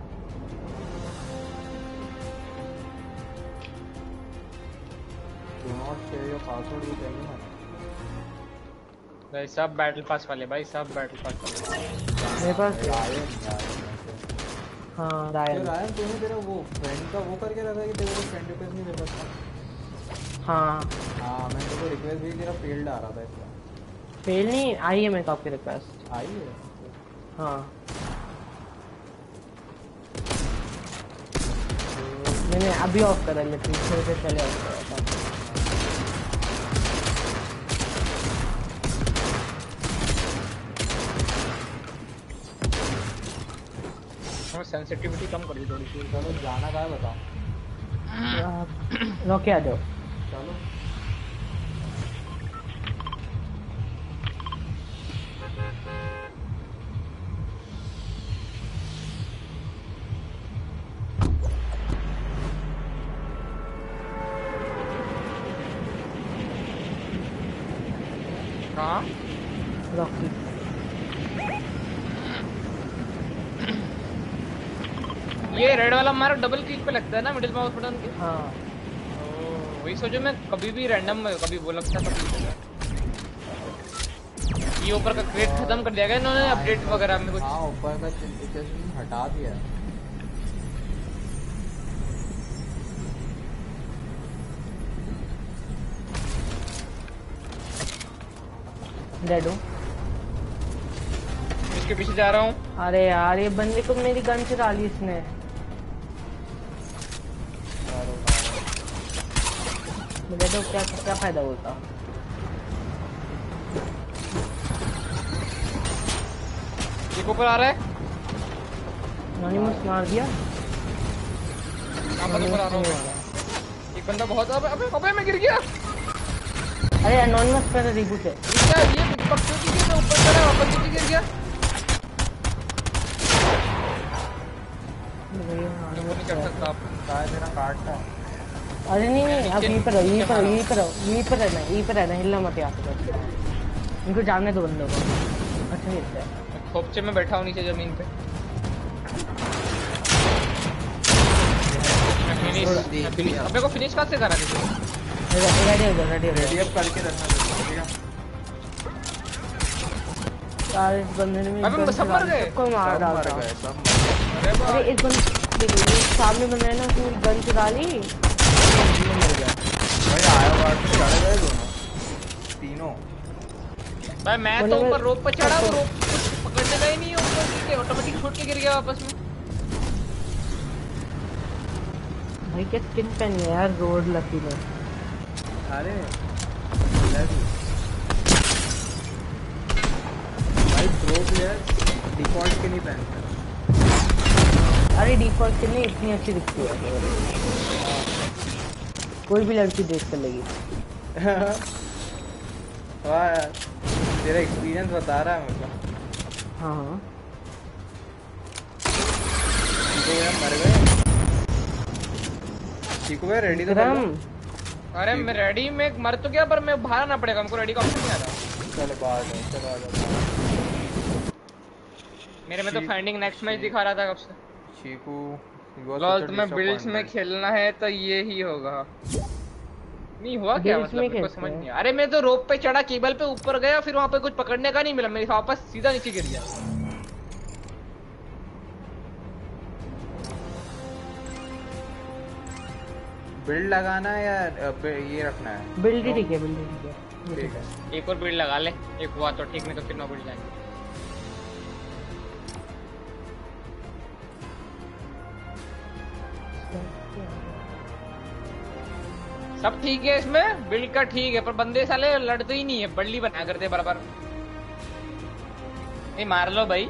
Do not share your password with anyone. भाई सब बैटल पास वाले, भाई सब बैटल पास वाले। मेरे पास रायन रायन हाँ तो रायन। रायन तूने तेरा वो फ्रेंड का वो करके रखा है कि तेरे को फ्रेंड रिक्वेस्ट नहीं मिल सकता? हाँ हाँ मैंने तेरे को रिक्वेस्ट दी, तेरा फेल्ड आ रहा था इसका। फेल नहीं आई है मेरे को आपकी रिक्वेस्ट। आई है? हाँ मैंने अभी ऑफ करा, लेकिन थोड़ी देर पहले ऑफ करा था। सेंसिटिविटी कम कर दी थोड़ी सी। चलो जाना कहाँ है बताओ। रॉके आ जाओ। चलो हाँ रॉकी ये रेड वाला हमारा डबल क्लिक पे लगता है ना, मिडिल माउस बटन के। हाँ ओ, वही सोचो मैं कभी भी रैंडम में कभी वो लगता था कभी ये ऊपर का क्रेट खत्म कर दिया गया इन्होंने अपडेट वगैरह में कुछ। हाँ ऊपर का चिन्ह हटा दिया है। डेड हूँ। इसके पीछे जा रहा हूँ। अरे यार ये बंदे को मेरी गन चुरा ली इसने। मुझे तो क्या क्या फायदा होता। एक ऊपर आ रहा है। नॉनिमस मार दिया। कहाँ पर ऊपर आ रहा हूँ? एक बंदा बहुत अबे अबे अबे मैं गिर गया। अरे एनोनिमस पर रिबूट है। ये क्या ये पक्षियों की गिर ऊपर चढ़ा वापस नीचे गिर गया। वो नहीं कर सकता आप। कहाँ है तेरा कार्ड का? अरे नहीं नहीं अब यहीं पर रहो, यहीं पर रहो, यहीं पर रहो, यहीं पर रहना, यहीं पर रहना, हिलना मत यहाँ पे। इनको जाने दो बंदों को। अच्छा नहीं लगता है। खोपचे में बैठा हूँ नीचे जमीन पे। फिनिश फिनिश अपने को फिनिश कहाँ से करा किसी ने? रेडी हो जाओ, रेडी हो रेडी जाओ। अप करके रखना ठीक है? यार इस बंदे ने अबे गन सब मर चुरा ली, गए। सबको मार सब डाला। मर गए सब। अरे अरे बाप। इस बंदे देखो, ये सामने बंदा है ना, उसने गन चुरा ली, मर गया। भाई आया वार्ड पे चढ़ गए दोनों तीनों। भाई मैं तो ऊपर रोप पर चढ़ा, वो रोप पकड़ने का ही नहीं है ऊपर नीचे, ऑटोमेटिक छूट के गिर गया वापस में। भाई क्या स्किन पहनी है यार रोड लकी में। अरे भाई प्रो प्लेयर डिफॉल्ट के नहीं पहनते। अरे डिफॉल्ट के लिए इतनी अच्छी दिखती है, कोई भी लड़की देख कर लेगी। वाह यार, तेरा एक्सपीरियंस बता रहा है मेरे को। हाँ हाँ चीकू भैया मर गए। चीकू भैया रेडी तो कर लो। विक्रम अरे मैं रेडी में मर तो गया, पर मैं बाहर आना पड़ेगा, हमको रेडी का ऑप्शन नहीं आ रहा। चलो बाद में, चलो आ जाओ। मेरे में तो ची- फाइंडिंग नेक्स्ट मैच दिखा रहा था कब से। चीकू लॉल तुम्हें बिल्ड्स में खेलना है तो ये ही होगा। नहीं हुआ क्या Builds मतलब, में मेरे को खेलते समझ हैं। नहीं आया। अरे मैं तो रोप पे चढ़ा, केबल पे ऊपर गया, फिर वहां पे कुछ पकड़ने का नहीं मिला, मेरे वापस सीधा नीचे गिर गया। बिल्ड लगाना है या अ, पे- ये रखना है? बिल्ड ही ठीक है, बिल्ड ही ठीक है, ये ठीक ठीक है। है। एक और बिल्ड लगा ले, एक हुआ तो ठीक, नहीं तो फिर नौ बिल्ड जाएंगे। सब ठीक है इसमें, बिल्ड का ठीक है, पर बंदे साले लड़ते ही नहीं है, बल्ली बना करते बराबर। नहीं मार लो भाई।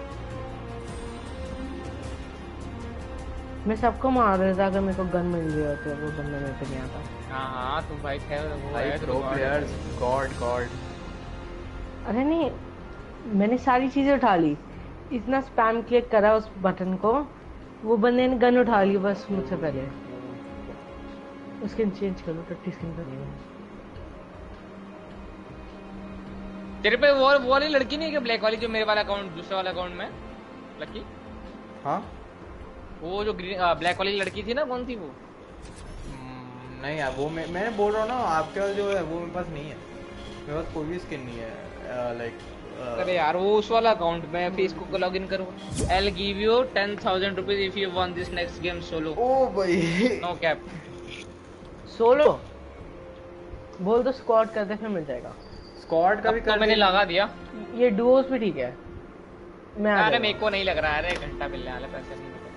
मैं सबको मार रहा था, अगर मेरे को गन मिल गई होती वो बंदा मेरे पे नहीं आता। हाँ हाँ तुम भाई थे वो भाई है, प्रो तो God है। Players, god god. अरे नहीं, मैंने सारी चीजें उठा ली, इतना स्पैम क्लिक करा उस बटन को, वो बंदे ने गन उठा ली बस मुझसे पहले। स्किन चेंज कर लो, टट्टी स्किन कर। तेरे पे वो वो वाली लड़की नहीं है क्या, ब्लैक वाली, जो मेरे वाला अकाउंट दूसरे वाला अकाउंट में लकी, हाँ वो जो ग्रीन ब्लैक वाली लड़की थी ना, कौन थी वो? हम्म, नहीं यार, वो मैं मैंने बोल रहा हूँ ना, आपके पास जो है वो मेरे पास नहीं है। मेरे पास कोई भी स्किन नहीं है, लाइक अरे यार वो उस वाला अकाउंट में फेसबुक को लॉगिन करो। I'll give you ten thousand rupees if you won this next game solo. ओ भाई No cap. सोलो बोल तो स्क्वाड कर दे, फिर मिल जाएगा। स्क्वाड का भी अब तो कर मैंने दे। लगा दिया। ये डुओस भी ठीक है। मैं आ अरे जाऊंगा। मेरे को नहीं लग रहा है, अरे घंटा मिलने वाला, पैसे नहीं मिले।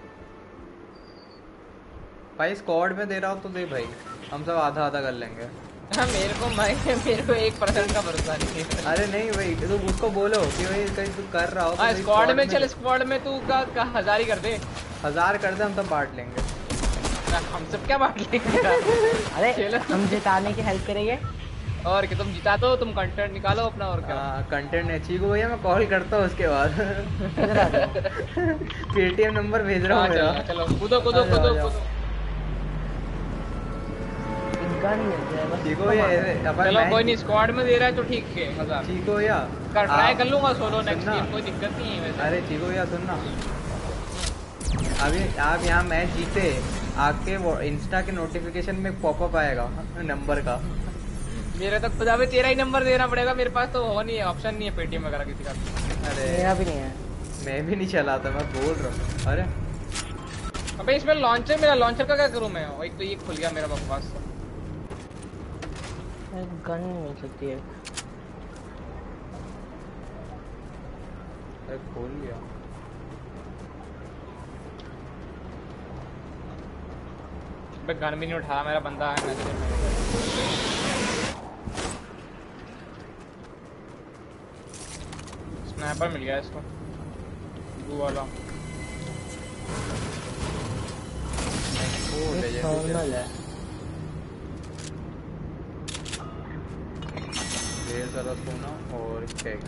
भाई स्क्वाड में दे रहा हूँ तो दे भाई, हम सब आधा आधा कर लेंगे। हाँ मेरे को मैं मेरे को एक परसेंट का भरोसा नहीं है। अरे नहीं भाई, तो उसको बोलो कि भाई कहीं तू कर रहा हो तो हाँ भाई स्क्वाड में दे। चल, स्क्वाड में तू का, का हजार ही कर दे। हजार कर दे, हम सब बांट लेंगे। हम सब क्या बांट लेंगे? अरे चलो। हम जिताने की हेल्प करेंगे। और कि तुम जिता दो, तुम कंटेंट निकालो अपना, और क्या। कंटेंट है चीकू भैया, मैं कॉल करता हूँ उसके बाद। इधर आ जाओ। पेटीएम नंबर भेज रहा हाँ, हूँ चलो मेरा। चलो कूदो कूदो आ जाओ, कूदो आ जाओ। कूदो। गन मिल जाए बस। चीकू भैया ऐसे अपन चलो मैच- कोई नहीं, स्क्वाड में दे रहा है तो ठीक है, मजा। चीकू भैया कर ट्राई आप- कर लूंगा सोलो नेक्स्ट सुनना। गेम, कोई दिक्कत नहीं है वैसे। अरे चीकू भैया सुनना, अभी आप यहाँ मैच जीते, आपके इंस्टा के नोटिफिकेशन में पॉपअप आएगा नंबर का। मेरे तो खुदा में तेरा ही नंबर देना पड़ेगा, मेरे पास तो हो नहीं है, ऑप्शन नहीं है पेटीएम वगैरह किसी का। अरे मेरा भी नहीं है। मैं भी नहीं चलाता, मैं बोल रहा हूँ। अरे अबे इसमें लॉन्चर, मेरा लॉन्चर का क्या करूं मैं? एक तो ये खुल गया मेरा बकवास। गन नहीं मिल सकती है। अरे खोल लिया। अबे गन भी नहीं उठा मेरा बंदा है मैच में। स्नाइपर मिल गया इसको, ब्लू वाला। वो ले जाए नॉर्मल है। ढेर सारा सोना और केक।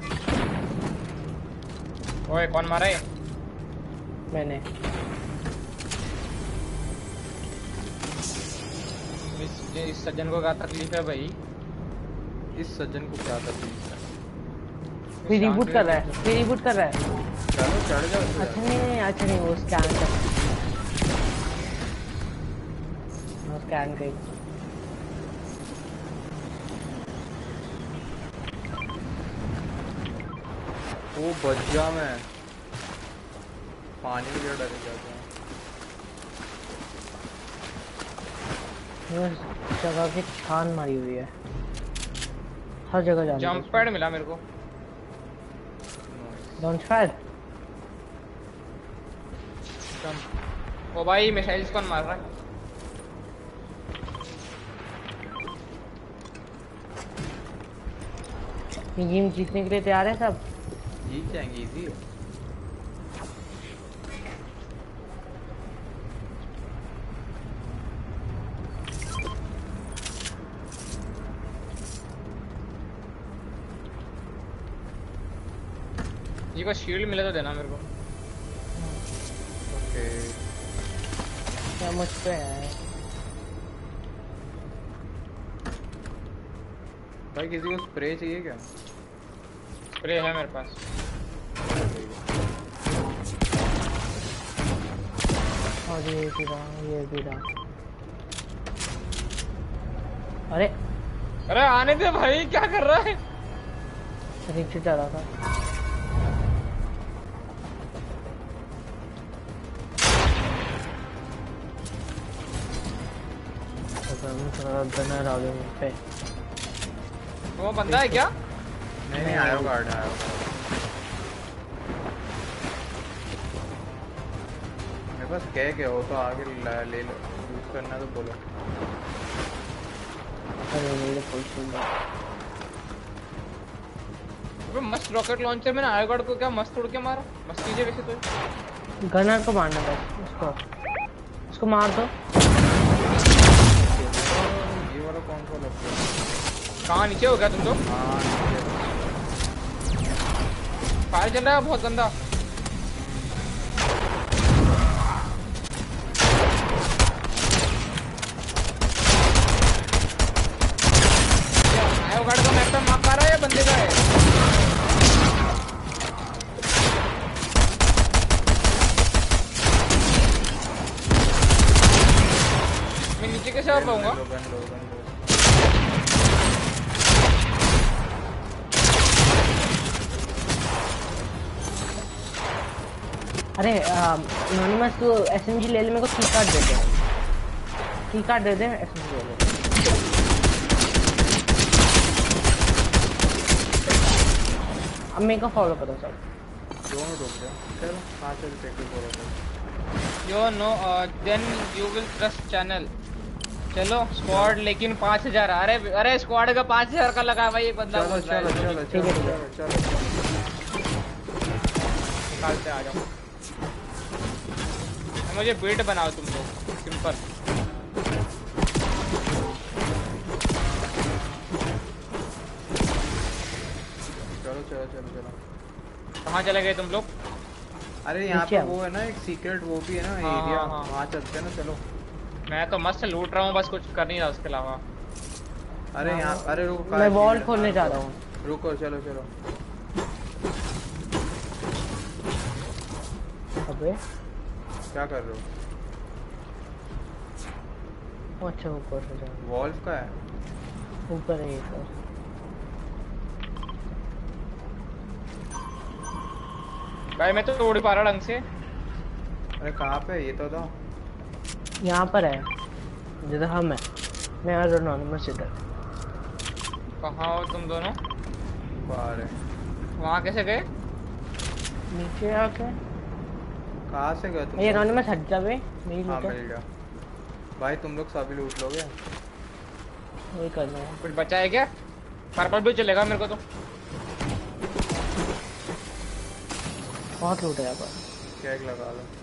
ओए कौन मारा है? मैंने इस, इस सज्जन को क्या तकलीफ है भाई? इस सज्जन को क्या तकलीफ है? फिर रिबूट कर रहा है, फिर रिबूट कर रहा है। चलो चढ़ जाओ इस पे। अच्छा नहीं नहीं, अच्छा नहीं, वो स्कैन कर, वो स्कैन कर। वो बच गया मैं, पानी में डर जाता हूँ। उस जगह की छान मारी हुई है, हर जगह जाना। जंप पैड मिला मेरे को। Launch pad. ओ भाई मिसाइल्स कौन मार रहा है? ये गेम जीतने के लिए तैयार है सब। जीत जाएंगे इजी। ये को शील्ड मिले तो देना मेरे को। ओके क्या मुझ पे है? भाई किसी को स्प्रे चाहिए क्या? स्प्रे है मेरे पास। और ये भी रहा, ये भी रहा। अरे अरे आने दे भाई, क्या कर रहा है? नीचे चला था। गनर आ गए मुझ पे। वो बंदा है क्या? नहीं नहीं आयो गार्ड है, आयो मेरे पास क्या क्या हो तो आगे ला- ले लो, यूज करना तो बोलो। अरे मेरे फुल शील्ड है। अबे मस्त रॉकेट लॉन्चर में ना आयोगढ़ को क्या मस्त उड़ के मारा। मस्त कीजिए वैसे तो। गनर को मारना बस उसको। उसको मार दो। ये वाला कौन सा लगता है? कहाँ नीचे हो गया तुम तो? हाँ नीचे। फायर चल रहा है बहुत गंदा। आयोगढ़ का मैप पे मार पा रहा है या बंदे का है? मैं नीचे कैसे आ पाऊंगा? लो, गन लो, गन लो। अरे एनोनिमस तू एसएमजी ले ले, मेरे को की कार्ड दे दे। की कार्ड दे दे, एसएमजी ले ले। अब मेरे को फॉलो करो सब। दोनों रुक जाओ, चलो हाँ चल टैकल करो तो। Yo no then you will trust channel. चलो स्क्वाड लेकिन पाँच हजार। अरे अरे स्क्वाड का पाँच हजार का लगा भाई एक बंदा। चलो चलो चलो चलो चलो चलो निकालते आ जाओ। मुझे बिल्ड बनाओ तुम लोग सिंपल। चलो चलो चलो चलो। कहाँ चले गए तुम लोग? अरे यहाँ नीचे पे आओ। वो है ना एक सीक्रेट वो भी है ना हाँ, एरिया, हाँ, हाँ। वहाँ चलते हैं ना चलो। मैं तो मस्त लूट रहा हूँ, बस कुछ कर नहीं रहा उसके अलावा। अरे यहाँ अरे रुको, मैं वॉल खोलने जा रहा हूँ। रुको चलो चलो। अबे क्या कर रहे हो? अच्छा ऊपर से जा। वॉल्व का है? ऊपर है एक और। भाई मैं तो तोड़ ही पा रहा ढंग से। अरे कहाँ पे है ये तो दो। यहाँ पर है जिधर हम है। मैं और एनोनिमस इधर। कहाँ हो तुम दोनों? बाहर है। वहाँ कैसे गए? नीचे आके कहाँ से गए तुम ये लोग? एनोनिमस हट जा बे, मेरी हाँ लूट मिल गया। भाई तुम लोग सभी लूट लोगे? वही करना है। कुछ बचा है क्या? पर्पल भी चलेगा मेरे को तो। बहुत लूट है यहाँ पर। कैग लगा लो।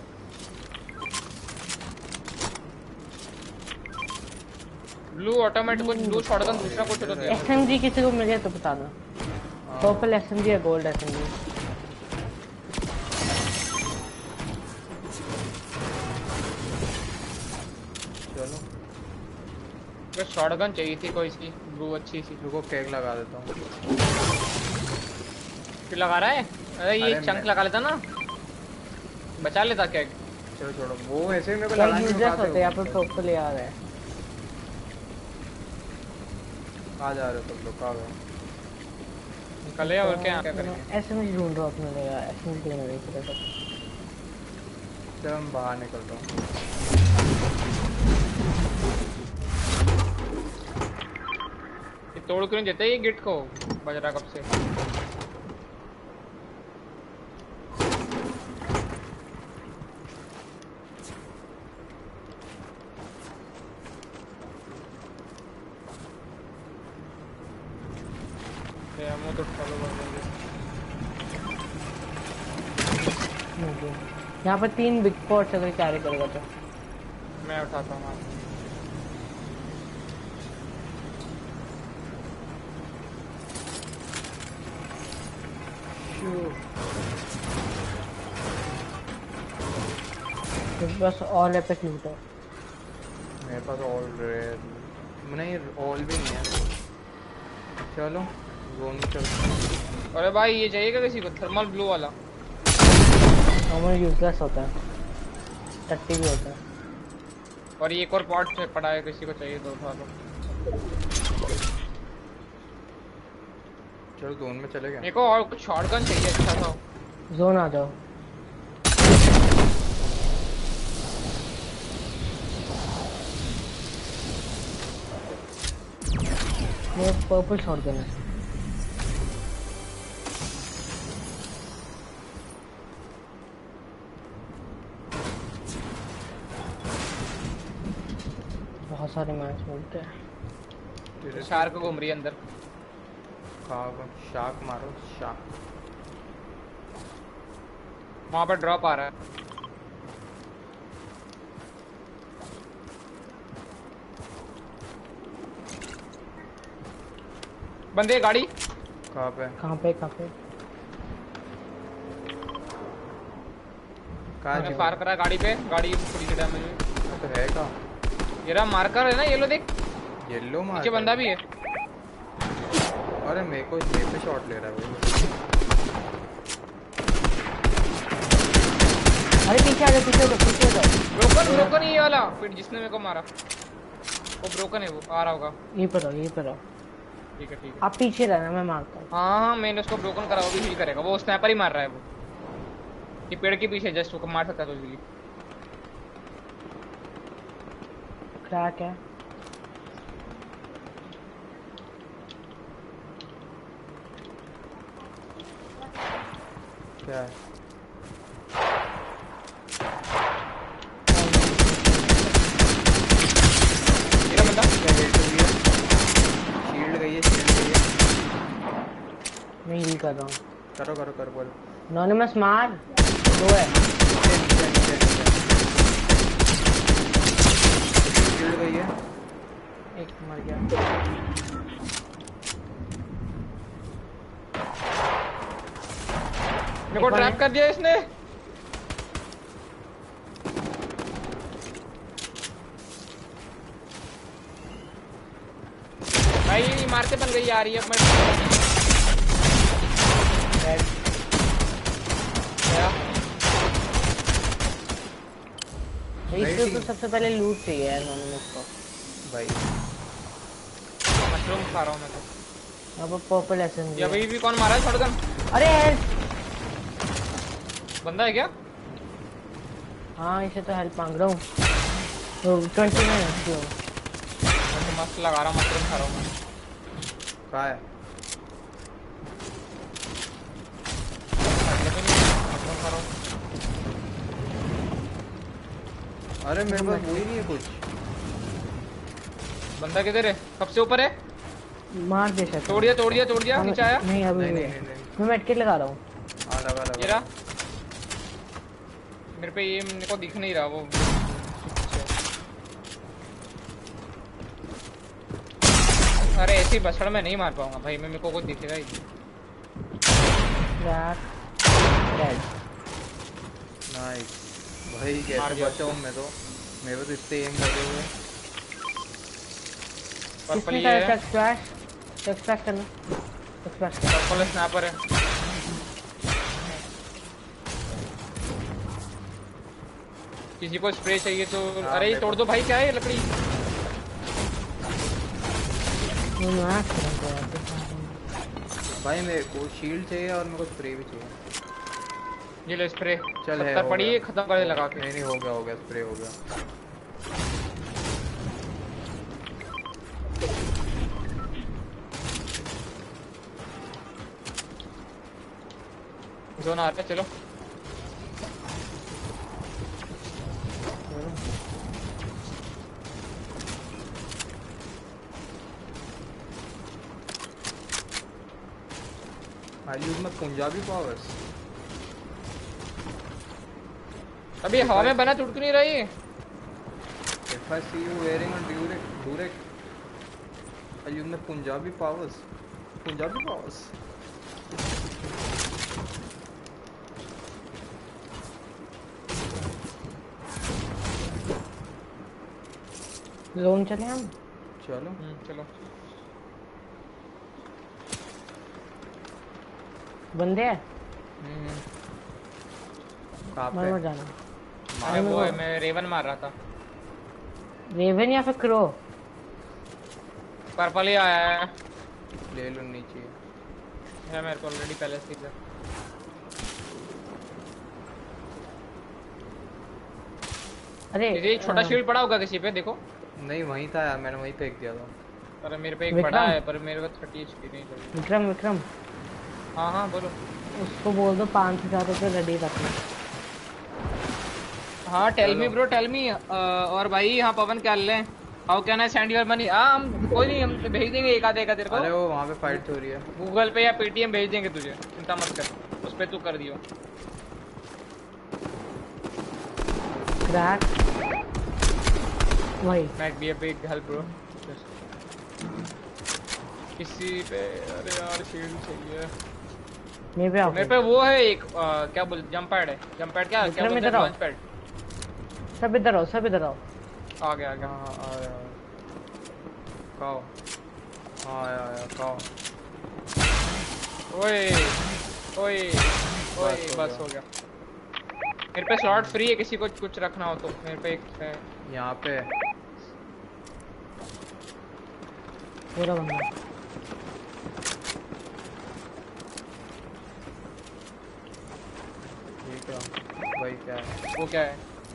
ब्लू ऑटोमेटिक कुछ ब्लू शॉटगन दूसरा कुछ तो दिया। एसएमजी किसी को मिल गया तो बताना। हाँ। पर्पल एसएमजी या गोल्ड एसएमजी। चलो बस शॉटगन चाहिए थी कोई सी ब्लू अच्छी सी। रुको कैग लगा देता हूँ। फिर लगा रहा है? अरे ये अरे चंक मैं- लगा लेता ना, बचा लेता क्या? चलो छोड़ो, वो ऐसे ही मेरे को क्या लगाने में यूजर्स कहाँ से होते हैं यहाँ हो? पर पर्पल आ रहा है। कहाँ जा रहे हो तुम लोग? कहाँ गए? निकले और क्या क्या करेंगे? एसएमजी ढूंढ रहा हूँ अपने लिए। एसएमजी लेना नहीं पड़ेगा। चलो मैं बाहर निकलता हूँ। ये तोड़ क्यों नहीं देते ये गिट को? बज रहा कब से। ये मुंह तो फॉलो कर देंगे। ओके। यहाँ पर तीन बिग पॉट्स अगर कैरी करेगा तो। मैं उठाता हूँ। शू। बस ऑल एपिक लूट है। मेरे पास ऑल रेयर नहीं, ऑल भी नहीं है। चलो जोन में चलते हैं। अरे भाई ये चाहिएगा किसी को थर्मल ब्लू वाला? नॉर्मल यूजलेस होता है, टट्टी भी होता है। और ये एक और पॉट पड़ा है, किसी को चाहिए तो उठा लो। चलो जोन में चले गए। मेरे को और कुछ शॉटगन चाहिए अच्छा था। जोन आ जाओ। ये पर्पल शॉटगन है। बहुत सारे मैच मिलते हैं। शार्क घूम रही है अंदर। कहाँ शार्क मारो शार्क। वहाँ पर ड्रॉप आ रहा है। बंदे गाड़ी कहाँ पे कहाँ पे कहाँ पे कहाँ मैंने फायर करा गाड़ी पे। गाड़ी थोड़ी सी डैमेज हुई। तो है कहाँ? ये रहा मार्कर है ना, येलो देख। येलो मार पीछे बंदा भी है। अरे मेरे को मेरे पे शॉट ले रहा है भाई। अरे पीछे आ जाओ, पीछे आ जाओ, पीछे आ जाओ। ब्रोकन ब्रोकन ये वाला फिर जिसने मेरे को मारा वो ब्रोकन है। वो आ रहा होगा। यहीं पर रहो, यहीं पर रहो। ठीक है ठीक है। आप पीछे रहना, मैं मारता हूँ। हाँ हाँ मैंने उसको ब्रोकन करा, वो भी हील करेगा। वो स्नैपर ही मार रहा है। वो ये पेड़ के पीछे जस्ट वो मार सकता है तो इजीली। क्रैक है। क्या है? मेरा बंदा क्या हिट हुई है? शील्ड गई है, शील्ड गई है। मैं हील कर रहा हूँ। करो करो करो बोलो। एनोनिमस मार। दो है। नीचे नीचे नीचे नीचे। शील्ड गई है। एक मर गया। मेरे को एक और ट्रैप है। कर दिया इसने। भाई मार के बन गई आ रही है। मैं Dead। गया। इसको तो सबसे पहले लूट चाहिए एनोनिमस को। भाई मशरूम खा रहा हूँ मैं तो। अब पर्पल एसेंस ये अभी भी कौन मारा है शॉटगन? अरे हेल्प। बंदा है क्या? हाँ इसे तो हेल्प मांग रहा हूँ। तो ट्वेंटी में क्यों? मैं तो मस्त लगा रहा हूँ, मशरूम खा रहा हूँ मैं। कहाँ है? मशरूम खा रहा हूँ। अरे मेरे पास वही नहीं है कुछ। बंदा किधर है? सबसे ऊपर है। मार दे सकते। तोड़ दिया तोड़ दिया तोड़ दिया। नीचे आया। नहीं अभी नहीं भी नहीं है। नहीं नहीं। मैं मेडकिट लगा रहा हूँ। हाँ लगा लगा। ये रहा। मेरे पे ये मेरे को दिख नहीं रहा वो। अरे ऐसी बछड़ में नहीं मार पाऊंगा भाई मैं। मेरे को कुछ दिखेगा ही। क्रैक। डेड। नाइस भाई। मार कैसे दिया बचा हूँ मैं तो। मेरे को तो इतने एम लगे हुए। पर्पल किसने ये कहा है। Touch splash? टच स्प्लैश करना। टच स्प्लैश कर। पर्पल स्नैपर है। किसी को स्प्रे चाहिए तो। हाँ, अरे ये मेरे तोड़ को। दो भाई। क्या है ये लकड़ी? मैं मार करूँगा। भाई मेरे को शील्ड चाहिए और मेरे को स्प्रे भी चाहिए। ये ले स्प्रे। चल है, सत्तर हो पड़ी गया। है, खत्म कर दे लगा के। नहीं नहीं हो गया हो गया स्प्रे हो गया। जोन आ रहा है चलो। आई यूज में पंजाबी पावर्स। अभी हवा में बना टूट क्यों नहीं रही? If I see you wearing a durek, durek, I use my Punjabi powers. Punjabi powers. Zone चले हम। चलो हम्म, चलो बंदे हैं हम्म कहाँ मर पे? मर जाना। अरे वो है, मैं रेवन मार रहा था। रेवन या फिर क्रो? पर्पल ही आया है। ले लो नीचे। है मेरे को ऑलरेडी पहले से ही। अरे ये छोटा अ, शील्ड पड़ा होगा किसी पे, देखो। नहीं वहीं था यार, मैंने वहीं फेंक दिया था। अरे मेरे पे एक विक्रम? बड़ा है, पर मेरे को थर्टी एचपी नहीं चाहिए। विक्रम विक्रम हाँ हाँ बोलो। उसको बोल दो पाँच हजार रुपये रेडी रखना। हाँ टेल मी चलो। Bro tell me. और भाई हाँ पवन क्या ले, how can I send your money? हाँ हम कोई नहीं, हम भेज देंगे एक आधे का तेरे अरे को। वो वहाँ पे फाइट हो रही है। गूगल पे या पेटीएम भेज देंगे तुझे, चिंता मत कर, उस पे तू कर दियो। क्रैक वही Might be a big help bro. किसी पे अरे यार शील्ड चाहिए। मेरे पे आओ। मेरे पे वो है एक आ, क्या बोल जंप पैड है। जंप पैड क्या क्या विक्रम, बोलते हैं? इधर आओ। Launch pad. सब इधर आओ, सब इधर आओ। आ गया आ गया। हाँ हाँ आया आया। खाओ। हाँ आया आया खाओ। ओए ओए ओए बस हो बस गया। हो गया। मेरे पे स्लॉट फ्री है, किसी को कुछ रखना हो तो मेरे पे एक है। यहाँ पे पूरा बंदा ठीक है भाई। क्या है? वो क्या है?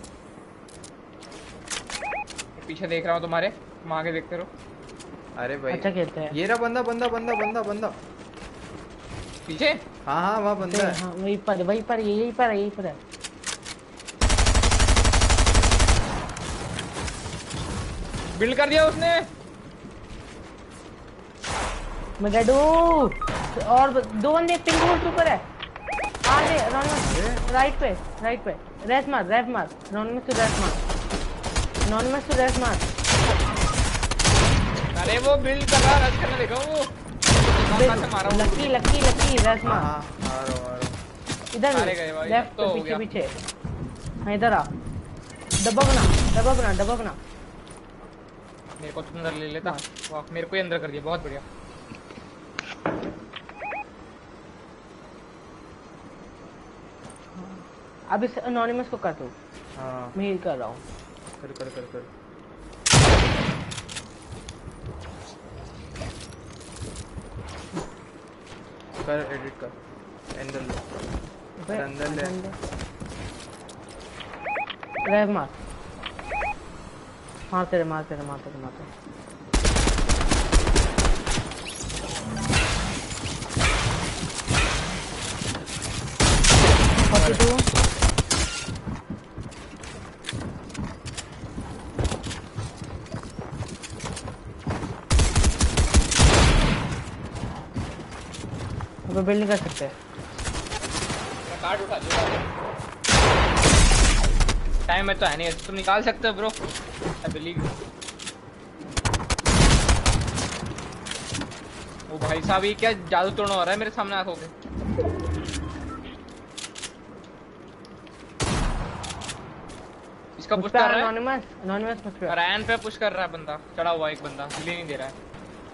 पीछे देख रहा हूँ तुम्हारे, तुम आगे देखते रहो। अरे भाई अच्छा खेलते हैं। ये रहा बंदा बंदा बंदा बंदा बंदा। पीछे हाँ हाँ वहाँ बंदा है। हाँ वहीं पर वहीं पर यहीं पर है, यहीं पर है। बिल्ड कर दिया उसने। मैं डेड हूँ। और दो बंदे पिंक बोर्ड के ऊपर है। आगे रॉन राइट पे राइट पे रेस मार रेस मार रॉन में तू रेस मार नॉन में तू रेस मार। अरे वो बिल्ड कर रहा, रश करने देखो वो कहाँ से मारा वो। लकी लकी लकी रेस हाँ मार। हाँ आ रहा हूँ आ रहा हूँ। इधर सारे गए भाई, लेफ्ट तो हो पीछे गया। पीछे। हाँ इधर आ। डब्बा बना डब्बा बना डब्बा बना। मेरे को तुम अंदर ले लेता। वाह मेरे को ही अंदर कर दिया, बहुत बढ़िया। अब इस अनोनिमस को कर दो। हाँ मैं हील कर रहा हूँ। कर कर कर कर। कर एडिट कर। अंदर ले। अबे, अंदर ले। रेव मार मार तेरे मार तेरे मार तेरे मार तेरे। फोर्टी टू अब बिल्ड नहीं कर सकते। मैं कार्ड उठा दूंगा। टाइम में तो है नहीं, तुम निकाल सकते हो ब्रो। I believe. ओ भाई साहब ये क्या जादू टोना हो रहा है मेरे सामने आंखों के। इसका पुश कर रहा है। अनोनिमस अनोनिमस पुश कर। रैन पे पुश कर रहा है बंदा, चढ़ा हुआ एक बंदा, हिल ही नहीं दे रहा है।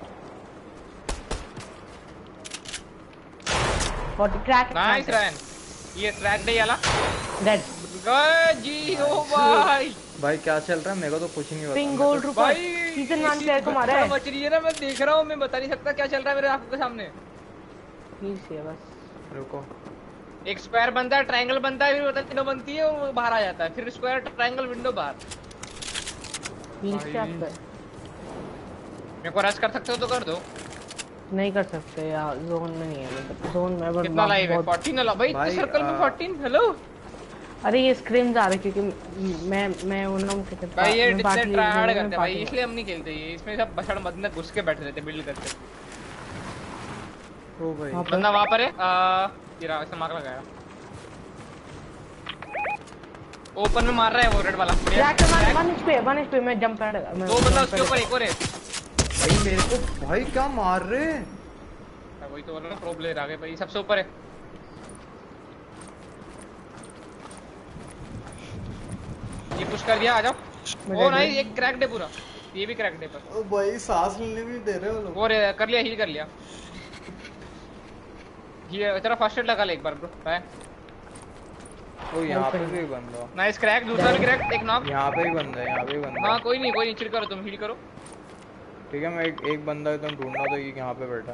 Forty crack nice ran. ये क्रैक डे वाला डेड। जी ओ भाई। भाई क्या चल रहा है? मेरे को तो कुछ नहीं पिंग पता। गोल्ड रुको। भाई सीजन वन प्लेयर को मारा है। मच रही है ना, मैं देख रहा हूँ, मैं बता नहीं सकता क्या चल रहा है मेरे आंखों के सामने। प्लीज है बस। रुको। एक स्क्वायर बनता है, ट्रायंगल बनता है, फिर बता विंडो बनती है और वो बाहर आ जाता है, फिर स्क्वायर ट्रायंगल विंडो बाहर। प्लीज क्या भाई। कर मेरे को रश कर सकते हो तो कर दो। नहीं कर सकते यार, जोन में नहीं है। जोन में बस कितना लाइव है? फोर्टीन अला भाई, भाई, सर्कल में आ- फोर्टीन। हेलो अरे ये स्क्रीम्स आ रहे क्योंकि मैं मैं उन के भाई, ये डिस्प्ले ट्राई हार्ड करते हैं भाई, इसलिए हम नहीं खेलते। ये इसमें सब बछड़ मदन घुस के बैठे रहते, बिल्ड करते। ओ भाई हाँ। बंदा वहां पर है। आ ये रहा, इसने मार लगाया। ओपन में मार रहा है वो रेड वाला। Crack one one HP one HP मैं जंप पैड मैं दो बंदा उसके ऊपर, एक और है। भाई मेरे को भाई क्या मार रहे हैं? वही तो बोल रहा हूं, प्रो प्लेयर आ गए भाई, सबसे ऊपर है। ये पुश कर दिया, आ जाओ। ओ नहीं, एक क्रैक डे पूरा। ये भी क्रैक डे पर। ओ भाई सांस लेने भी दे रहे हो लोग। और कर लिया, हील कर लिया। ये तेरा फर्स्ट एड लगा ले एक बार ब्रो। बाय। ओ यहाँ पे भी बंदा। नाइस क्रैक, दूसरा भी क्रैक, एक नॉक। यहाँ पे भी बंदा है, यहाँ पे भी बंदा। हाँ कोई नहीं कोई नहीं, चिल करो तुम, हील करो। ठीक है मैं एक एक बंदा एकदम ढूंढ रहा था कि यहाँ पे बैठा है।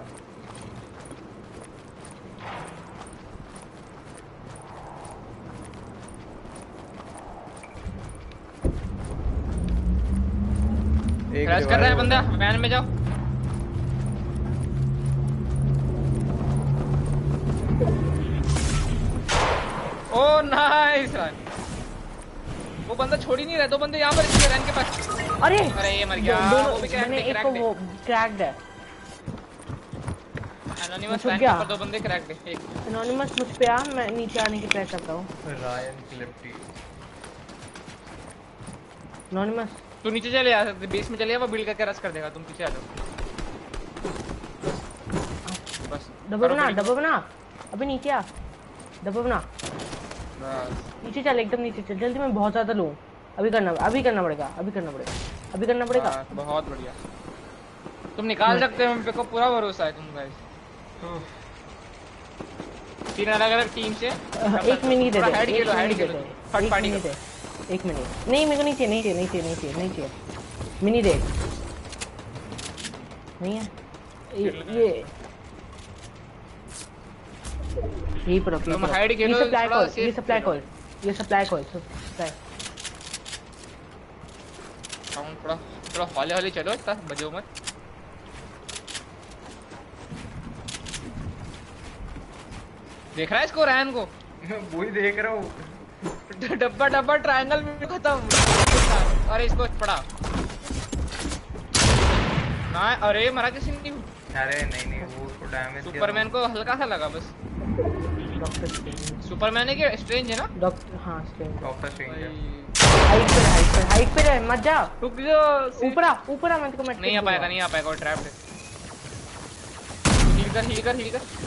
एक क्रैश कर रहा है बंदा, वैन में जाओ। Oh nice run. वो बंदा छोड़ ही नहीं रहा, दो बंदे यहाँ पर इसके रन के पास। अरे अरे ये मर गया। दोनों- वो भी क्रैक मैंने है, एक को क्रैक वो क्रैक्ड है। एनोनिमस छुप रैंक गया। पर दो बंदे क्रैक है। एक एनोनिमस मुझ पे आ, मैं नीचे आने की ट्राई करता हूँ। रायन क्लिफ्टी। एनोनिमस तू नीचे चले आ, बेस में चले आ, वो बिल्ड करके रश कर देगा, तुम पीछे आ जाओ। बस डब्बा करो बना, build डब्बा बना। अबे नीचे आ, डब्बा बना। बस। नीचे चल, एकदम नीचे चल, जल्दी। मैं बहुत ज्यादा लूँ। अभी करना अभी करना पड़ेगा अभी करना पड़ेगा अभी करना पड़ेगा। बस, बहुत बढ़िया। तुम निकाल सकते हो, मेरे को पूरा भरोसा है तुम गाइस। तीन अलग अलग टीम से एक मिनट दे दे, हेड एक खेलो, हेड मिनट दे खेलो, दे, फट एक पार्टी मिनट करो। दे, एक मिनट। नहीं मेरे को नहीं चाहिए, नहीं चाहिए, नहीं चाहिए, नहीं चाहिए, नहीं चाहिए। मिनी दे। नहीं है ये ये यही पर तुम हाइड खेलो, ये सप्लाई थोड़ा कॉल, safe ये सप्लाई खेलो। कॉल, ये सप्लाई कॉल, सप्लाई। साउंड थोड़ा थोड़ा हौले हौले चलो, इतना बजो मत। देख रहा है इसको, रैन को? वही देख रहा हूँ। डब्बा डब्बा ट्रायंगल में खत्म। अरे इसको पड़ा ना। अरे मरा किसी ने? अरे नहीं नहीं वो उसको डैमेज किया। सुपरमैन को हल्का सा लगा बस। डॉक्टर स्ट्रेंज, सुपरमैन है कि स्ट्रेंज है ना? डॉक्टर हाँ स्ट्रेंज। डॉक्टर स्ट्रेंज है। हाइट पे हाइट पे हाइट पे रह, मत जा। रुक जाओ, ऊपर आ, ऊपर आ, मैं तेरे को मत नहीं आ पाएगा, नहीं आ पाएगा, वो ट्रैप है। हील कर हील कर हील कर।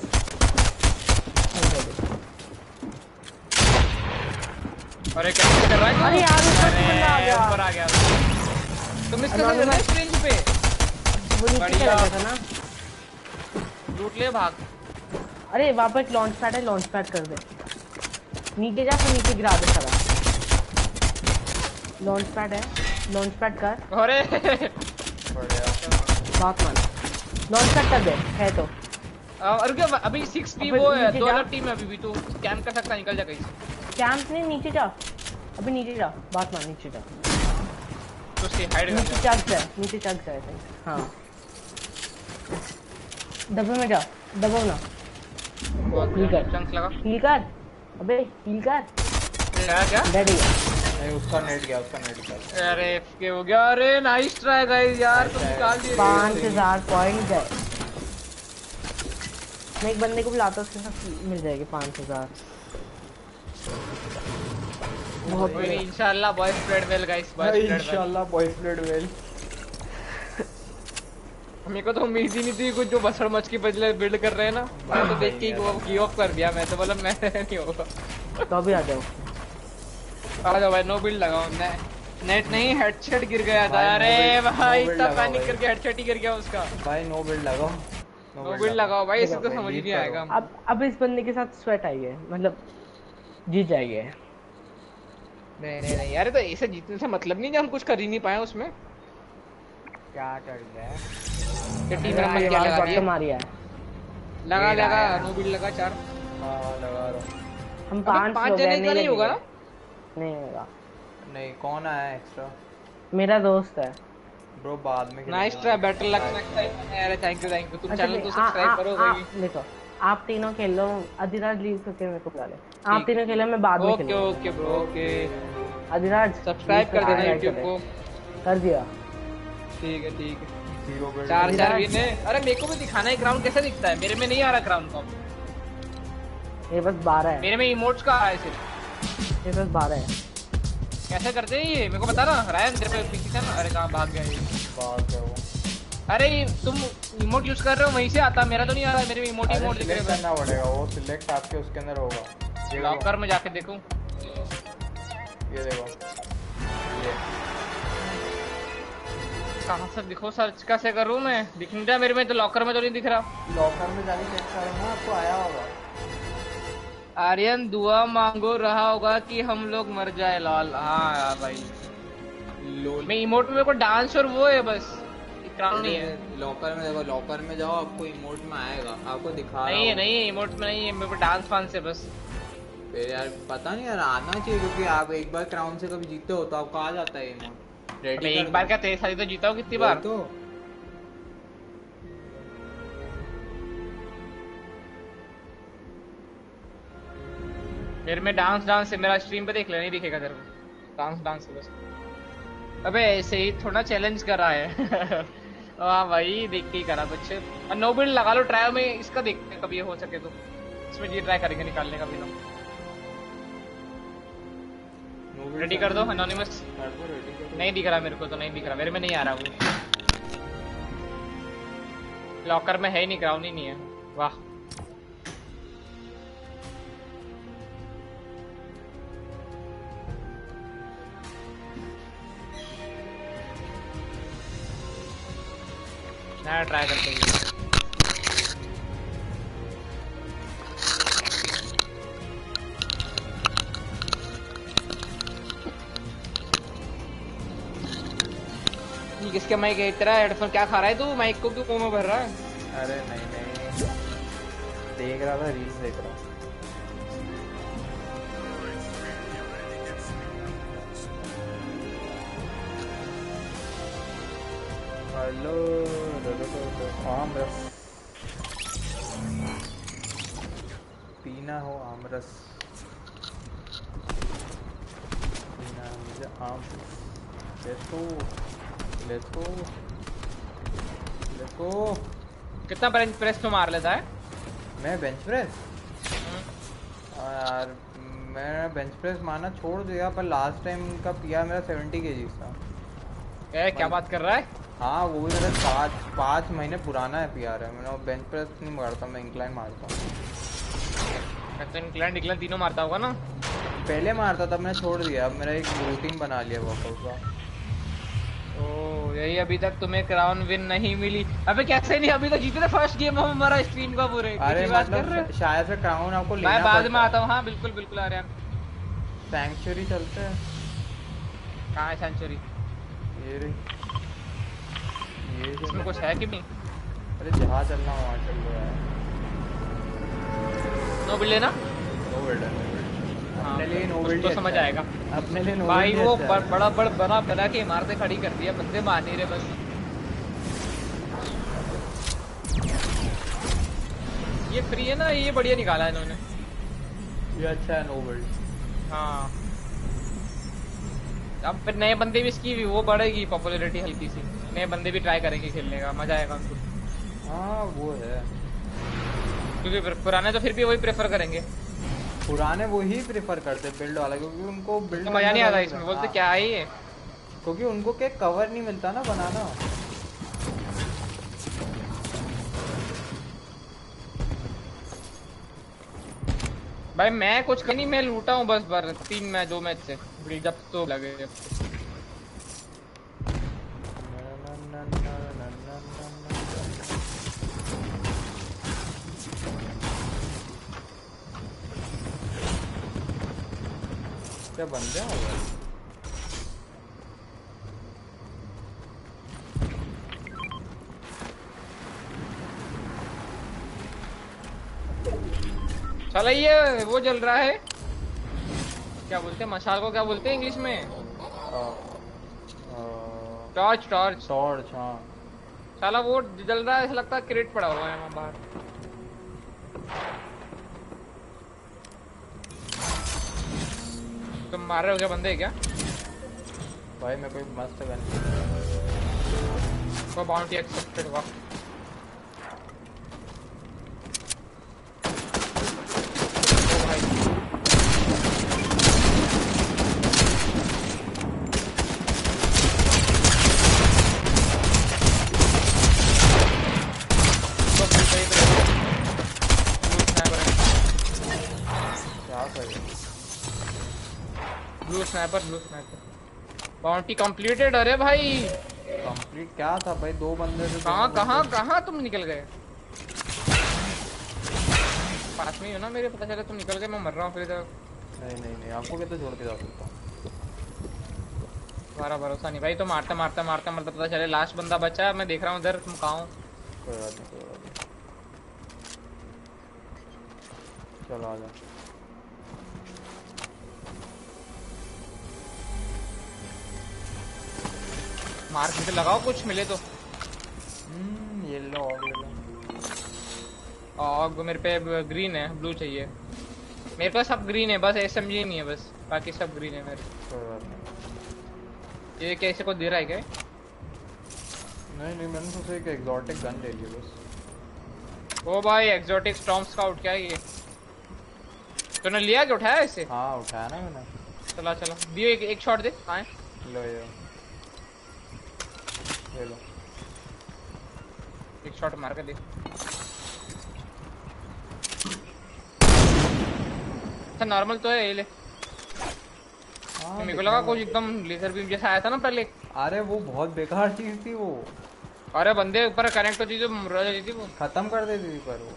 अरे कैसे कर रहा है? अरे यार, ऊपर से अरे, बंदा आ गया। ऊपर आ गया। तुम इसके साथ Anonymous- चल स्ट्रेंज पे वो नीचे बढ़िया। चला गया था ना। लूट ले, भाग। अरे वहाँ पर एक लॉन्च पैड है, लॉन्च पैड कर दे। नीचे जा, फिर नीचे गिरा दे सारा। लॉन्च पैड है, लॉन्च पैड कर। अरे बढ़िया। बात मान, लॉन्च पैड कर दे है तो। और क्या, अभी सिक्स टीम अबे वो है, नीचे दो जा। अलग टीम है अभी भी, तो कैंप कर सकता है, निकल जा कहीं से। कैंप नहीं, नीचे जा, अभी नीचे जा, बात मान, नीचे जा, तो उसकी हाइड कर नीचे जा। चक जाए, नीचे चक जाए think। हाँ डब्बे में जा, दबाओ ना, हील कर, चंक्स लगा। हील कर, अबे हील कर। क्या क्या? डेड है। नहीं उसका नेट गया, उसका नेट गया। अरे एफके हो गया। अरे नाइस ट्राई गाइस, यार तुम निकाल दिए। पाँच हजार पॉइंट गए। मैं एक बंदे को बुलाता हूँ, उसके साथ मिल जाएगी पाँच हजार। बहुत कोई नहीं, इंशाल्लाह boys played well guys, boys played well. इंशाल्लाह बॉयज प्लेड वेल। मेरे को तो उम्मीद ही नहीं थी कुछ, जो बसड़ मच की बदले बिल्ड कर रहे हैं ना। मैं तो देख के ही गिव अप कर दिया, मैं तो बोला मैं नहीं होगा। तो अभी आ जाओ। आ जाओ भाई, नो बिल्ड लगाओ। ने, नेट नहीं, हेडशॉट गिर गया था। भाई, no अरे build- no भाई build इतना लगाओ पैनिक भाई। करके हेडशॉट ही गिर गया उसका। भाई नो बिल्ड लगाओ। नो बिल्ड लगाओ भाई, इसे तो समझ ही नहीं आएगा। अब अब इस बंदे के साथ स्वेट आई है, मतलब जीत जाएगी। नहीं नहीं नहीं यार, तो ऐसे जीतने से मतलब नहीं, जब हम कुछ कर ही नहीं पाए उसमें। क्या चल रहा है? ये टीम नंबर क्या लगा दिए? मारी है, लगा ये लगा, रहा है। नो बिल्ड लगा चार। हाँ लगा रहा हूँ। हम अभी पांच पांच लोग जने हैं, का नहीं होगा लगेगा। ना? नहीं होगा। नहीं कौन आया एक्स्ट्रा? मेरा दोस्त है। ब्रो बाद में nice try, better luck next time. अरे थैंक यू थैंक यू, तुम अच्छा, चैनल को आ- आ- सब्सक्राइब करो आ- भाई। देखो आप तीनों खेल लो, अधिराज लीव करके मेरे को बुला ले। आप तीनों खेलो, मैं बाद में ओके खेलूंगा। Okay bro, okay. Adhiraj subscribe कर देना यूट्यूब को। कर दिया। ठीक है ठीक है। Zero build. चार चार विन है। अरे मेरे को भी दिखाना है ग्राउंड कैसा दिखता है, मेरे में नहीं आ रहा ग्राउंड का। मेरे पास बारह है, मेरे में इमोट्स का आ रहा है सिर्फ। मेरे पास बारह है। कैसे करते हैं ये, मेरे को बता ना। रायन तेरे पे पीछे था ना? अरे कहाँ भाग गया ये? बात है वो। अरे तुम इमोट यूज कर रहे हो, वहीं से आता, मेरा तो नहीं आ रहा है। मेरे में इमोट अरे इमोट दिख सिलेक्ट रहा है। करना पड़ेगा, वो सिलेक्ट आपके उसके अंदर होगा। ये लॉकर में जाके देखूं। देखो, ये देखो ये कहाँ से दिखो, सर्च कैसे करूँ मैं? दिख नहीं रहा मेरे में तो, लॉकर में तो नहीं दिख रहा। लॉकर में जाके चेक करो ना, आपको आया होगा। आर्यन दुआ मांगो रहा होगा कि हम लोग मर जाए लाल। हाँ यार भाई लोल मैं इमोट में मेरे को डांस और वो है बस, क्राउन नहीं है। लॉकर में देखो, लॉकर में जाओ, आपको इमोट में आएगा, आपको दिखा रहा नहीं है होगा। नहीं है इमोट में नहीं है, मेरे को डांस फांस है बस। फिर यार पता नहीं यार, आना चाहिए, क्योंकि आप एक बार क्राउन से कभी जीते हो तो आपको आ जाता है इमोट। मैं रेडी एक बार क्या तेरे साथ ही तो जीता हूँ कितनी बार। तो मेरे में डांस डांस है, मेरा स्ट्रीम पे देख ले, नहीं दिखेगा तेरे को। डांस डांस है बस। अबे ऐसे ही थोड़ा चैलेंज कर रहा है। हाँ भाई देख के ही करा कुछ। और नो बिल्ड लगा लो ट्रायल में, इसका देखते हैं कभी हो सके तो। इसमें जी ट्राई करेंगे निकालने का भी ना। रेडी कर दो एनोनिमस। नहीं दिख रहा मेरे को तो, नहीं दिख रहा मेरे में, नहीं आ रहा वो। लॉकर में है ही नहीं, क्राउन ही नहीं है। वाह नया ट्राई करते हैं। ये किसके माइक है? तेरा हेडफोन क्या खा रहा है तू? माइक को क्यों मुंह में भर रहा है? अरे नहीं नहीं, देख रहा था, रील्स देख रहा। हेलो आमरस पीना हो, आमरस पीना है मुझे, आम। Let's go let's go let's go. कितना बेंच प्रेस तो मार लेता है? मैं बेंच प्रेस यार, मैं बेंच प्रेस मारना छोड़ दिया, पर लास्ट टाइम का पिया मेरा सेवेंटी के जी था। ए, क्या बात कर रहा है? हाँ वो भी मेरा पाँच पाँच महीने पुराना है पीआर है। मैंने बेंच प्रेस नहीं मारता, मैं इंक्लाइन मारता हूँ। मैं तो इंक्लाइन डिक्लाइन तीनों मारता होगा ना? पहले मारता था, मैंने छोड़ दिया। अब मेरा एक रूटीन बना लिया वर्कआउट का। ओह यही अभी तक तुम्हें क्राउन विन नहीं मिली? अबे कैसे नहीं, अभी तो जीते थे फर्स्ट गेम हम हमारा स्ट्रीम का पूरे। अरे बात कर रहे मतलब शायद से क्राउन आपको लेना मैं बाद में पड़ता है। आता हूँ। हाँ बिल्कुल बिल्कुल आर्यन। सैंक्चुरी चलते हैं। कहाँ है सेंचुरी? ये रही, ये जो इसमें कुछ है कि नहीं? अरे जहाँ चलना वहाँ चल रहा है। नो बिल्ड लेना? नो बिल्डर, हाँ, अपने लिए नो कुछ बिल्ड तो समझ आएगा। अपने लिए नो भाई बिल्ड वो अच्छा ब- है। बड़ा बड़ा बड़ा बना के इमारतें खड़ी कर दिया, बंदे मान नहीं रहे बस। ये फ्री है ना, ये बढ़िया निकाला है इन्होंने। ये अच्छा है नो बिल्ड। हाँ अब फिर नए बंदे भी इसकी वो बढ़ेगी पॉपुलैरिटी हल्की सी, नए बंदे भी ट्राई करेंगे खेलने का, मजा आएगा उनको। हाँ वो है, क्योंकि फिर पुराने तो फिर भी वही प्रेफर करेंगे। पुराने वो ही प्रेफर करते बिल्ड वाला, क्योंकि उनको बिल्ड तो मजा नहीं आता इसमें, बोलते क्या है ये, क्योंकि उनको क्या कवर नहीं मिलता ना बनाना। भाई मैं कुछ नहीं, मैं लूटा हूँ बस बार तीन मैच दो मैच से, जब तो लगे जब तो। क्या बंदे हो गए? चलो ये वो जल रहा है, क्या बोलते हैं मशाल को, क्या बोलते हैं इंग्लिश में? Torch torch torch. हाँ साला वो जल रहा है, ऐसा लगता है क्रेट पड़ा हुआ है वहाँ बाहर। तुम मार रहे हो क्या बंदे क्या? भाई मैं कोई मस्त गन को बाउंटी एक्सेप्टेड हुआ। ओ भाई blue sniper blue sniper bounty completed. अरे भाई कंप्लीट क्या था भाई, दो बंदे थे। कहाँ दोनों कहाँ बंदे- कहाँ तुम निकल गए? पास में ही हो ना मेरे, पता चला तुम निकल गए, मैं मर रहा हूँ फिर इधर। नहीं नहीं नहीं, आपको कैसे छोड़ के जा सकता हूँ? तुम्हारा भरोसा नहीं भाई, तो मारते मारते मारते मारते पता चले लास्ट बंदा बचा है, मैं देख रहा हूँ इधर, तुम कहाँ हो? कोई बात नहीं, कोई बात नहीं, चलो आ जा। मार के लगाओ, कुछ मिले तो। हम्म ये लो आग ले लो। आग मेरे पे ग्रीन है, ब्लू चाहिए मेरे पास। सब ग्रीन है, बस एसएमजी नहीं है बस, बाकी सब ग्रीन है मेरे। कोई बात नहीं। ये कैसे को दे रहा है क्या? नहीं नहीं, मैंने सोचा एक एग्जॉटिक गन ले लिया बस। ओ भाई एक्सोटिक स्टॉर्म स्काउट, क्या है ये? तूने लिया क्या, उठाया इसे? हाँ उठाया ना मैंने। चला चला दियो, एक एक शॉट दे। हाँ लो ये ले लो। एक शॉट मार के दे। अच्छा नॉर्मल तो है, ये ले। हाँ, मेरे को दिखने लगा में- कुछ एकदम लेजर बीम जैसा आया था ना पहले। अरे वो बहुत बेकार चीज थी वो, अरे बंदे ऊपर कनेक्ट होती जो मर जाती थी वो। खत्म कर देती थी पर वो।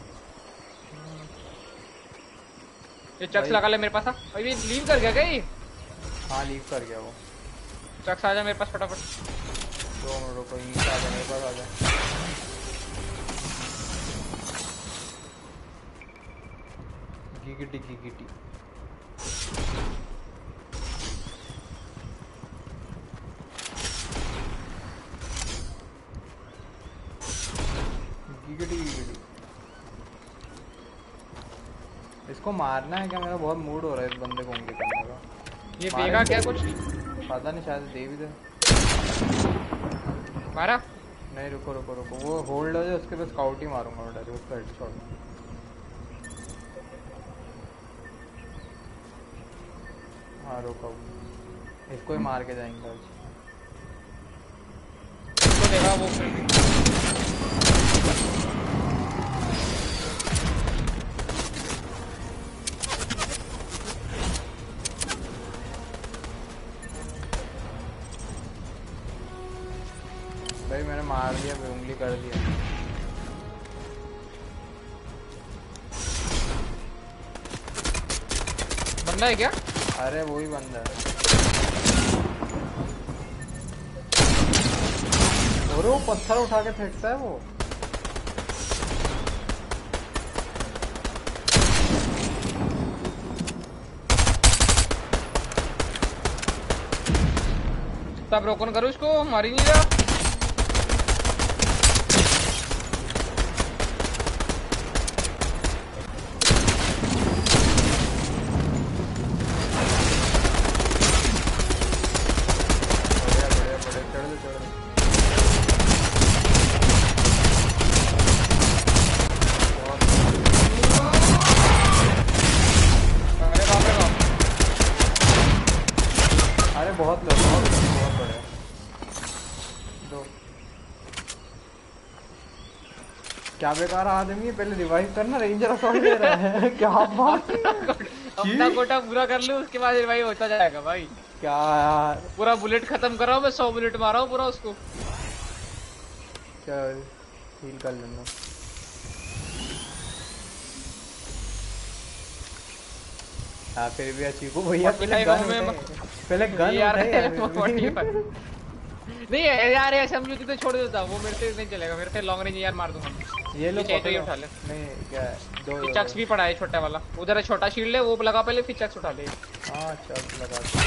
ये चक्स भाई- लगा ले मेरे पास। आ भाई ये लीव कर गया क्या ये? हाँ लीव कर गया वो। चक्स आ जा मेरे पास फटाफट। दो मिनट रुको, यहीं से आ जा मेरे पास, आ जा। गिगिटी गिगिटी। गिगिटी गिगिटी। इसको मारना है क्या? मेरा बहुत मूड हो रहा है इस बंदे को उंगली करने का। ये मारे- देगा क्या कुछ? पता नहीं, शायद दे भी दे। मारा? नहीं रुको रुको रुको, वो होल्ड हो जाए उसके बाद स्काउट ही मारूंगा मैं डायरेक्ट उसका हेडशॉट। हाँ रुको, इसको ही मार के जाएंगे आज। तो देगा वो फिर भी। भाई मैंने मार दिया, मैं उंगली कर दिया। बंदा है क्या? अरे वही बंदा है। और वो पत्थर उठा के फेंकता है वो। तब रोकन करो इसको, मारी नहीं रहा। बढ़िया बढ़िया बढ़िया, चढ़ दे चढ़ दे। अरे बाप रे बाप। अरे बहुत लो, बहुत लो, बहुत बढ़िया। दो। क्या बेकार आदमी है, पहले रिवाइव करना, रेंजर असॉल्ट ले रहा है। क्या बात है? अपना कोटा पूरा कर लूं, उसके बाद भाई होता जाएगा भाई। क्या यार, पूरा बुलेट खत्म कर रहा हूँ मैं, सौ बुलेट मारा हूँ पूरा उसको। चल हील कर लेना। हाँ फिर भी अच्छी को भैया, पहले forty-five गन में उठाए, पहले गन यार उठाए यार फिर भी। forty-five नहीं है यार, ऐसे हम तो छोड़ देता, वो मेरे से नहीं चलेगा, मेरे से लॉन्ग रेंज यार मार दूंगा। ये लो ये चाहिए तो ये पकड़ो। उठा ले। नहीं क्या है, दो दो चक्स भी पड़ा है छोटा वाला, उधर है छोटा शील्ड है, वो लगा पहले, फिर चक्स उठा ले। हाँ चल लगा दो।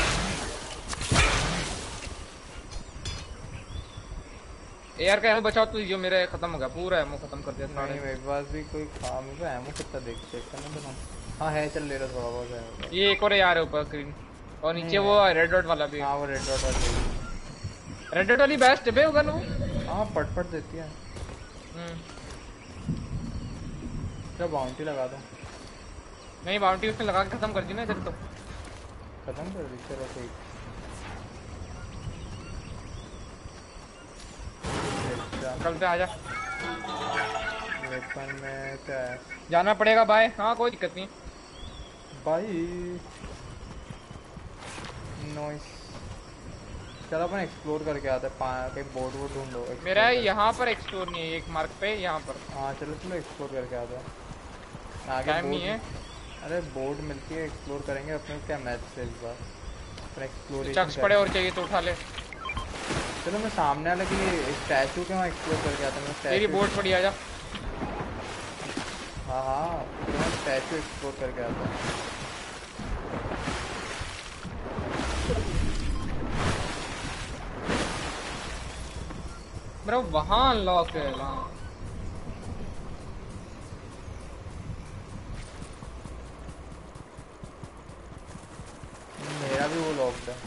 यार का एमो बचाओ तो, जो मेरा खत्म हो गया पूरा, एमो खत्म कर दिया नहीं सारे। मेरे पास भी कोई खा, मेरे को एमो कितना देख चेक करने दो ना। हाँ है, चल ले रहा थोड़ा बहुत है। ये एक और है यार ऊपर ग्रीन, और नीचे नहीं वो रेड डॉट वाला भी है। हाँ वो रेड डॉट वाली। रेड डॉट वाली बेस्ट है होगा ना वो। हाँ पट पट देती है। हम्म। क्या बाउंटी लगा दो। नहीं बाउंटी उसने लगा के खत्म कर दी ना इधर तो। खत्म कर दी, चलो ठीक। चलते आजा। वेपन में क्या है जाना पड़ेगा भाई, हाँ कोई दिक्कत नहीं। भाई? नॉइस। चलो अपन एक्सप्लोर करके आते हैं। पा- कहीं बोट वोट ढूंढो explore मेरा करके। यहाँ पर एक्सप्लोर नहीं है, एक मार्क पे यहाँ पर हाँ चलो चलो एक्सप्लोर करके आते हैं। आगे टाइम नहीं बोट है। अरे बोट मिलती है, एक्सप्लोर करेंगे। अपने को क्या मैच से इस बार अपन एक्सप्लोरेशन चक्स पड़े और चाहिए तो उठा ले। चलो मैं सामने वाले की स्टैचू के वहाँ एक्सप्लोर करके आता हूँ। मैं तेरी statue- बोट पड़ी आजा। हाँ हाँ तो मैं स्टैचू एक्सप्लोर करके आता हूँ। मेरा वहाँ अनलॉक है वहाँ। मेरा भी वो लॉक्ड है।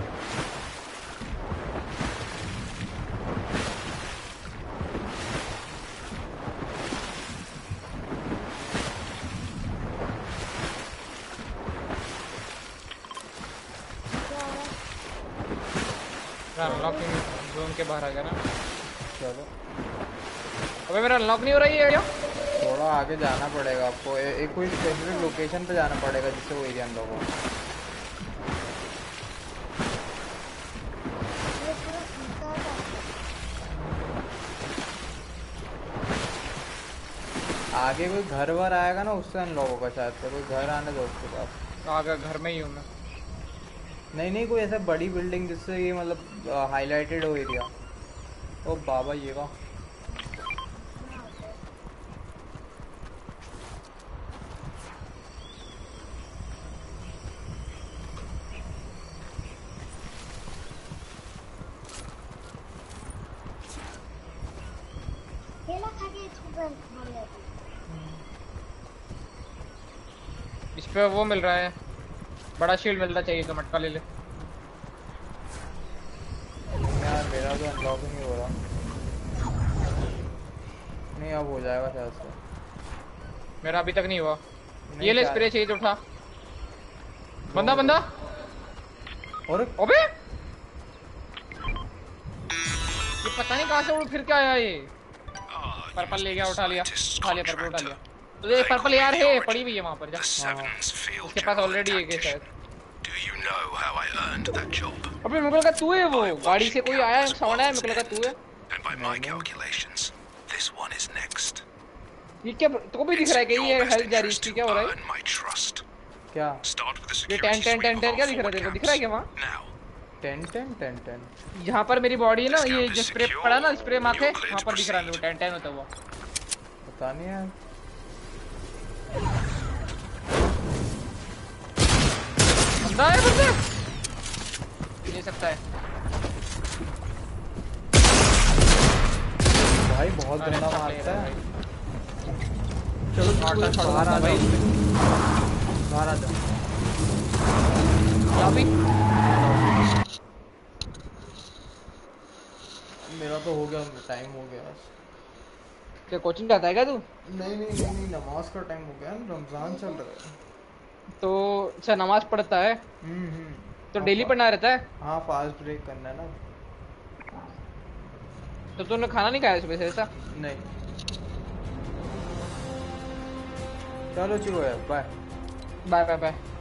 अनलॉकिंग जोन के बाहर आ गया ना। चलो अबे मेरा अनलॉक नहीं हो रहा है क्या? थोड़ा आगे जाना पड़ेगा आपको। ए, एक कोई स्पेसिफिक लोकेशन पे जाना पड़ेगा जिससे वो एरिया अनलॉक हो। ये पूरा फीका था। आगे कोई घर वर आएगा ना उससे अनलॉक होगा शायद से। कोई घर आने दो उसके पास। आ गया, घर में ही हूँ मैं। नहीं नहीं कोई ऐसा बड़ी बिल्डिंग जिससे ये मतलब हाईलाइटेड हो एरिया। ओ बाबा ये का केला खा के इसको बंद कर ले। इस पे वो मिल रहा है, बड़ा शील्ड मिलता चाहिए तो मटका ले ले। यार मेरा तो अनलॉक ही नहीं हो रहा। नहीं अब हो जाएगा शायद से। मेरा अभी तक नहीं हुआ। नहीं, ये ले क्या- स्प्रे चाहिए तो उठा। बंदा बंदा और अबे ये पता नहीं कहाँ से उड़ फिर के आया ये। पर्पल ले गया, उठा लिया उठा लिया पर्पल उठा लिया। तो ये पर्पल यार है, पड़ी हुई है वहाँ पर जा। The Seven's field उसके पास general ऑलरेडी एक है tactician. शायद। Do you know how I earned that job? अबे मेरे को लगा तू है वो। गाड़ी से कोई आया, साउंड आया, मेरे को लगा तू है। And by my calculations, this one is next. ये क्या तो भी दिख रहा है कि Your ये best हेल्थ जा रही है, interest इसकी to क्या हो रहा है? earn my trust. क्या Start with the ये ten security ten suite ten of ten our क्या दिख रहा है forward तेरे को? दिख रहा है क्या वहाँ? camps. Now, ten ten ten ten जहाँ पर मेरी बॉडी है ना, This ये camp जो is स्प्रे secure. पड़ा ना, स्प्रे मार्क है, You're clear वहाँ to पर दिख रहा है proceed. टेन टेन होता हुआ। पता नहीं यार। बंदा है बंदा ले सकता है। भाई बहुत अरे गंदा अच्छा मारता player है। भाई। चलो Shot तू है, shot बाहर आ है जा। भाई। बाहर आ जा। लॉबी मेरा तो हो गया, टाइम हो गया। क्या कोचिंग जाता है क्या तू? नहीं नहीं नहीं नहीं नमाज का टाइम हो गया। रमजान चल रहा है। तो अच्छा नमाज पढ़ता है हम्म हम्म तो हाँ, डेली फा- पढ़ना रहता है। हाँ फास्ट ब्रेक करना है ना। तो तूने खाना नहीं खाया सुबह से ऐसा? नहीं चलो चलो यार बाय। Bye bye bye.